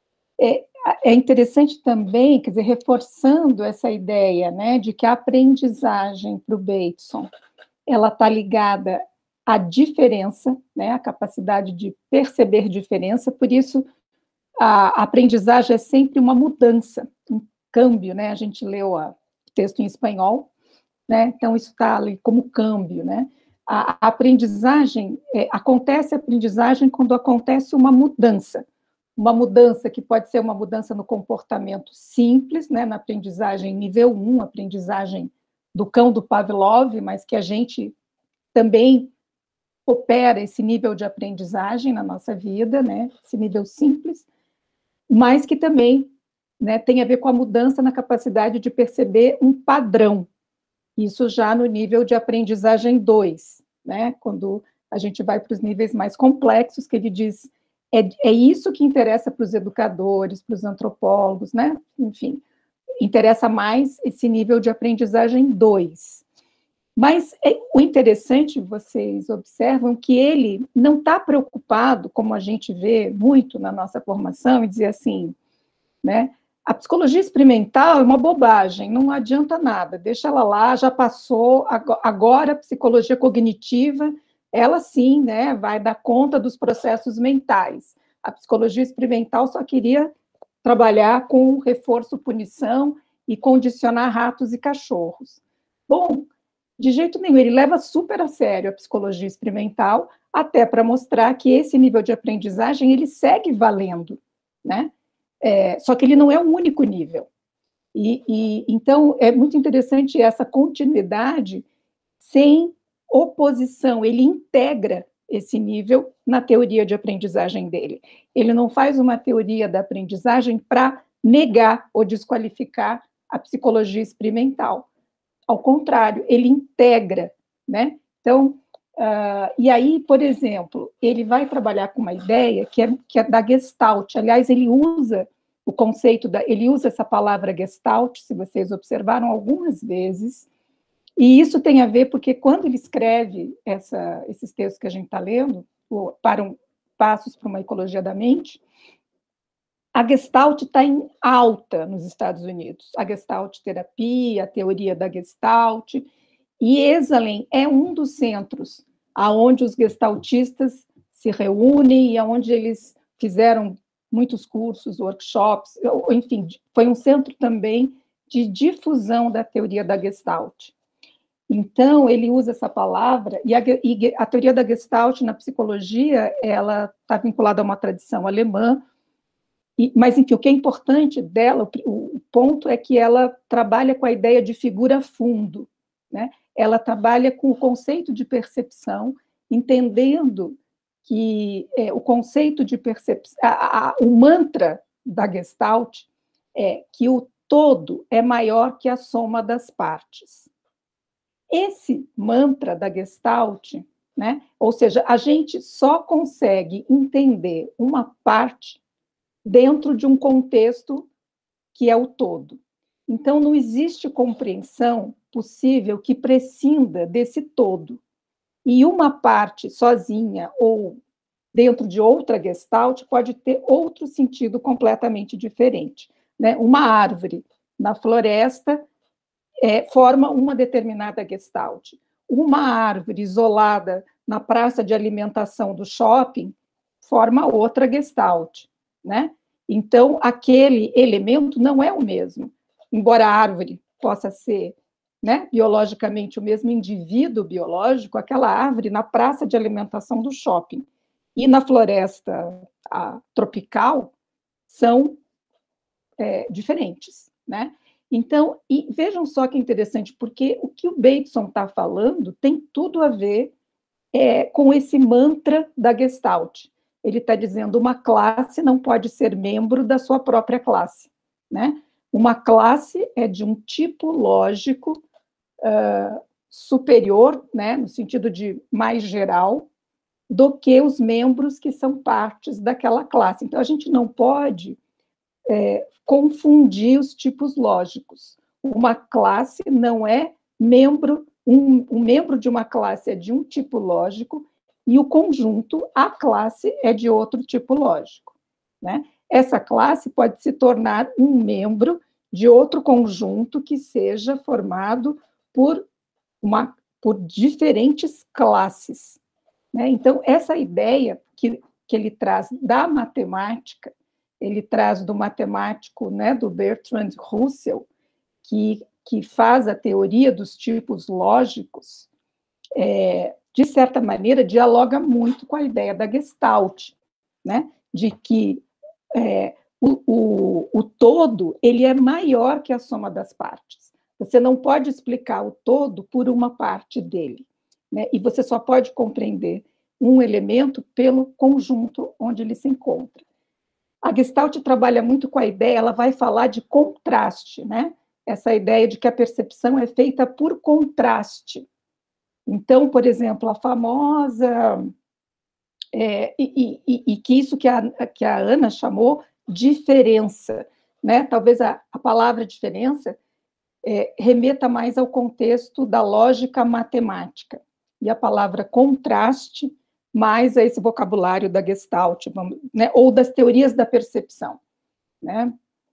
É, é interessante também, quer dizer, reforçando essa ideia, né, de que a aprendizagem para o Bateson, ela está ligada à diferença, né, à capacidade de perceber diferença, por isso a aprendizagem é sempre uma mudança, um câmbio, né, a gente leu a, o texto em espanhol, né, então isso está ali como câmbio, né, a, a aprendizagem, é, acontece a aprendizagem quando acontece uma mudança, uma mudança que pode ser uma mudança no comportamento simples, né, na aprendizagem nível um, aprendizagem do cão do Pavlov, mas que a gente também opera esse nível de aprendizagem na nossa vida, né, esse nível simples, mas que também, né, tem a ver com a mudança na capacidade de perceber um padrão, isso já no nível de aprendizagem dois, né, quando a gente vai para os níveis mais complexos, que ele diz, é, é isso que interessa para os educadores, para os antropólogos, né, enfim, interessa mais esse nível de aprendizagem dois. Mas é, o interessante, vocês observam que ele não está preocupado, como a gente vê muito na nossa formação, e dizer assim, né, a psicologia experimental é uma bobagem, não adianta nada, deixa ela lá, já passou, agora a psicologia cognitiva, ela sim, né, vai dar conta dos processos mentais. A psicologia experimental só queria trabalhar com reforço, punição e condicionar ratos e cachorros. Bom, de jeito nenhum, ele leva super a sério a psicologia experimental, até para mostrar que esse nível de aprendizagem, ele segue valendo, né? É, só que ele não é o único nível. E, e, então, é muito interessante essa continuidade sem oposição, ele integra esse nível na teoria de aprendizagem dele. Ele não faz uma teoria da aprendizagem para negar ou desqualificar a psicologia experimental. Ao contrário, ele integra, né? Então, uh, e aí, por exemplo, ele vai trabalhar com uma ideia que é, que é da Gestalt. Aliás, ele usa o conceito, da, ele usa essa palavra Gestalt, se vocês observaram algumas vezes, e isso tem a ver porque quando ele escreve essa, esses textos que a gente está lendo, o, para um, Passos para uma Ecologia da Mente, a Gestalt está em alta nos Estados Unidos, a Gestalt terapia, a teoria da Gestalt, e Esalen é um dos centros aonde os gestaltistas se reúnem e aonde eles fizeram muitos cursos, workshops, enfim, foi um centro também de difusão da teoria da Gestalt. Então, ele usa essa palavra, e a, e a teoria da Gestalt na psicologia, ela está vinculada a uma tradição alemã, e, mas, enfim, o que é importante dela, o, o ponto é que ela trabalha com a ideia de figura fundo, né? Ela trabalha com o conceito de percepção, entendendo que é, o conceito de percepção, a, a, o mantra da Gestalt é que o todo é maior que a soma das partes. Esse mantra da Gestalt, né, ou seja, a gente só consegue entender uma parte dentro de um contexto que é o todo. Então, não existe compreensão possível que prescinda desse todo. E uma parte sozinha ou dentro de outra Gestalt pode ter outro sentido completamente diferente, né? Uma árvore na floresta é, forma uma determinada Gestalt. Uma árvore isolada na praça de alimentação do shopping forma outra Gestalt, né? Então, aquele elemento não é o mesmo. Embora a árvore possa ser, né, biologicamente o mesmo indivíduo biológico, aquela árvore na praça de alimentação do shopping e na floresta a, tropical são é, diferentes, né? Então, e vejam só que interessante, porque o que o Bateson está falando tem tudo a ver é, com esse mantra da Gestalt. Ele está dizendo uma classe não pode ser membro da sua própria classe, né? Uma classe é de um tipo lógico uh, superior, né, no sentido de mais geral, do que os membros que são partes daquela classe. Então, a gente não pode é, confundir os tipos lógicos. Uma classe não é membro, um, um membro de uma classe é de um tipo lógico e o conjunto, a classe, é de outro tipo lógico, né? Essa classe pode se tornar um membro de outro conjunto que seja formado por, uma, por diferentes classes, né? Então, essa ideia que, que ele traz da matemática, ele traz do matemático, né, do Bertrand Russell, que, que faz a teoria dos tipos lógicos, é, de certa maneira, dialoga muito com a ideia da Gestalt, né, de que é, o, o, o todo ele é maior que a soma das partes. Você não pode explicar o todo por uma parte dele, né, e você só pode compreender um elemento pelo conjunto onde ele se encontra. A Gestalt trabalha muito com a ideia, ela vai falar de contraste, né? Essa ideia de que a percepção é feita por contraste. Então, por exemplo, a famosa... É, e, e, e que isso que a, que a Ana chamou diferença, né? Talvez a, a palavra diferença é, remeta mais ao contexto da lógica matemática, e a palavra contraste mais a esse vocabulário da Gestalt, né? Ou das teorias da percepção, né?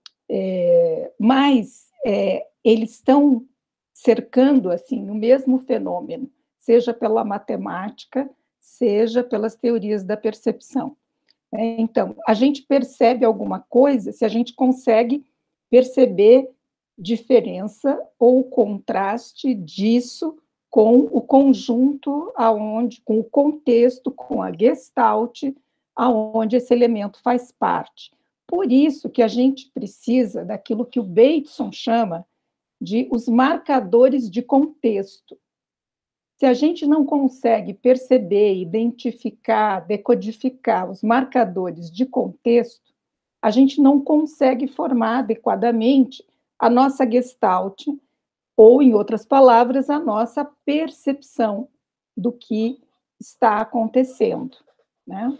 É, mas é, eles estão cercando assim o mesmo fenômeno, seja pela matemática, seja pelas teorias da percepção. Então, a gente percebe alguma coisa se a gente consegue perceber diferença ou contraste disso com o conjunto aonde, com o contexto, com a Gestalt, aonde esse elemento faz parte. Por isso que a gente precisa daquilo que o Bateson chama de os marcadores de contexto. Se a gente não consegue perceber, identificar, decodificar os marcadores de contexto, a gente não consegue formar adequadamente a nossa Gestalt, ou, em outras palavras, a nossa percepção do que está acontecendo, né?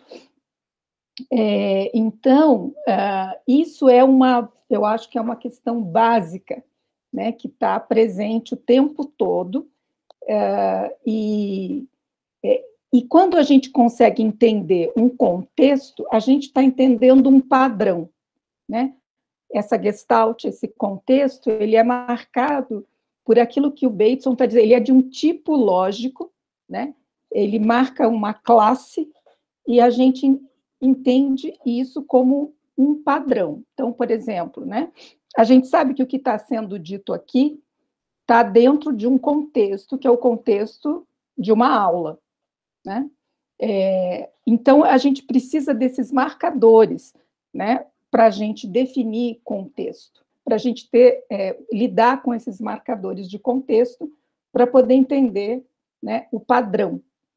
É, então, uh, isso é uma, eu acho que é uma questão básica, né, que está presente o tempo todo, uh, e, e quando a gente consegue entender um contexto, a gente está entendendo um padrão, né? Essa gestalt, esse contexto, ele é marcado por aquilo que o Bateson está dizendo, ele é de um tipo lógico, né? Ele marca uma classe e a gente entende isso como um padrão. Então, por exemplo, né? A gente sabe que o que está sendo dito aqui está dentro de um contexto, que é o contexto de uma aula, né? É, então, a gente precisa desses marcadores, né? Para a gente definir contexto, para a gente ter, é, lidar com esses marcadores de contexto, para poder entender, né, o padrão.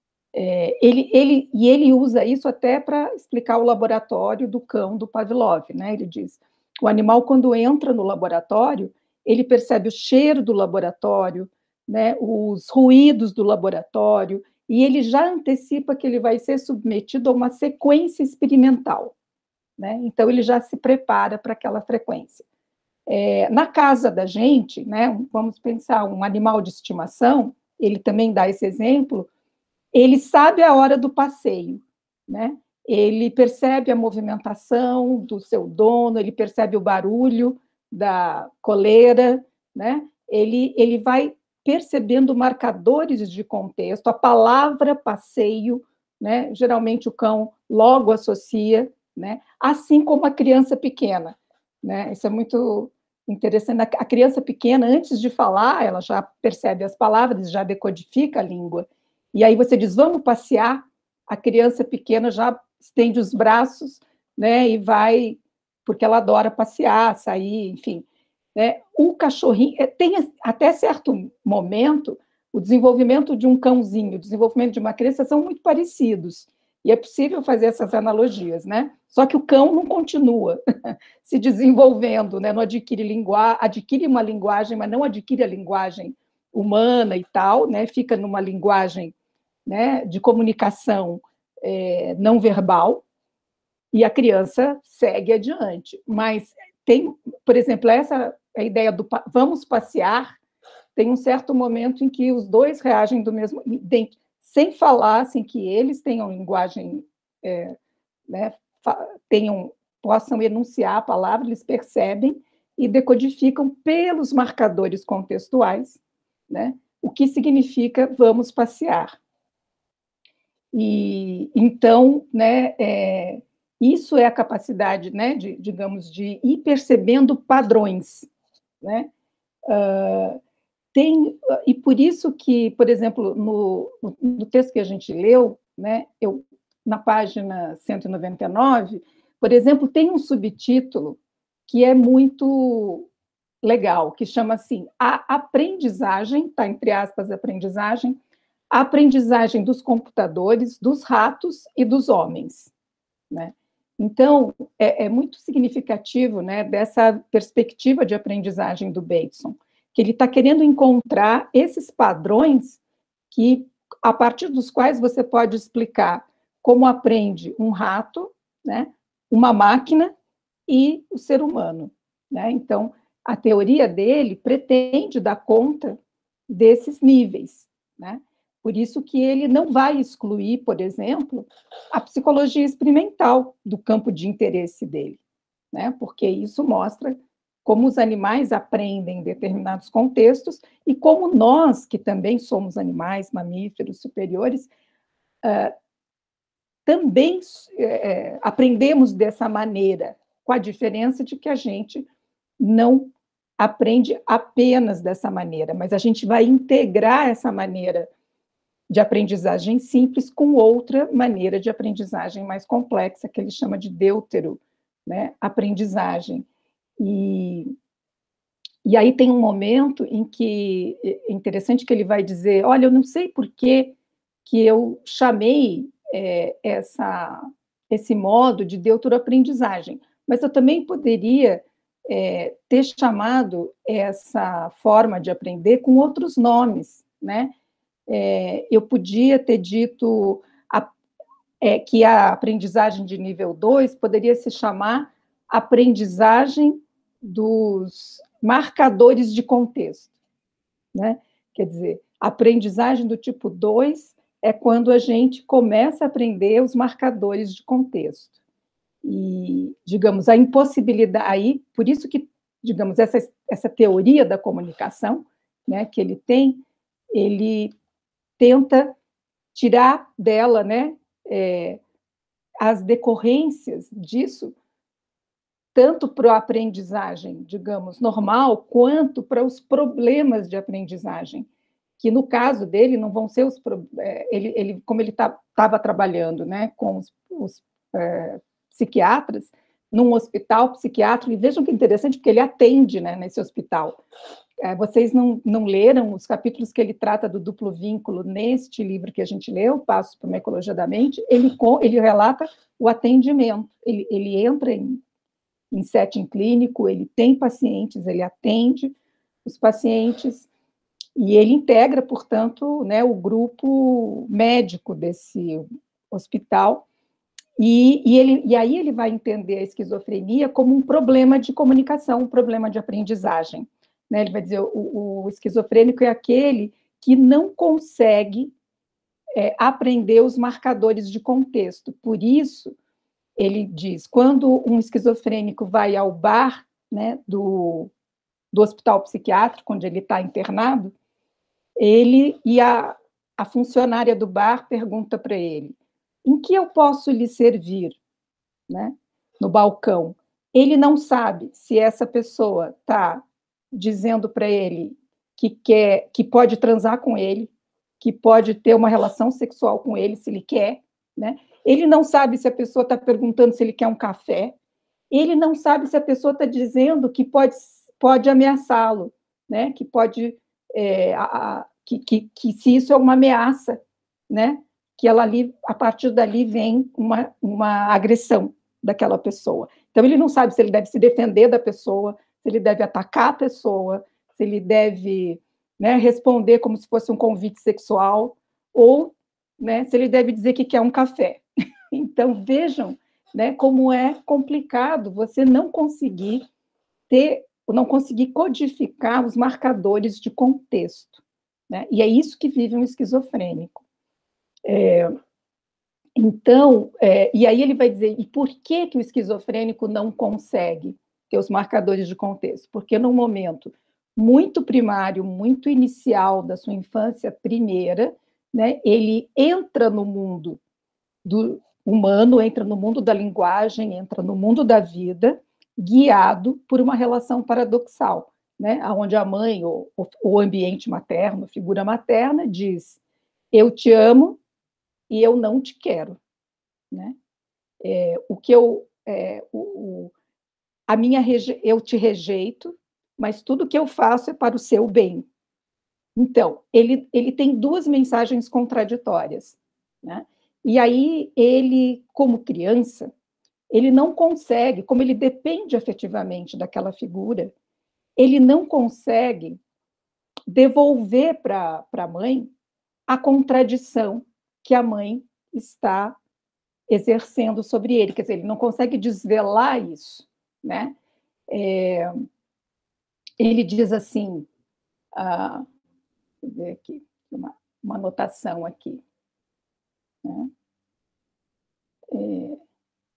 É, ele, ele, e ele usa isso até para explicar o laboratório do cão do Pavlov, né? Ele diz, o animal, quando entra no laboratório, ele percebe o cheiro do laboratório, né, os ruídos do laboratório, e ele já antecipa que ele vai ser submetido a uma sequência experimental, né? Então, ele já se prepara para aquela frequência. É, na casa da gente, né, vamos pensar, um animal de estimação, ele também dá esse exemplo, ele sabe a hora do passeio, né? Ele percebe a movimentação do seu dono, ele percebe o barulho da coleira, né? Ele, ele vai percebendo marcadores de contexto, a palavra passeio, né? Geralmente o cão logo associa, né? Assim como a criança pequena, né? Isso é muito interessante. A criança pequena, antes de falar, ela já percebe as palavras, já decodifica a língua. E aí você diz, vamos passear, a criança pequena já estende os braços, né, e vai, porque ela adora passear, sair, enfim. Né? O cachorrinho, tem até certo momento, o desenvolvimento de um cãozinho, o desenvolvimento de uma criança são muito parecidos, e é possível fazer essas analogias, né? Só que o cão não continua se desenvolvendo, né? Não adquire linguagem, adquire uma linguagem, mas não adquire a linguagem humana e tal, né? Fica numa linguagem, né, de comunicação é, não verbal, e a criança segue adiante. Mas tem, por exemplo, essa a ideia do vamos passear, tem um certo momento em que os dois reagem do mesmo, sem falar, sem que eles tenham linguagem, é, né, tenham, possam enunciar a palavra, eles percebem e decodificam pelos marcadores contextuais, né, o que significa vamos passear. E, então, né, é, isso é a capacidade, né, de, digamos, de ir percebendo padrões, né? Uh, tem, e por isso que, por exemplo, no, no texto que a gente leu, né, eu, na página cento e noventa e nove, por exemplo, tem um subtítulo que é muito legal, que chama assim, a aprendizagem, tá, entre aspas, aprendizagem, a aprendizagem dos computadores, dos ratos e dos homens, né? Então, é, é muito significativo, né, dessa perspectiva de aprendizagem do Bateson, que ele está querendo encontrar esses padrões que, a partir dos quais você pode explicar como aprende um rato, né, uma máquina e o ser humano, né? Então, a teoria dele pretende dar conta desses níveis, né? Por isso que ele não vai excluir, por exemplo, a psicologia experimental do campo de interesse dele, né? Porque isso mostra como os animais aprendem em determinados contextos e como nós, que também somos animais, mamíferos superiores, uh, também uh, aprendemos dessa maneira, com a diferença de que a gente não aprende apenas dessa maneira, mas a gente vai integrar essa maneira de aprendizagem simples com outra maneira de aprendizagem mais complexa, que ele chama de deutero, né, aprendizagem. E, e aí tem um momento em que é interessante que ele vai dizer, olha, eu não sei por que, que eu chamei é, essa, esse modo de deutero-aprendizagem, mas eu também poderia é, ter chamado essa forma de aprender com outros nomes, né? É, eu podia ter dito a, é, que a aprendizagem de nível dois poderia se chamar aprendizagem dos marcadores de contexto, né? Quer dizer, a aprendizagem do tipo dois é quando a gente começa a aprender os marcadores de contexto. E, digamos, a impossibilidade, aí, por isso que, digamos, essa, essa teoria da comunicação, né, que ele tem, ele tenta tirar dela, né, é, as decorrências disso, tanto para a aprendizagem, digamos, normal, quanto para os problemas de aprendizagem, que no caso dele não vão ser os... Ele, ele, como ele estava tá, trabalhando, né, com os, os é, psiquiatras, num hospital psiquiátrico, e vejam que interessante, porque ele atende, né, nesse hospital. É, vocês não, não leram os capítulos que ele trata do duplo vínculo neste livro que a gente leu, Passos para uma Ecologia da Mente, ele, ele relata o atendimento, ele, ele entra em, em setting clínico, ele tem pacientes, ele atende os pacientes, e ele integra, portanto, né, o grupo médico desse hospital, e, e, ele, e aí ele vai entender a esquizofrenia como um problema de comunicação, um problema de aprendizagem. Né? Ele vai dizer, o, o esquizofrênico é aquele que não consegue é, aprender os marcadores de contexto. Por isso, ele diz, quando um esquizofrênico vai ao bar, né, do, do hospital psiquiátrico, onde ele está internado, ele e a, a funcionária do bar pergunta para ele, em que eu posso lhe servir? Né? No balcão. Ele não sabe se essa pessoa está dizendo para ele que quer, que pode transar com ele, que pode ter uma relação sexual com ele, se ele quer, né? Ele não sabe se a pessoa está perguntando se ele quer um café, ele não sabe se a pessoa está dizendo que pode, pode ameaçá-lo, né? Que pode, é, a, que, que, que se isso é uma ameaça, né? Que ela ali, a partir dali vem uma, uma agressão daquela pessoa. Então, ele não sabe se ele deve se defender da pessoa, se ele deve atacar a pessoa, se ele deve, né, responder como se fosse um convite sexual, ou, né, se ele deve dizer que quer um café. Então, vejam, né, como é complicado você não conseguir ter, não conseguir codificar os marcadores de contexto. Né? E é isso que vive um esquizofrênico. É, então, é, e aí ele vai dizer, e por que, que o esquizofrênico não consegue ter os marcadores de contexto? Porque num momento muito primário, muito inicial da sua infância primeira, né, ele entra no mundo do humano, entra no mundo da linguagem, entra no mundo da vida, guiado por uma relação paradoxal, né, onde a mãe, ou o ambiente materno, a figura materna, diz, eu te amo, e eu não te quero, né? É, o que eu, é, o, o, a minha reje... eu te rejeito, mas tudo que eu faço é para o seu bem. Então, ele, ele tem duas mensagens contraditórias, né? E aí ele, como criança, ele não consegue, como ele depende afetivamente daquela figura, ele não consegue devolver para a mãe a contradição que a mãe está exercendo sobre ele, quer dizer, ele não consegue desvelar isso, né? É, ele diz assim, ah, deixa eu ver aqui, uma, uma anotação aqui, né? É,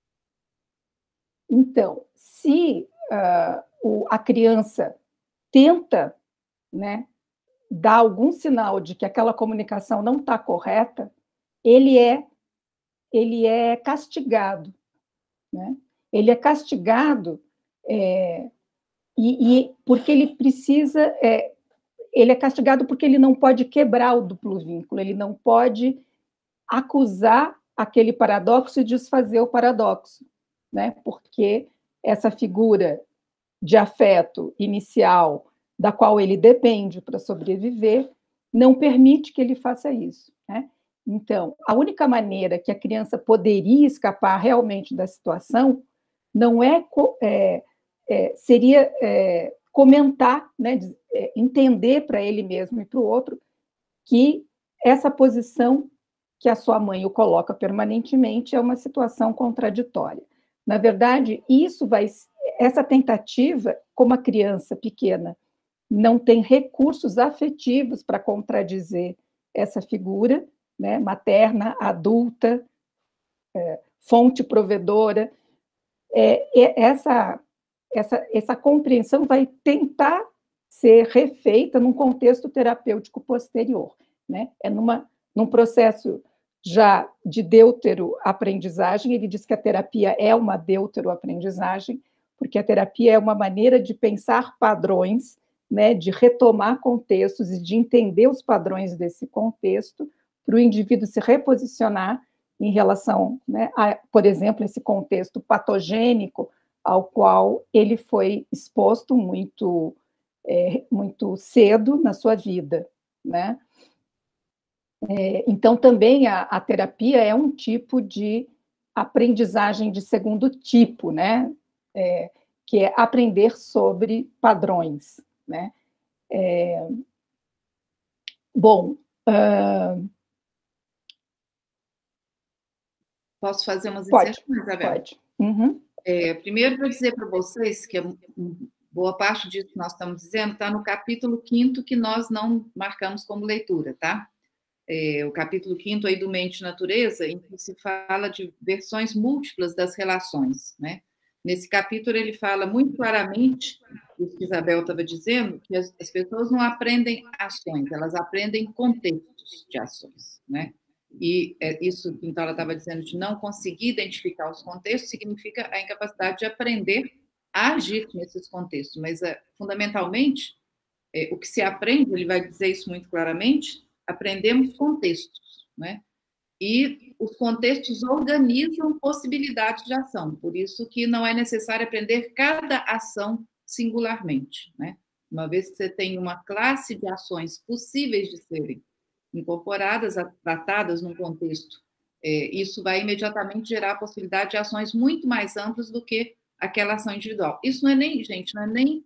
então, se ah, o, a criança tenta, né, dar algum sinal de que aquela comunicação não está correta, ele é, ele é castigado, né? Ele é castigado é, e, e porque ele precisa, é, ele é castigado porque ele não pode quebrar o duplo vínculo, ele não pode acusar aquele paradoxo e desfazer o paradoxo, né? Porque essa figura de afeto inicial, da qual ele depende para sobreviver, não permite que ele faça isso, né? Então, a única maneira que a criança poderia escapar realmente da situação não é, é, é seria é, comentar, né, é, entender para ele mesmo e para o outro que essa posição que a sua mãe o coloca permanentemente é uma situação contraditória. Na verdade, isso vai, essa tentativa, como a criança pequena não tem recursos afetivos para contradizer essa figura, né, materna, adulta, é, fonte provedora, é, essa, essa, essa compreensão vai tentar ser refeita num contexto terapêutico posterior, né? É numa, num processo já de deutero-aprendizagem. Ele diz que a terapia é uma deutero-aprendizagem, porque a terapia é uma maneira de pensar padrões, né, de retomar contextos e de entender os padrões desse contexto, para o indivíduo se reposicionar em relação, né, a, por exemplo, esse contexto patogênico ao qual ele foi exposto muito, é, muito cedo na sua vida, né? É, então, também a, a terapia é um tipo de aprendizagem de segundo tipo, né? É, que é aprender sobre padrões, né? É, bom, uh, posso fazer umas pode, inserções, Isabel? Pode. Uhum. É, primeiro, para dizer para vocês que boa parte disso que nós estamos dizendo está no capítulo quinto, que nós não marcamos como leitura, tá? É, o capítulo quinto aí do Mente e Natureza, em que se fala de versões múltiplas das relações, né? Nesse capítulo ele fala muito claramente, o que Isabel estava dizendo, que as, as pessoas não aprendem ações, elas aprendem contextos de ações, né? E é, isso, então, ela estava dizendo de não conseguir identificar os contextos, significa a incapacidade de aprender a agir nesses contextos, mas, é, fundamentalmente, é, o que se aprende, ele vai dizer isso muito claramente, aprendemos contextos, né? E os contextos organizam possibilidades de ação, por isso que não é necessário aprender cada ação singularmente, né? Uma vez que você tem uma classe de ações possíveis de serem incorporadas, tratadas num contexto, é, isso vai imediatamente gerar a possibilidade de ações muito mais amplas do que aquela ação individual. Isso não é nem, gente, não é nem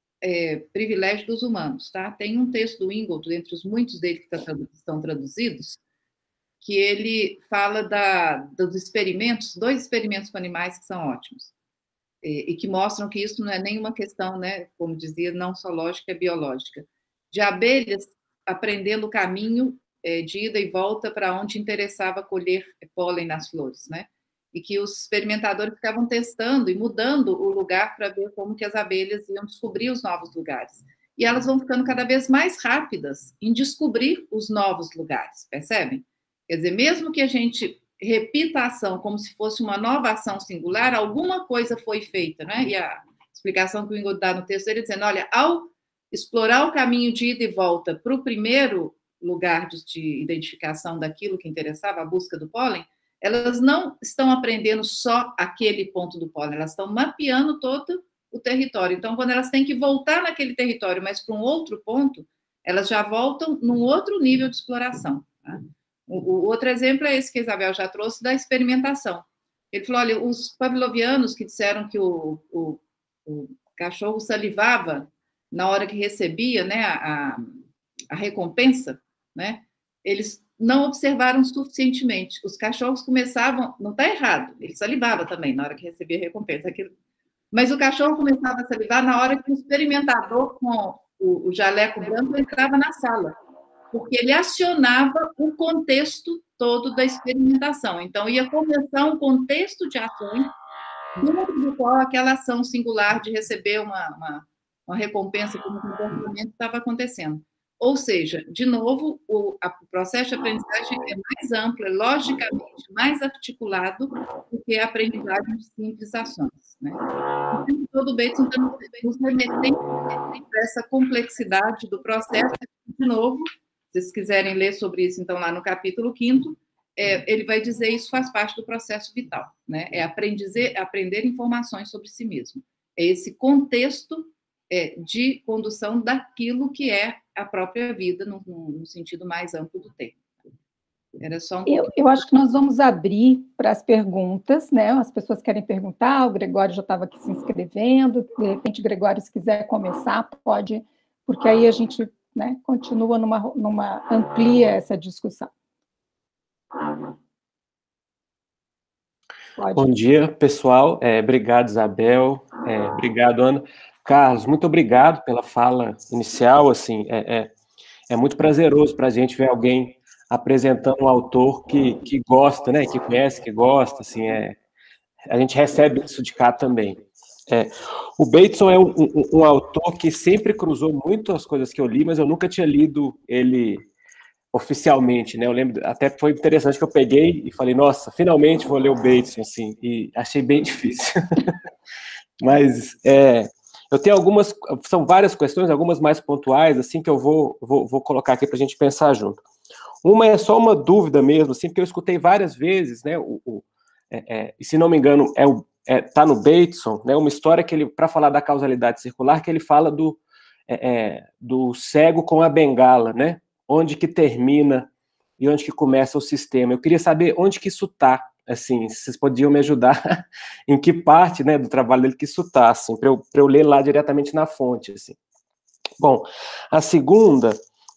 é, privilégio dos humanos, tá? Tem um texto do Ingold, entre os muitos deles que estão traduzidos, que ele fala da, dos experimentos, dois experimentos com animais que são ótimos, e, e que mostram que isso não é nenhuma questão, né, como dizia, não só lógica, é biológica, de abelhas aprendendo o caminho é, de ida e volta para onde interessava colher pólen nas flores, né? E que os experimentadores ficavam testando e mudando o lugar para ver como que as abelhas iam descobrir os novos lugares. E elas vão ficando cada vez mais rápidas em descobrir os novos lugares, percebem? Quer dizer, mesmo que a gente repita a ação como se fosse uma nova ação singular, alguma coisa foi feita, né? E a explicação que o Ingold dá no texto dele dizendo, olha, ao explorar o caminho de ida e volta para o primeiro lugar de, de identificação daquilo que interessava, a busca do pólen, elas não estão aprendendo só aquele ponto do pólen, elas estão mapeando todo o território. Então, quando elas têm que voltar naquele território, mas para um outro ponto, elas já voltam num outro nível de exploração, tá? O, o outro exemplo é esse que a Isabel já trouxe, da experimentação. Ele falou, olha, os pavlovianos que disseram que o, o, o cachorro salivava na hora que recebia, né, a, a recompensa, né, eles não observaram suficientemente. Os cachorros começavam, não está errado, ele salivava também na hora que recebia a recompensa, aquilo, mas o cachorro começava a salivar na hora que o experimentador com o, o jaleco branco entrava na sala, porque ele acionava o contexto todo da experimentação. Então, ia começar um contexto de ações dentro do qual aquela ação singular de receber uma, uma, uma recompensa como comportamento estava acontecendo. Ou seja, de novo, o, a, o processo de aprendizagem é mais amplo, é logicamente mais articulado do que a aprendizagem de simples ações, né? Então, todo o Bates então, nos remetendo para essa complexidade do processo, de novo, se vocês quiserem ler sobre isso, então, lá no capítulo quinto, é, ele vai dizer isso faz parte do processo vital, né? É aprender, aprender informações sobre si mesmo. É esse contexto é, de condução daquilo que é a própria vida, no, no sentido mais amplo do termo. Era só um eu, eu acho que nós vamos abrir para as perguntas, né? As pessoas querem perguntar, o Gregório já estava aqui se inscrevendo, de repente, Gregório, se quiser começar, pode, porque aí a gente, né, continua numa, numa amplia essa discussão. Pode. Bom dia, pessoal. É, obrigado, Isabel. É, obrigado, Ana. Carlos, muito obrigado pela fala inicial. Assim, é, é, é muito prazeroso para a gente ver alguém apresentando um autor que, que gosta, né? Que conhece, que gosta. Assim, é a gente recebe isso de cá também. É, o Bateson é um, um, um autor que sempre cruzou muito as coisas que eu li, mas eu nunca tinha lido ele oficialmente, né? Eu lembro, até foi interessante que eu peguei e falei, nossa, finalmente vou ler o Bateson, assim, e achei bem difícil. Mas é, eu tenho algumas, são várias questões, algumas mais pontuais, assim, que eu vou, vou, vou colocar aqui para a gente pensar junto. Uma é só uma dúvida mesmo, assim, porque eu escutei várias vezes, né, o, o, é, é, e se não me engano, é o, é, tá no Bateson, né, uma história que ele, para falar da causalidade circular, que ele fala do, é, é, do cego com a bengala, né, onde que termina e onde que começa o sistema. Eu queria saber onde que isso está, assim, se vocês podiam me ajudar, em que parte, né, do trabalho dele que isso está, assim, para eu, para eu ler lá diretamente na fonte, assim. Bom, a segunda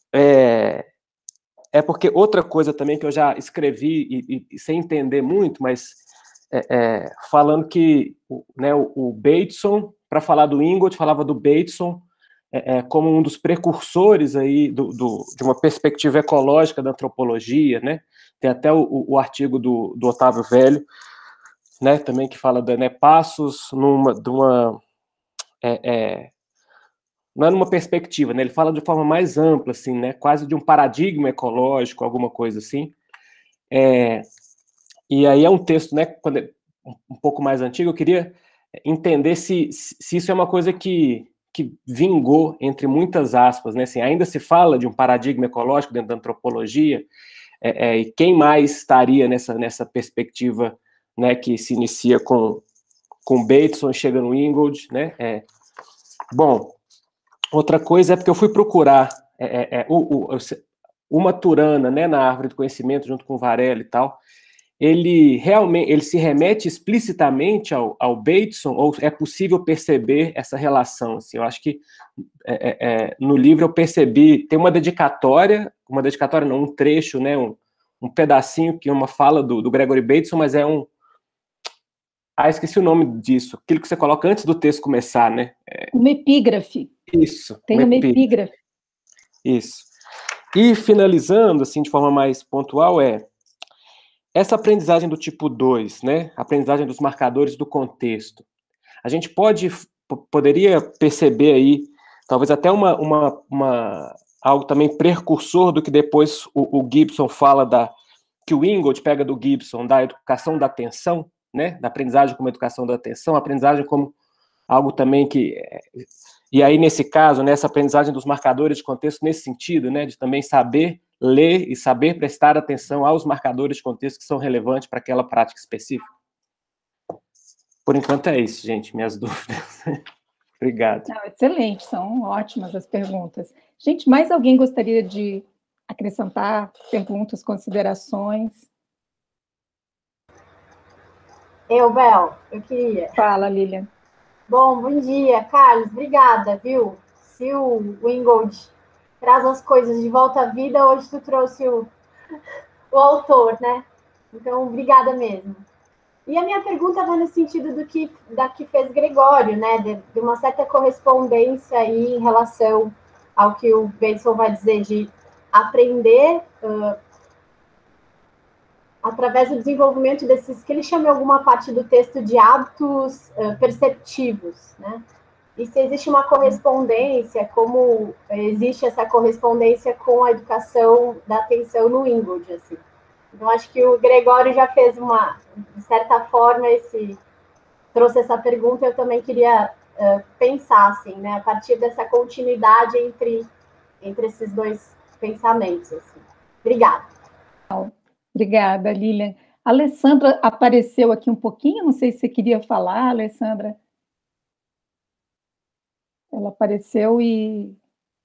é, é porque outra coisa também que eu já escrevi, e, e, e sem entender muito, mas é, é, falando que, né, o, o Bateson, para falar do Ingold, falava do Bateson é, é, como um dos precursores aí do, do, de uma perspectiva ecológica da antropologia, né? Tem até o, o artigo do, do Otávio Velho, né, também que fala de, né, passos numa, de uma, é, é, não é numa perspectiva, né, ele fala de forma mais ampla, assim, né, quase de um paradigma ecológico, alguma coisa assim. É, e aí é um texto, né, quando é um pouco mais antigo, eu queria entender se, se isso é uma coisa que, que vingou, entre muitas aspas, né, assim, ainda se fala de um paradigma ecológico dentro da antropologia, é, é, e quem mais estaria nessa, nessa perspectiva, né, que se inicia com, com Bateson, chega no Ingold, né, é, bom, outra coisa é porque eu fui procurar é, é, é, o, o, o Maturana, né, na Árvore do Conhecimento, junto com o Varela e tal, ele realmente, ele se remete explicitamente ao, ao Bateson, ou é possível perceber essa relação, assim, eu acho que é, é, no livro eu percebi, tem uma dedicatória, uma dedicatória não, um trecho, né, um, um pedacinho, que é uma fala do, do Gregory Bateson, mas é um, ah, esqueci o nome disso, aquilo que você coloca antes do texto começar, né? É... Uma epígrafe. Isso. Tem uma epígrafe. Isso. E finalizando, assim, de forma mais pontual, é essa aprendizagem do tipo dois, né? Aprendizagem dos marcadores do contexto. A gente pode, poderia perceber aí, talvez até uma, uma, uma algo também precursor do que depois o, o Gibson fala da, que o Ingold pega do Gibson, da educação da atenção, né? Da aprendizagem como educação da atenção, aprendizagem como algo também que... E aí, nesse caso, nessa aprendizagem dos marcadores de contexto, nesse sentido, né? De também saber ler e saber prestar atenção aos marcadores de contexto que são relevantes para aquela prática específica. Por enquanto é isso, gente, minhas dúvidas. Obrigado. Não, excelente, são ótimas as perguntas. Gente, mais alguém gostaria de acrescentar perguntas, considerações? Eu, Bel, eu queria. Fala, Lilian. Bom, bom dia, Carlos, obrigada, viu? Se o Ingold traz as coisas de volta à vida, hoje tu trouxe o, o autor, né? Então, obrigada mesmo. E a minha pergunta vai no sentido do que, da que fez Gregório, né? De, de uma certa correspondência aí em relação ao que o Bateson vai dizer de aprender uh, através do desenvolvimento desses, que ele chama em alguma parte do texto de hábitos uh, perceptivos, né? E se existe uma correspondência, como existe essa correspondência com a educação da atenção no Ingold, assim. Então, acho que o Gregório já fez uma, de certa forma, esse, trouxe essa pergunta, eu também queria uh, pensar, assim, né, a partir dessa continuidade entre, entre esses dois pensamentos, assim. Obrigada. Obrigada, Lilian. A Alessandra apareceu aqui um pouquinho, não sei se você queria falar, Alessandra. Ela apareceu e...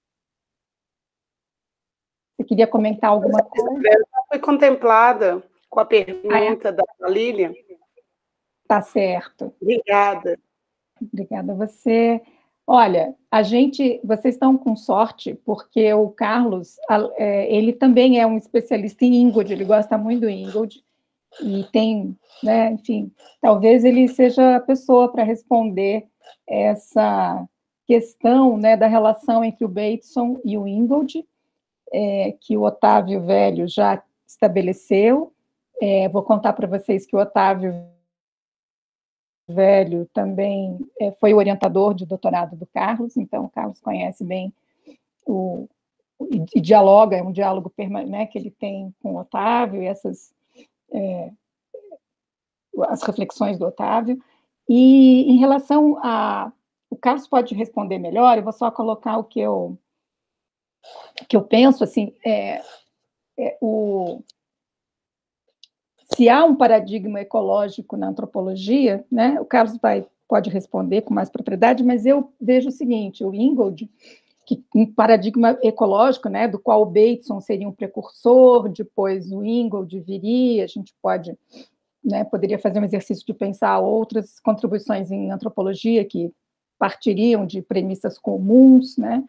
Você queria comentar alguma coisa? Eu fui contemplada com a pergunta ah, é? da Lilian. Tá certo. Obrigada. Obrigada a você. Olha, a gente, vocês estão com sorte, porque o Carlos, ele também é um especialista em Ingold, ele gosta muito do Ingold, e tem, né, enfim, talvez ele seja a pessoa para responder essa questão, né, da relação entre o Bateson e o Ingold, é, que o Otávio Velho já estabeleceu. É, vou contar para vocês que o Otávio velho também é, foi o orientador de doutorado do Carlos, então o Carlos conhece bem o, e, e dialoga, é um diálogo permanente, né, que ele tem com o Otávio, e essas é, as reflexões do Otávio. E em relação a... O Carlos pode responder melhor, eu vou só colocar o que eu, que eu penso, assim, é, é, o, se há um paradigma ecológico na antropologia, né, o Carlos vai, pode responder com mais propriedade, mas eu vejo o seguinte, o Ingold, que um paradigma ecológico, né, do qual o Bateson seria um precursor, depois o Ingold viria, a gente pode... Né, poderia fazer um exercício de pensar outras contribuições em antropologia que partiriam de premissas comuns, né?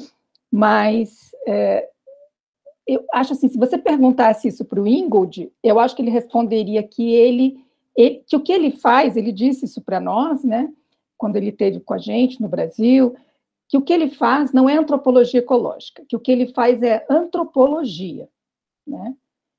Mas é, eu acho assim, se você perguntasse isso para o Ingold, eu acho que ele responderia que ele, ele, que o que ele faz, ele disse isso para nós, né? Quando ele esteve com a gente no Brasil, que o que ele faz não é antropologia ecológica, que o que ele faz é antropologia, né?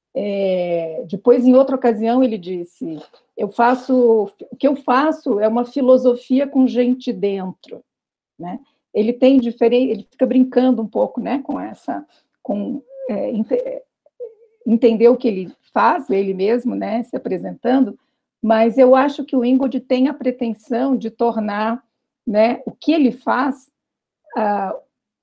É, depois, em outra ocasião, ele disse, eu faço, o que eu faço é uma filosofia com gente dentro, né? Ele tem diferente, ele fica brincando um pouco, né, com essa, com é, ent, entender o que ele faz, ele mesmo, né, se apresentando, mas eu acho que o Ingold tem a pretensão de tornar, né, o que ele faz, ah,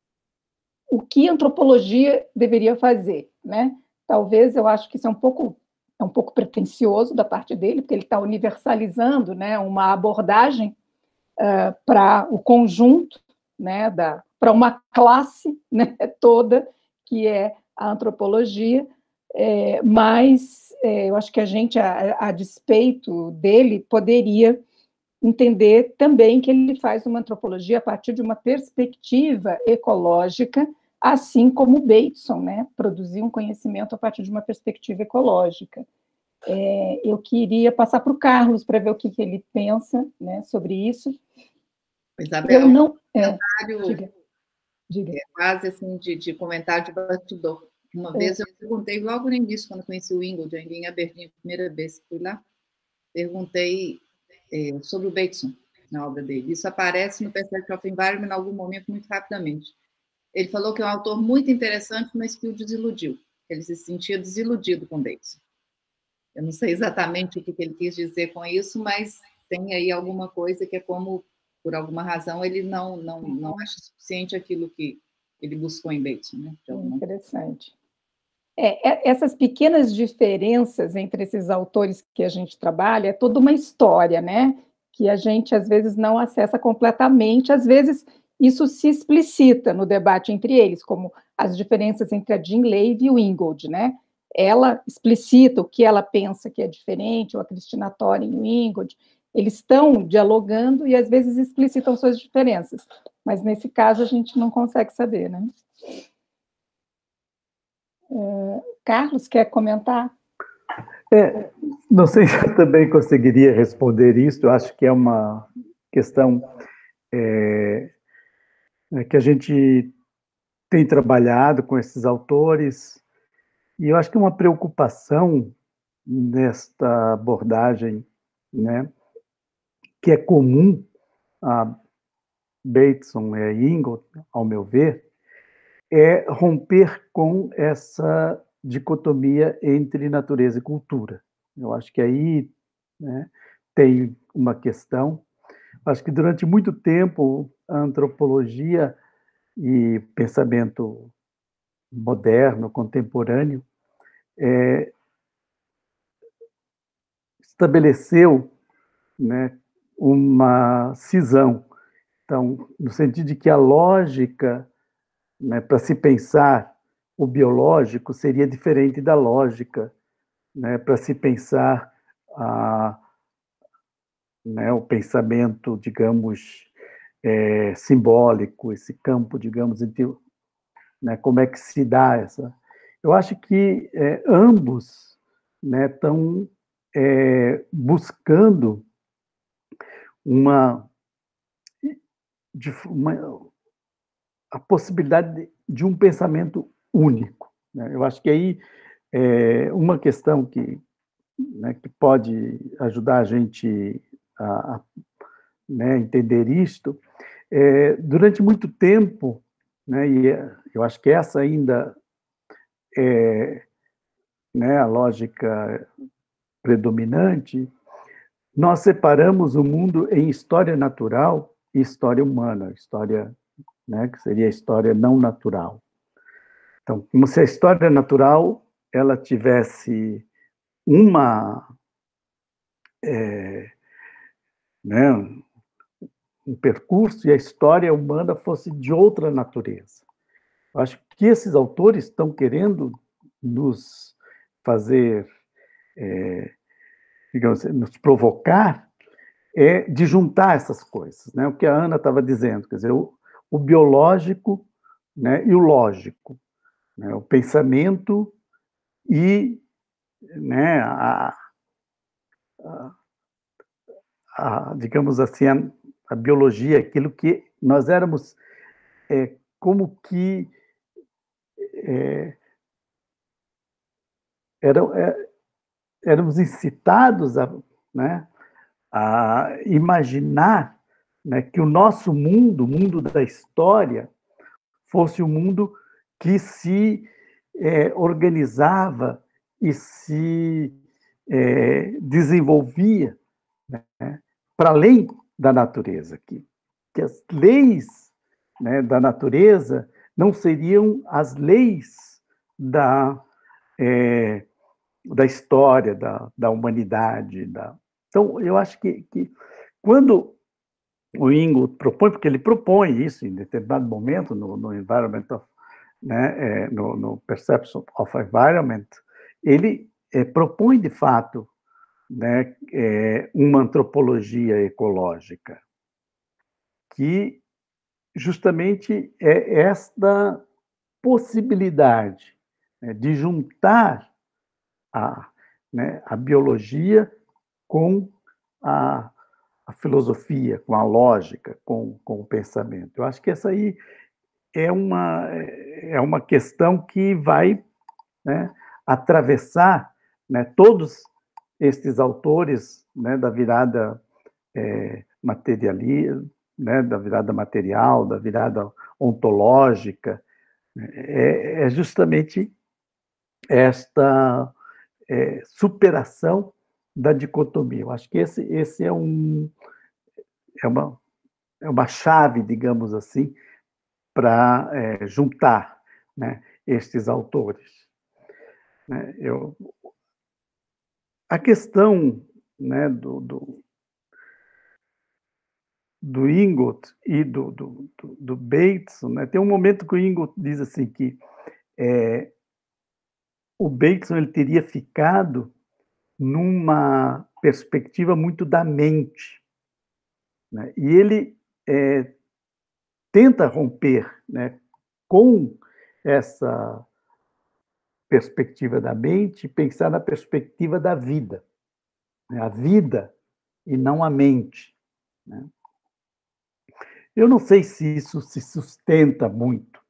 o que a antropologia deveria fazer, né? Talvez, eu acho que isso é um pouco, é um pouco pretensioso da parte dele, porque ele está universalizando, né, uma abordagem uh, para o conjunto, né, para uma classe, né, toda, que é a antropologia, é, mas é, eu acho que a gente, a, a despeito dele, poderia entender também que ele faz uma antropologia a partir de uma perspectiva ecológica, assim como o Bateson, né, produzir um conhecimento a partir de uma perspectiva ecológica. É, eu queria passar para o Carlos para ver o que, que ele pensa, né, sobre isso. Isabel, eu não... É, diga, diga. É quase assim de, de comentário de bastidor. Uma é. vez eu perguntei, logo no início, quando conheci o Ingold, ainda em Aberdeen, a primeira vez que fui lá, perguntei é, sobre o Bateson, na obra dele. Isso aparece no Perspective of Environment em algum momento, muito rapidamente. Ele falou que é um autor muito interessante, mas que o desiludiu. Ele se sentia desiludido com Bateson. Eu não sei exatamente o que ele quis dizer com isso, mas tem aí alguma coisa que é como, por alguma razão, ele não, não, não acha suficiente aquilo que ele buscou em Bateson. Né? Interessante. É, essas pequenas diferenças entre esses autores que a gente trabalha é toda uma história, né? Que a gente, às vezes, não acessa completamente, às vezes... Isso se explicita no debate entre eles, como as diferenças entre a Jean Lave e o Ingold, né? Ela explicita o que ela pensa que é diferente, ou a Christina Thorin e o Ingold. Eles estão dialogando e, às vezes, explicitam suas diferenças. Mas, nesse caso, a gente não consegue saber, né? É, Carlos, quer comentar? É, não sei se eu também conseguiria responder isso. Eu acho que é uma questão... É, É que a gente tem trabalhado com esses autores, e eu acho que uma preocupação nesta abordagem, né, que é comum a Bateson e a Ingold, ao meu ver, é romper com essa dicotomia entre natureza e cultura. Eu acho que aí, né, tem uma questão. Acho que durante muito tempo a antropologia e pensamento moderno, contemporâneo, é, estabeleceu, né, uma cisão. Então, no sentido de que a lógica, né, para se pensar o biológico seria diferente da lógica, né, para se pensar a, né, o pensamento, digamos, é, simbólico, esse campo, digamos, né, como é que se dá essa... Eu acho que é, ambos, né, estão é, buscando uma, de, uma a possibilidade de, de um pensamento único. Né? Eu acho que aí é uma questão que, né, que pode ajudar a gente a, a né, entender isto, é, durante muito tempo, né, e eu acho que essa ainda é, né, a lógica predominante, nós separamos o mundo em história natural e história humana, história, né, que seria a história não natural. Então, como se a história natural ela tivesse uma é, né, um percurso e a história humana fosse de outra natureza. Eu acho que esses autores estão querendo nos fazer, é, digamos, nos provocar, é de juntar essas coisas, né? O que a Ana estava dizendo, quer dizer, o, o biológico, né, e o lógico, né, o pensamento e, né, a, a, a, digamos assim, a, a biologia, aquilo que nós éramos, é, como que é, eram, é, éramos incitados a, né, a imaginar, né, que o nosso mundo, o mundo da história, fosse um mundo que se é, organizava e se é, desenvolvia, né, para além da natureza, que, que as leis, né, da natureza não seriam as leis da, é, da história, da, da humanidade. Da... Então, eu acho que, que quando o Ingo propõe, porque ele propõe isso em determinado momento no, no Environment of, né, é, no, no Perception of Environment, ele é, propõe, de fato, né, é, uma antropologia ecológica, que justamente é esta possibilidade, né, de juntar a, né, a biologia com a, a filosofia, com a lógica, com, com o pensamento. Eu acho que essa aí é uma, é uma questão que vai, né, atravessar, né, todos estes autores, né, da virada é, materialista, né, da virada material, da virada ontológica, é, é justamente esta é, superação da dicotomia. Eu acho que esse, esse é, um, é, uma, é uma chave, digamos assim, para é, juntar, né, estes autores. Né, eu, a questão, né, do, do, do Ingold e do, do, do Bateson, né, tem um momento que o Ingold diz assim que é, o Bateson ele teria ficado numa perspectiva muito da mente, né, e ele é, tenta romper, né, com essa perspectiva da mente, pensar na perspectiva da vida, né, a vida e não a mente, né. Eu não sei se isso se sustenta muito.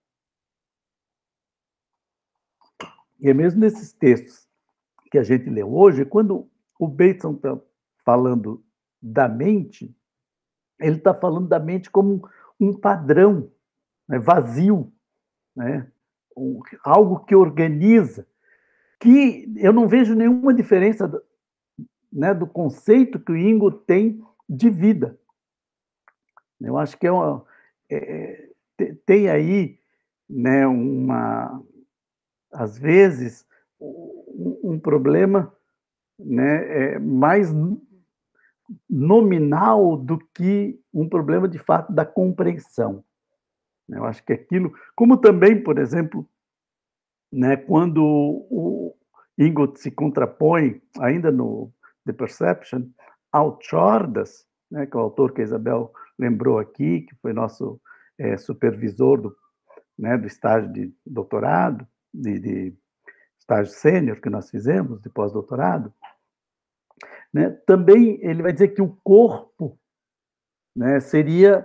E é mesmo nesses textos que a gente leu hoje, quando o Bateson está falando da mente, ele está falando da mente como um padrão, né, vazio, né, um, algo que organiza, que eu não vejo nenhuma diferença do, né, do conceito que o Ingo tem de vida. Eu acho que é uma, é, tem aí, né, uma, às vezes, um, um problema, né, é, mais nominal do que um problema, de fato, da compreensão. Eu acho que aquilo, como também, por exemplo, né, quando o Ingold se contrapõe, ainda no The Perception, ao Chordas, né, que é o autor que a Isabel lembrou aqui, que foi nosso é, supervisor do, né, do estágio de doutorado, de, de estágio sênior que nós fizemos, de pós-doutorado, né, também ele vai dizer que o corpo, né, seria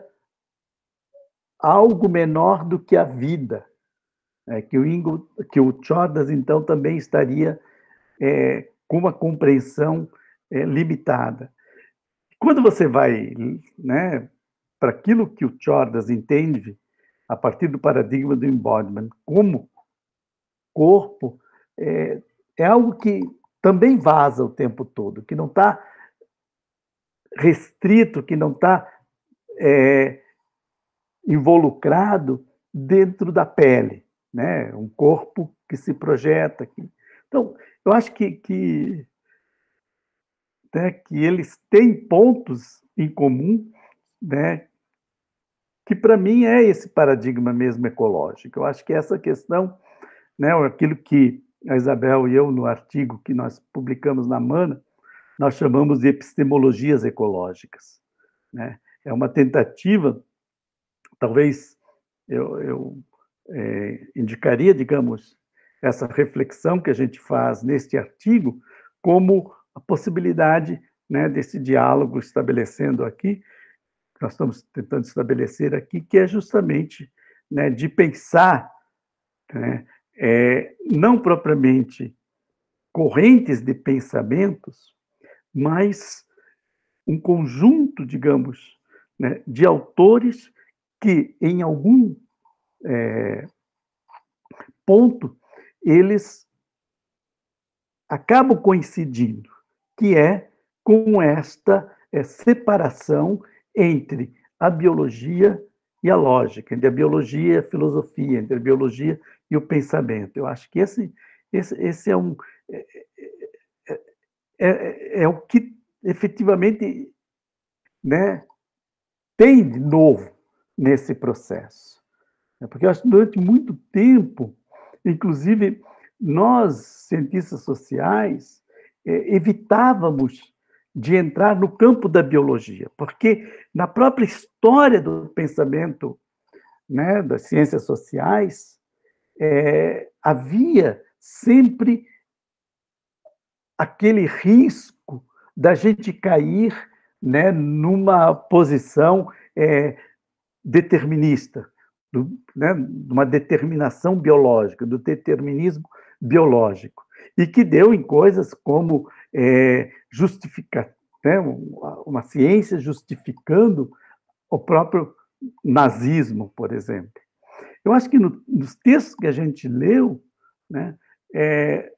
algo menor do que a vida, né, que o Ingo, que o Chordas, então, também estaria é, com uma compreensão é, limitada. quando você vai, né, para aquilo que o Chordas entende, a partir do paradigma do embodiment, como corpo, é, é algo que também vaza o tempo todo, que não está restrito, que não está é, involucrado dentro da pele, né? Um corpo que se projeta aqui. Então, eu acho que, que, né, que eles têm pontos em comum, né, que para mim é esse paradigma mesmo ecológico. Eu acho que essa questão, né, aquilo que a Isabel e eu, no artigo que nós publicamos na Mana, nós chamamos de epistemologias ecológicas, né? É uma tentativa, talvez eu, eu é, indicaria, digamos, essa reflexão que a gente faz neste artigo como a possibilidade, né, desse diálogo estabelecendo aqui, que nós estamos tentando estabelecer aqui, que é justamente, né, de pensar, né, é, não propriamente correntes de pensamentos, mas um conjunto, digamos, né, de autores que, em algum é, ponto, eles acabam coincidindo, que é com esta é, separação entre a biologia e a lógica, entre a biologia e a filosofia, entre a biologia e o pensamento. Eu acho que esse, esse, esse é um... É, é, é, é o que efetivamente, né, tem de novo nesse processo. Porque eu acho que durante muito tempo, inclusive nós, cientistas sociais, evitávamos de entrar no campo da biologia, porque na própria história do pensamento, né, das ciências sociais, é, havia sempre aquele risco da gente cair, né, numa posição é, determinista, do, né, de uma determinação biológica, do determinismo biológico, e que deu em coisas como é, justificar, né, uma ciência justificando o próprio nazismo, por exemplo. Eu acho que no, nos textos que a gente leu, né, é,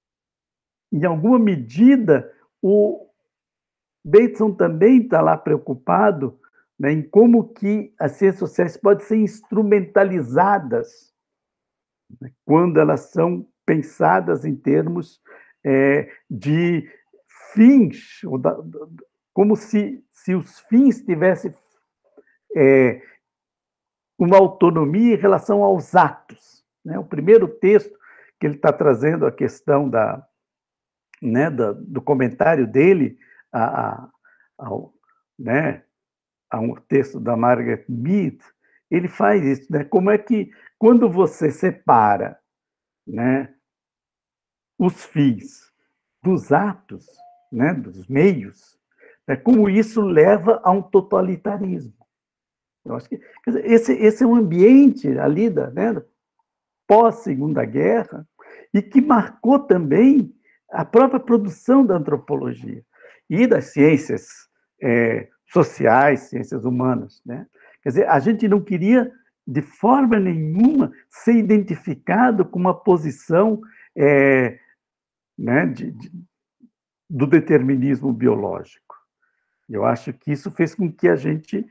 em alguma medida, o Bateson também está lá preocupado, né, em como que as ciências sociais podem ser instrumentalizadas, né, quando elas são pensadas em termos é, de fins, ou da, como se, se os fins tivessem é, uma autonomia em relação aos atos, né? O primeiro texto que ele está trazendo a questão da, né, da, do comentário dele a, a, ao, né, a um texto da Margaret Mead, ele faz isso, né? Como é que, quando você separa, né, os fins dos atos, né, dos meios, né, como isso leva a um totalitarismo. Eu acho que quer dizer, esse, esse é um ambiente ali da, né, pós-Segunda Guerra e que marcou também a própria produção da antropologia e das ciências é, sociais, ciências humanas, né? Quer dizer, a gente não queria, de forma nenhuma, ser identificado com uma posição é, né, de, de, do determinismo biológico. Eu acho que isso fez com que a gente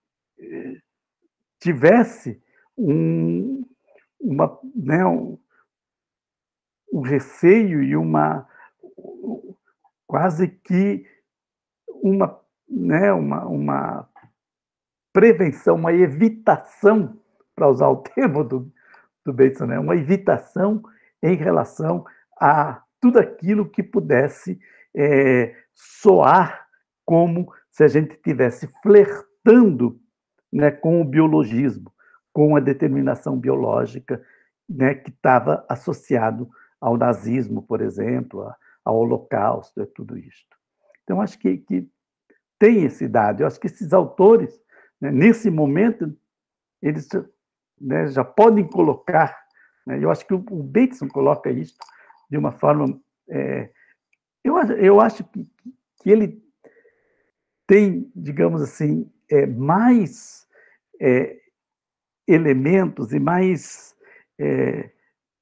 tivesse um, uma, né, um, um receio e uma quase que uma, né, uma, uma prevenção, uma evitação, para usar o termo do, do Bateson, né, uma evitação em relação a tudo aquilo que pudesse é, soar como se a gente estivesse flertando, né, com o biologismo, com a determinação biológica, né, que estava associado ao nazismo, por exemplo, ao Holocausto, e tudo isso. Então, acho que, que tem esse dado. Eu acho que esses autores, né, nesse momento, eles, né, já podem colocar, né, eu acho que o, o Bateson coloca isso de uma forma... É, eu, eu acho que, que ele tem, digamos assim, é, mais é, elementos e mais, é,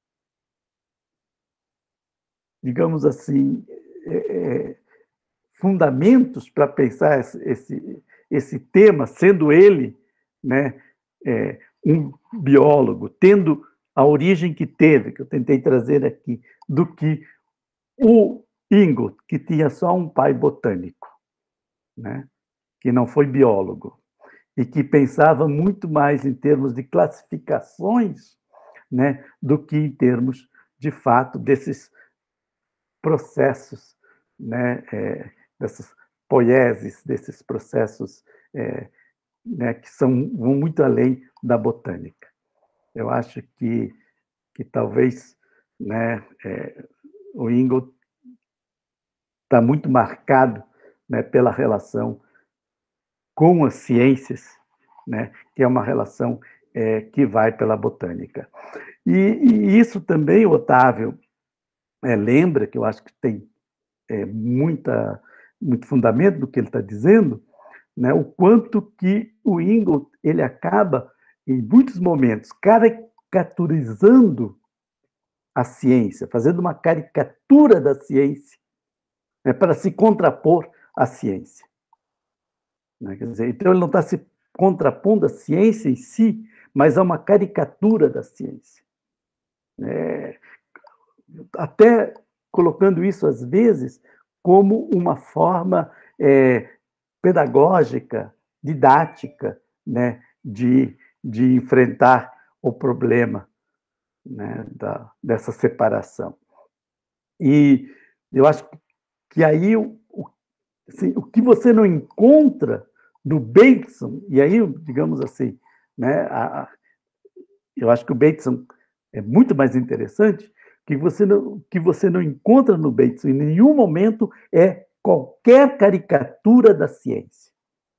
digamos assim, é, fundamentos para pensar esse, esse tema, sendo ele, né, é, um biólogo, tendo a origem que teve, que eu tentei trazer aqui, do que o Ingold, que tinha só um pai botânico, né, que não foi biólogo, e que pensava muito mais em termos de classificações, né, do que em termos, de fato, desses processos, né, é, dessas poieses, desses processos é, né, que são, vão muito além da botânica. Eu acho que, que talvez, né, é, o Ingold está muito marcado, né, pela relação com as ciências, né, que é uma relação é, que vai pela botânica. E, e isso também, Otávio, é, lembra, que eu acho que tem é, muita, muito fundamento do que ele está dizendo, né, o quanto que o Ingold ele acaba, em muitos momentos, caricaturizando a ciência, fazendo uma caricatura da ciência, né, para se contrapor à ciência. Né? Quer dizer, então, ele não está se contrapondo à ciência em si, mas a uma caricatura da ciência. É, até colocando isso, às vezes, como uma forma é, pedagógica, didática, né, de, de enfrentar o problema, né, da, dessa separação. E eu acho que aí o, o, assim, o que você não encontra no Bateson, e aí, digamos assim, né, a, a, eu acho que o Bateson é muito mais interessante, que você não, que você não encontra no Bateson em nenhum momento é qualquer caricatura da ciência.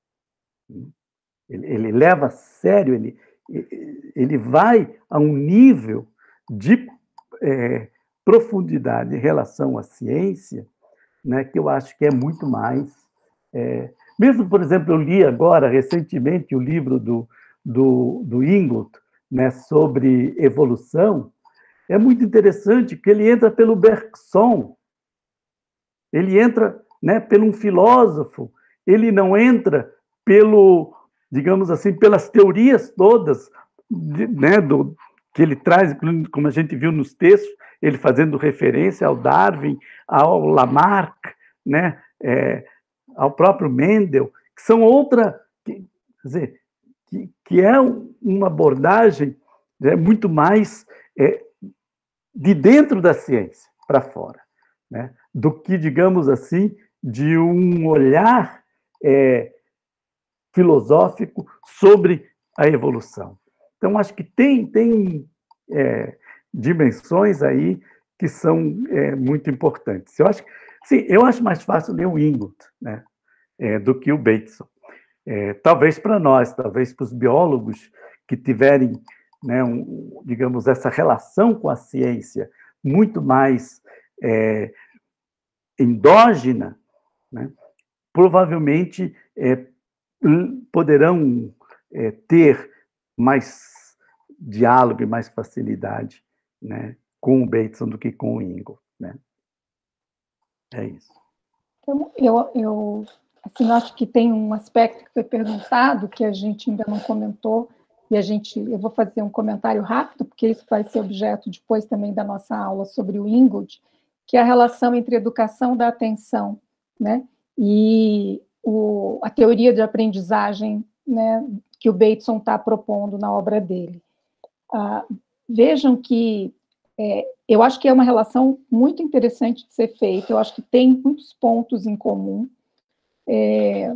Ele, ele leva a sério, ele, ele vai a um nível de é, profundidade em relação à ciência, né, que eu acho que é muito mais... É, mesmo, por exemplo, eu li agora, recentemente, o livro do, do, do Ingold, né, sobre evolução. É muito interessante que ele entra pelo Bergson, ele entra, né, pelo um filósofo, ele não entra pelo, digamos assim, pelas teorias todas, né, do, que ele traz, como a gente viu nos textos, ele fazendo referência ao Darwin, ao Lamarck, né, é, ao próprio Mendel, que são outra, que, quer dizer, que, que é uma abordagem, né, muito mais é, de dentro da ciência para fora, né, do que, digamos assim, de um olhar é, filosófico sobre a evolução. Então, acho que tem, tem é, dimensões aí que são é, muito importantes. Eu acho, sim, eu acho mais fácil ler o Ingold, né, é, do que o Bateson. É, talvez para nós, talvez para os biólogos que tiverem, né, um, digamos, essa relação com a ciência muito mais é, endógena, né, provavelmente é, poderão é, ter mais diálogo e mais facilidade, né, com o Bateson do que com o Ingold, né? É isso. Então, eu, eu assim, acho que tem um aspecto que foi perguntado que a gente ainda não comentou, e a gente, eu vou fazer um comentário rápido, porque isso vai ser objeto depois também da nossa aula sobre o Ingold, que é a relação entre educação da atenção, né, e o, a teoria de aprendizagem, né, que o Bateson está propondo na obra dele. Ah, vejam que é, eu acho que é uma relação muito interessante de ser feita, eu acho que tem muitos pontos em comum, é,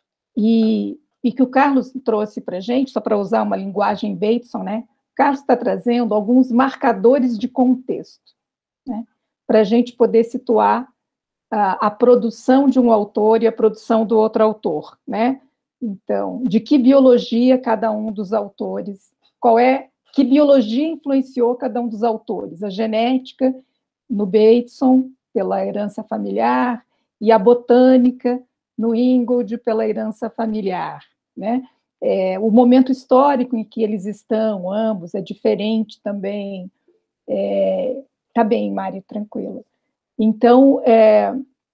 e, e que o Carlos trouxe para a gente, só para usar uma linguagem Bateson, né, o Carlos está trazendo alguns marcadores de contexto, né, para a gente poder situar a, a produção de um autor e a produção do outro autor, né? Então, de que biologia cada um dos autores, qual é, que biologia influenciou cada um dos autores? A genética, no Bateson, pela herança familiar, e a botânica, no Ingold pela herança familiar, né? É, o momento histórico em que eles estão, ambos, é diferente também. É, tá bem, Mari, tranquila. Então, é,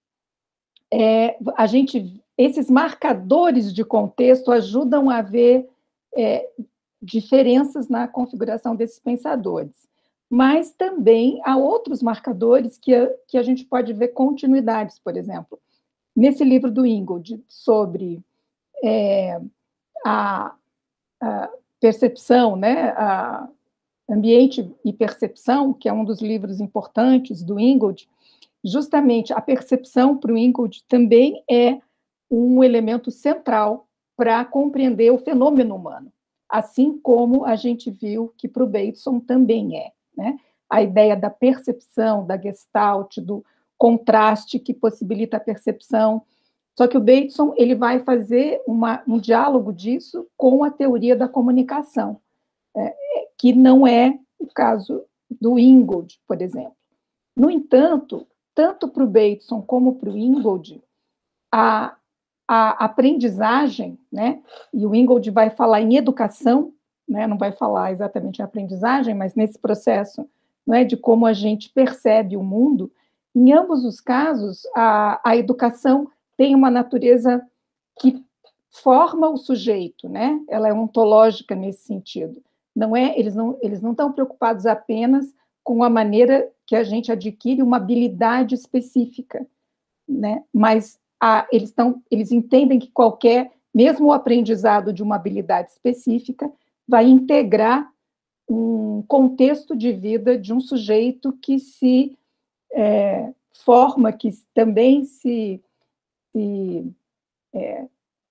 é, a gente, esses marcadores de contexto ajudam a ver é, diferenças na configuração desses pensadores. Mas também há outros marcadores que a, que a gente pode ver continuidades, por exemplo. Nesse livro do Ingold, sobre é, a, a percepção, né, a ambiente e percepção, que é um dos livros importantes do Ingold, justamente a percepção para o Ingold também é um elemento central para compreender o fenômeno humano, assim como a gente viu que para o Bateson também é, né? A ideia da percepção, da gestalt, do contraste que possibilita a percepção. Só que o Bateson ele vai fazer uma, um diálogo disso com a teoria da comunicação, é, que não é o caso do Ingold, por exemplo. No entanto, tanto para o Bateson como para o Ingold, a, a aprendizagem, né, e o Ingold vai falar em educação, né, não vai falar exatamente em aprendizagem, mas nesse processo, não é, de como a gente percebe o mundo, em ambos os casos, a, a educação tem uma natureza que forma o sujeito, né? Ela é ontológica nesse sentido. Não é, eles não, eles não estão preocupados apenas com a maneira que a gente adquire uma habilidade específica, né? Mas a, eles, tão, eles entendem que qualquer, mesmo o aprendizado de uma habilidade específica, vai integrar um contexto de vida de um sujeito que se é, forma, que também se, se, é,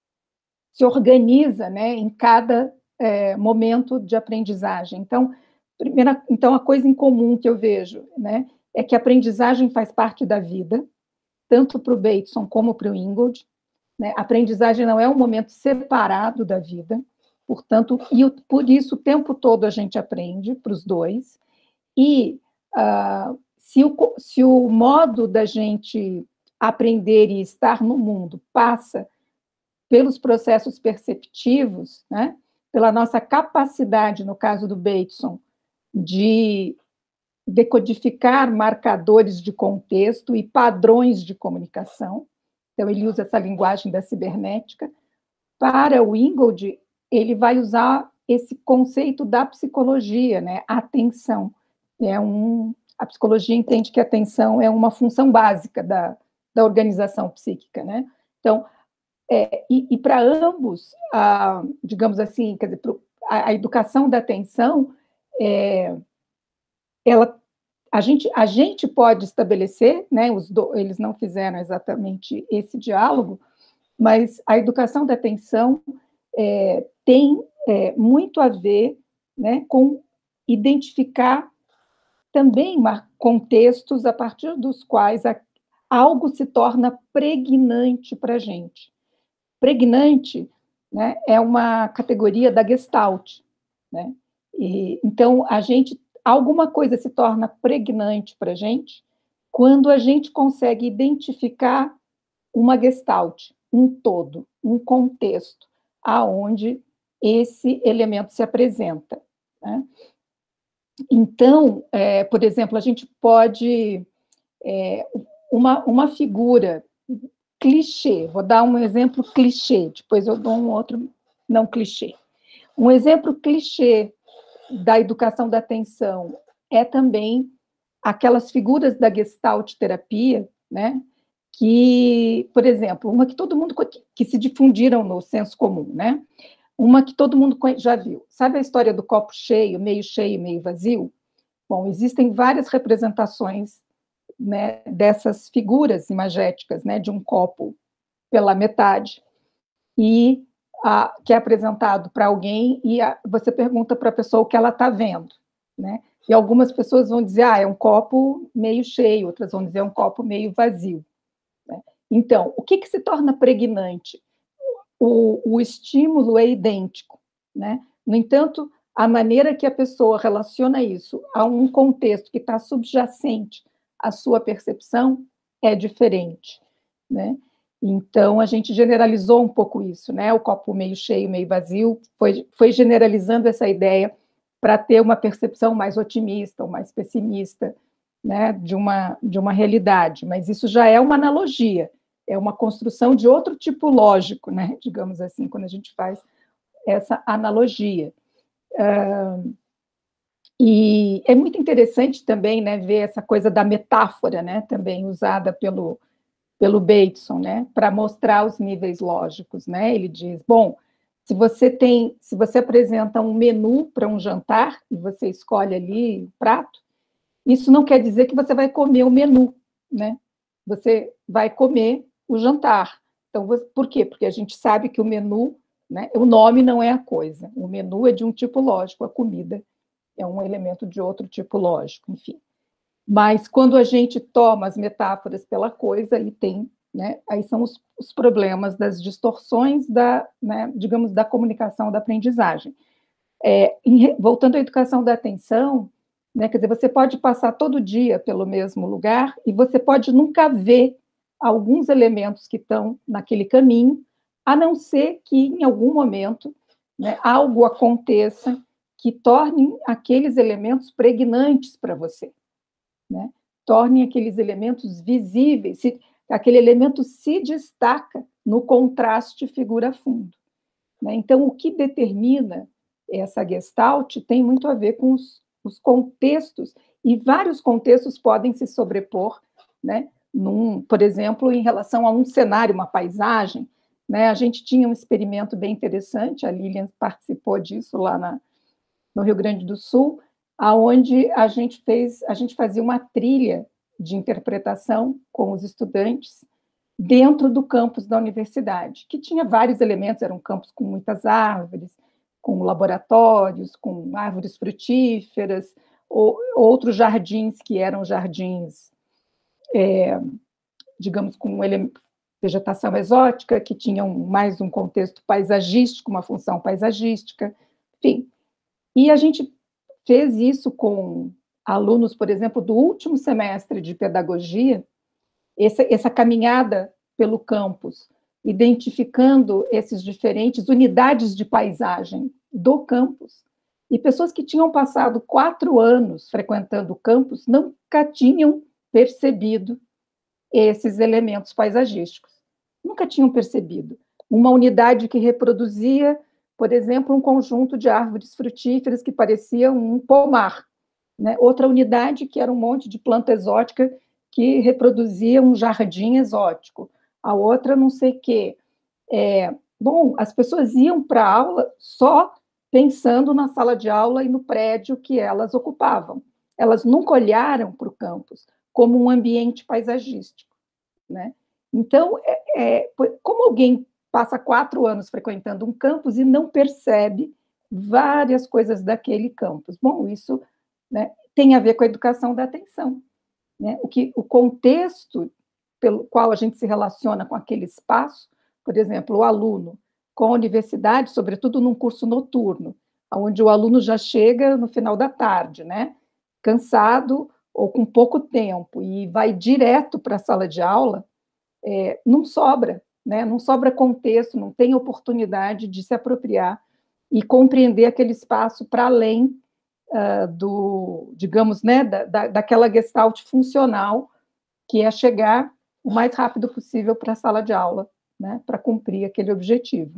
se organiza, né, em cada é, momento de aprendizagem. Então, primeira, então, a coisa em comum que eu vejo, né, é que a aprendizagem faz parte da vida, tanto para o Bateson como para o Ingold, né? A aprendizagem não é um momento separado da vida, portanto, e por isso o tempo todo a gente aprende para os dois, e uh, se, o, se o modo da gente aprender e estar no mundo passa pelos processos perceptivos, né, pela nossa capacidade, no caso do Bateson, de decodificar marcadores de contexto e padrões de comunicação, então ele usa essa linguagem da cibernética. Para o Ingold, ele vai usar esse conceito da psicologia, né? A atenção. É um, a psicologia entende que a atenção é uma função básica da, da organização psíquica, né? Então, é, e, e para ambos, a, digamos assim, quer dizer, a, a educação da atenção, é, ela, a, gente, a gente pode estabelecer, né? Os do, eles não fizeram exatamente esse diálogo, mas a educação da atenção é, tem é, muito a ver, né, com identificar também contextos a partir dos quais a, algo se torna pregnante para a gente. Pregnante, né, é uma categoria da Gestalt, né? E, então, a gente, alguma coisa se torna pregnante para a gente quando a gente consegue identificar uma Gestalt, um todo, um contexto, aonde esse elemento se apresenta, né? Então, é, por exemplo, a gente pode, é, uma, uma figura clichê, vou dar um exemplo clichê, depois eu dou um outro não clichê. Um exemplo clichê da educação da atenção é também aquelas figuras da Gestalt terapia, né? Que, por exemplo, uma que todo mundo, que se difundiram no senso comum, né? Uma que todo mundo já viu. Sabe a história do copo cheio, meio cheio, meio vazio? Bom, existem várias representações, né, dessas figuras imagéticas, né, de um copo pela metade, e a, que é apresentado para alguém, e a, você pergunta para a pessoa o que ela está vendo, né? E algumas pessoas vão dizer, ah, é um copo meio cheio, outras vão dizer, é um copo meio vazio. Então, o que, que se torna pregnante? O, o estímulo é idêntico, né? No entanto, a maneira que a pessoa relaciona isso a um contexto que está subjacente à sua percepção é diferente, né? Então, a gente generalizou um pouco isso, né? O copo meio cheio, meio vazio, foi, foi generalizando essa ideia para ter uma percepção mais otimista ou mais pessimista, né? de, uma, de uma realidade. Mas isso já é uma analogia, é uma construção de outro tipo lógico, né? Digamos assim, quando a gente faz essa analogia. Uh, e é muito interessante também, né, ver essa coisa da metáfora, né? Também usada pelo pelo Bateson, né, para mostrar os níveis lógicos, né? Ele diz, bom, se você tem, se você apresenta um menu para um jantar e você escolhe ali o prato, isso não quer dizer que você vai comer o menu, né? Você vai comer o jantar. Então, por quê? Porque a gente sabe que o menu, né, o nome não é a coisa. O menu é de um tipo lógico, a comida é um elemento de outro tipo lógico, enfim. Mas quando a gente toma as metáforas pela coisa, aí tem, né, aí são os, os problemas das distorções da, né, digamos, da comunicação, da aprendizagem. É, em, voltando à educação da atenção, né, quer dizer, você pode passar todo dia pelo mesmo lugar e você pode nunca ver alguns elementos que estão naquele caminho, a não ser que em algum momento, né, algo aconteça que torne aqueles elementos pregnantes para você. Né? Tornem aqueles elementos visíveis, se, aquele elemento se destaca no contraste figura-fundo. Né? Então, o que determina essa Gestalt tem muito a ver com os, os contextos, e vários contextos podem se sobrepor, né? Num, por exemplo, em relação a um cenário, uma paisagem. Né? A gente tinha um experimento bem interessante, a Lilian participou disso lá na, no Rio Grande do Sul, aonde a gente fez, a gente fazia uma trilha de interpretação com os estudantes dentro do campus da universidade, que tinha vários elementos, era um campus com muitas árvores, com laboratórios, com árvores frutíferas, ou, outros jardins que eram jardins, é, digamos, com ele, vegetação exótica, que tinham mais um contexto paisagístico, uma função paisagística, enfim. E a gente fez isso com alunos, por exemplo, do último semestre de pedagogia, essa, essa caminhada pelo campus, identificando essas diferentes unidades de paisagem do campus, e pessoas que tinham passado quatro anos frequentando o campus nunca tinham percebido esses elementos paisagísticos, nunca tinham percebido. Uma unidade que reproduzia, por exemplo, um conjunto de árvores frutíferas que parecia um pomar, né? Outra unidade que era um monte de planta exótica que reproduzia um jardim exótico, a outra não sei o quê. É, bom, as pessoas iam para a aula só pensando na sala de aula e no prédio que elas ocupavam. Elas nunca olharam para o campus como um ambiente paisagístico. Né? Então, é, é, como alguém passa quatro anos frequentando um campus e não percebe várias coisas daquele campus? Bom, isso, né, tem a ver com a educação da atenção. Né? O, que, o contexto pelo qual a gente se relaciona com aquele espaço, por exemplo, o aluno com a universidade, sobretudo num curso noturno, onde o aluno já chega no final da tarde, né, cansado ou com pouco tempo, e vai direto para a sala de aula, é, não sobra, né, não sobra contexto, não tem oportunidade de se apropriar e compreender aquele espaço para além uh, do, digamos, né, da, da, daquela gestalt funcional, que é chegar o mais rápido possível para a sala de aula, né, para cumprir aquele objetivo.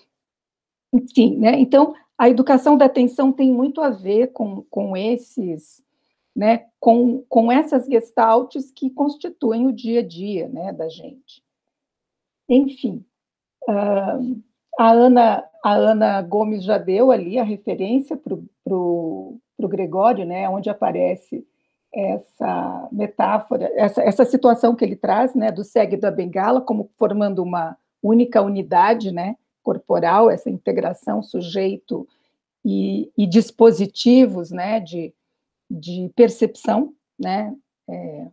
Enfim, né, então, a educação da atenção tem muito a ver com, com esses, né, com, com essas gestaltes que constituem o dia a dia, né, da gente. Enfim, uh, a, Ana, a Ana Gomes já deu ali a referência para o Gregório, né, onde aparece essa metáfora, essa, essa situação que ele traz, né, do cego e da bengala, como formando uma única unidade, né, corporal, essa integração sujeito e, e dispositivos, né, de, de percepção, né, é,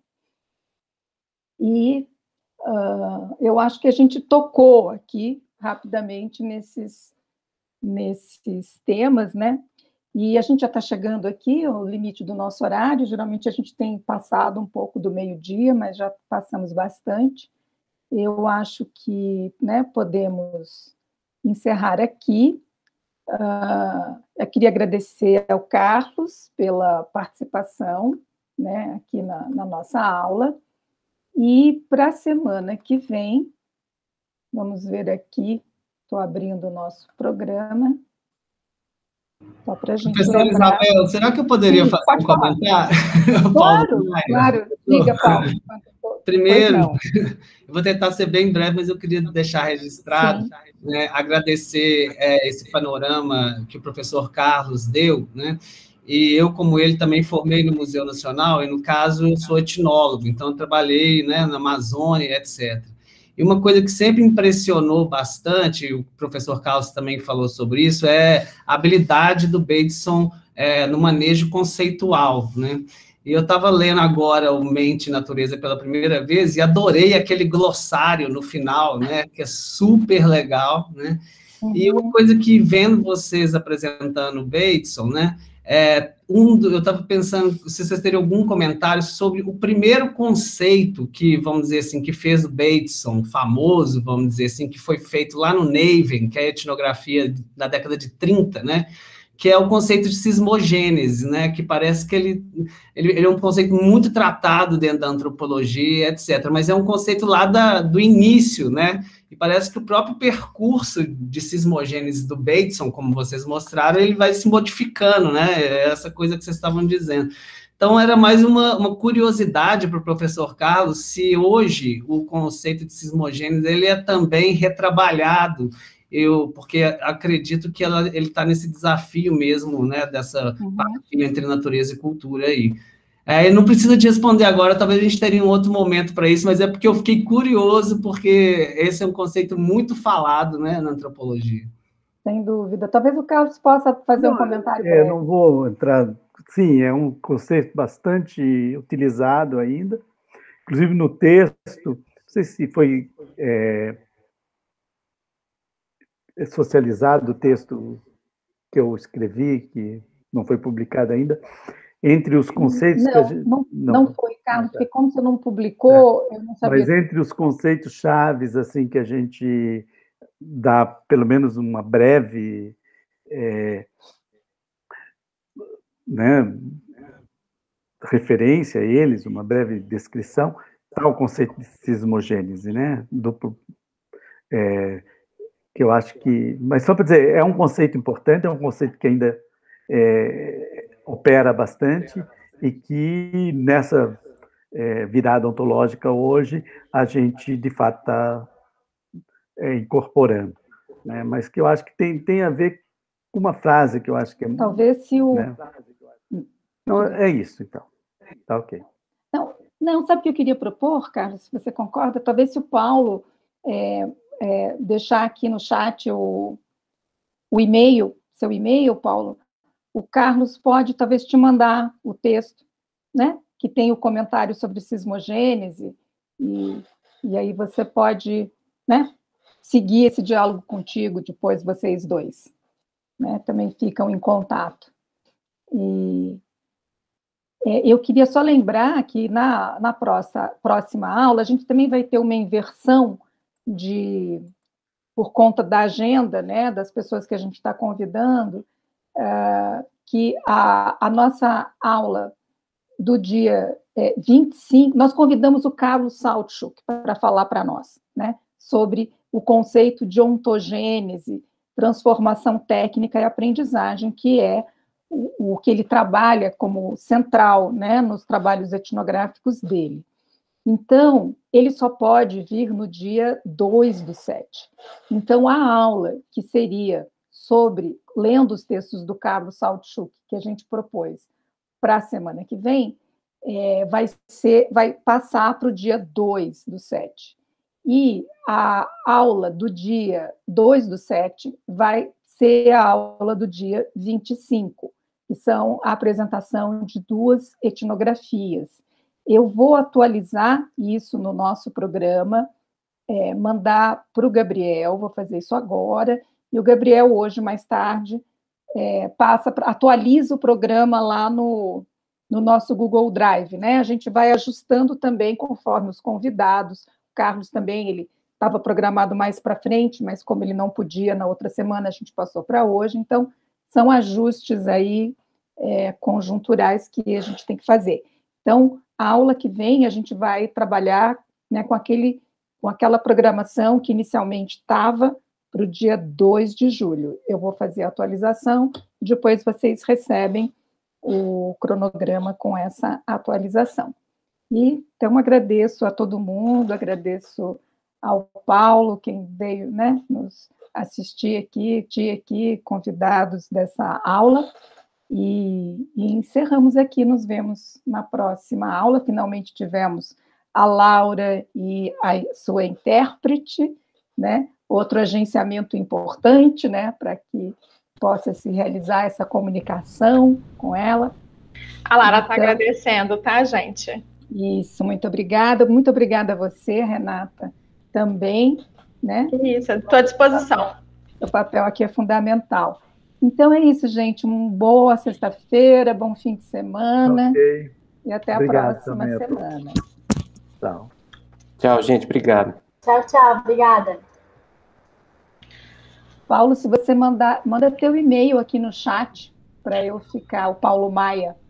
e uh, eu acho que a gente tocou aqui rapidamente nesses, nesses temas, né, e a gente já está chegando aqui ao limite do nosso horário, geralmente a gente tem passado um pouco do meio-dia, mas já passamos bastante. eu acho que, né, podemos encerrar aqui. Uh, eu queria agradecer ao Carlos pela participação, né, aqui na, na nossa aula. E para a semana que vem, vamos ver aqui, estou abrindo o nosso programa. Só para a gente Professora lembrar. Isabel, será que eu poderia Sim, fazer um falar. comentário? Claro, claro. Diga, Paulo. Primeiro, eu vou tentar ser bem breve, mas eu queria deixar registrado, né, agradecer é, esse panorama que o professor Carlos deu, né? E eu, como ele, também formei no Museu Nacional, e, no caso, eu sou etnólogo, então eu trabalhei, né, na Amazônia, etcétera. E uma coisa que sempre impressionou bastante, o professor Carlos também falou sobre isso, é a habilidade do Bateson é, no manejo conceitual, né? E eu estava lendo agora o Mente e Natureza pela primeira vez e adorei aquele glossário no final, né, que é super legal, né? Uhum. E uma coisa que, vendo vocês apresentando o Bateson, né, é, um do, eu estava pensando se vocês teriam algum comentário sobre o primeiro conceito que, vamos dizer assim, que fez o Bateson famoso, vamos dizer assim, que foi feito lá no Naven, que é a etnografia da década de trinta, né? Que é o conceito de sismogênese, né? Que parece que ele, ele, ele é um conceito muito tratado dentro da antropologia, etcétera, mas é um conceito lá da, do início, né? E parece que o próprio percurso de sismogênese do Bateson, como vocês mostraram, ele vai se modificando, né? É essa coisa que vocês estavam dizendo. Então, era mais uma, uma curiosidade para o professor Carlos, se hoje o conceito de sismogênese ele é também retrabalhado, eu, porque acredito que ela, ele está nesse desafio mesmo, né, dessa uhum. partilha entre natureza e cultura aí. É, não precisa de responder agora, talvez a gente teria um outro momento para isso, mas é porque eu fiquei curioso, porque esse é um conceito muito falado, né, na antropologia. Sem dúvida. Talvez o Carlos possa fazer não, um comentário. É, não vou entrar... Sim, é um conceito bastante utilizado ainda, inclusive no texto, não sei se foi... É, socializado o texto que eu escrevi, que não foi publicado ainda, entre os conceitos... Não, que a gente... não, não, não foi, Carlos, porque como você não publicou, é. eu não sabia... Mas entre os conceitos chaves, assim, que a gente dá, pelo menos, uma breve... É, né, referência a eles, uma breve descrição, está o conceito de sismogênese, né? Duplo... É, que eu acho que... Mas só para dizer, é um conceito importante, é um conceito que ainda é, opera bastante e que nessa é, virada ontológica hoje a gente, de fato, está é, incorporando. Né? Mas que eu acho que tem, tem a ver com uma frase que eu acho que é... Talvez se o... Né? Não, é isso, então. Tá ok. Não, não, sabe o que eu queria propor, Carlos, se você concorda? Talvez se o Paulo... É, É, deixar aqui no chat o, o e-mail, seu e-mail, Paulo, o Carlos pode talvez te mandar o texto, né, que tem o comentário sobre sismogênese, e, e aí você pode, né, seguir esse diálogo contigo, depois vocês dois, né, também ficam em contato. E é, eu queria só lembrar que na, na próxima, próxima aula a gente também vai ter uma inversão de, por conta da agenda, né, das pessoas que a gente está convidando, uh, que a, a nossa aula do dia é, vinte e cinco, nós convidamos o Carlos Saltschuk para falar para nós, né, sobre o conceito de ontogênese, transformação técnica e aprendizagem, que é o, o que ele trabalha como central, né, nos trabalhos etnográficos dele. Então, ele só pode vir no dia dois do sete. Então, a aula que seria sobre, lendo os textos do Carlos Saltschuk, que a gente propôs para a semana que vem, é, vai, ser, vai passar para o dia dois do sete. E a aula do dia dois do sete vai ser a aula do dia vinte e cinco, que são a apresentação de duas etnografias. Eu vou atualizar isso no nosso programa, é, mandar para o Gabriel, vou fazer isso agora, e o Gabriel, hoje, mais tarde, é, passa, atualiza o programa lá no, no nosso Google Drive, né? A gente vai ajustando também conforme os convidados Carlos também, ele estava programado mais para frente, mas como ele não podia na outra semana, a gente passou para hoje. Então, são ajustes aí é, conjunturais que a gente tem que fazer. Então, a aula que vem, a gente vai trabalhar, né, com, aquele, com aquela programação que inicialmente estava para o dia dois de julho. Eu vou fazer a atualização, depois vocês recebem o cronograma com essa atualização. E, então, agradeço a todo mundo, agradeço ao Paulo, quem veio, né, nos assistir aqui, tinha aqui convidados dessa aula, e, e encerramos aqui, nos vemos na próxima aula. Finalmente tivemos a Laura e a sua intérprete, né, outro agenciamento importante, né, para que possa se realizar essa comunicação com ela. A Lara está então, agradecendo, tá, gente? Isso, muito obrigada. Muito obrigada a você, Renata, também, né? Isso, estou à disposição. O papel aqui é fundamental. Então é isso, gente. Uma boa sexta-feira, bom fim de semana. Ok. E até Obrigado, a próxima também. semana. Tchau. Tchau, gente. Obrigado. Tchau, tchau. Obrigada. Paulo, se você mandar, manda teu e-mail aqui no chat para eu ficar, o Paulo Maia,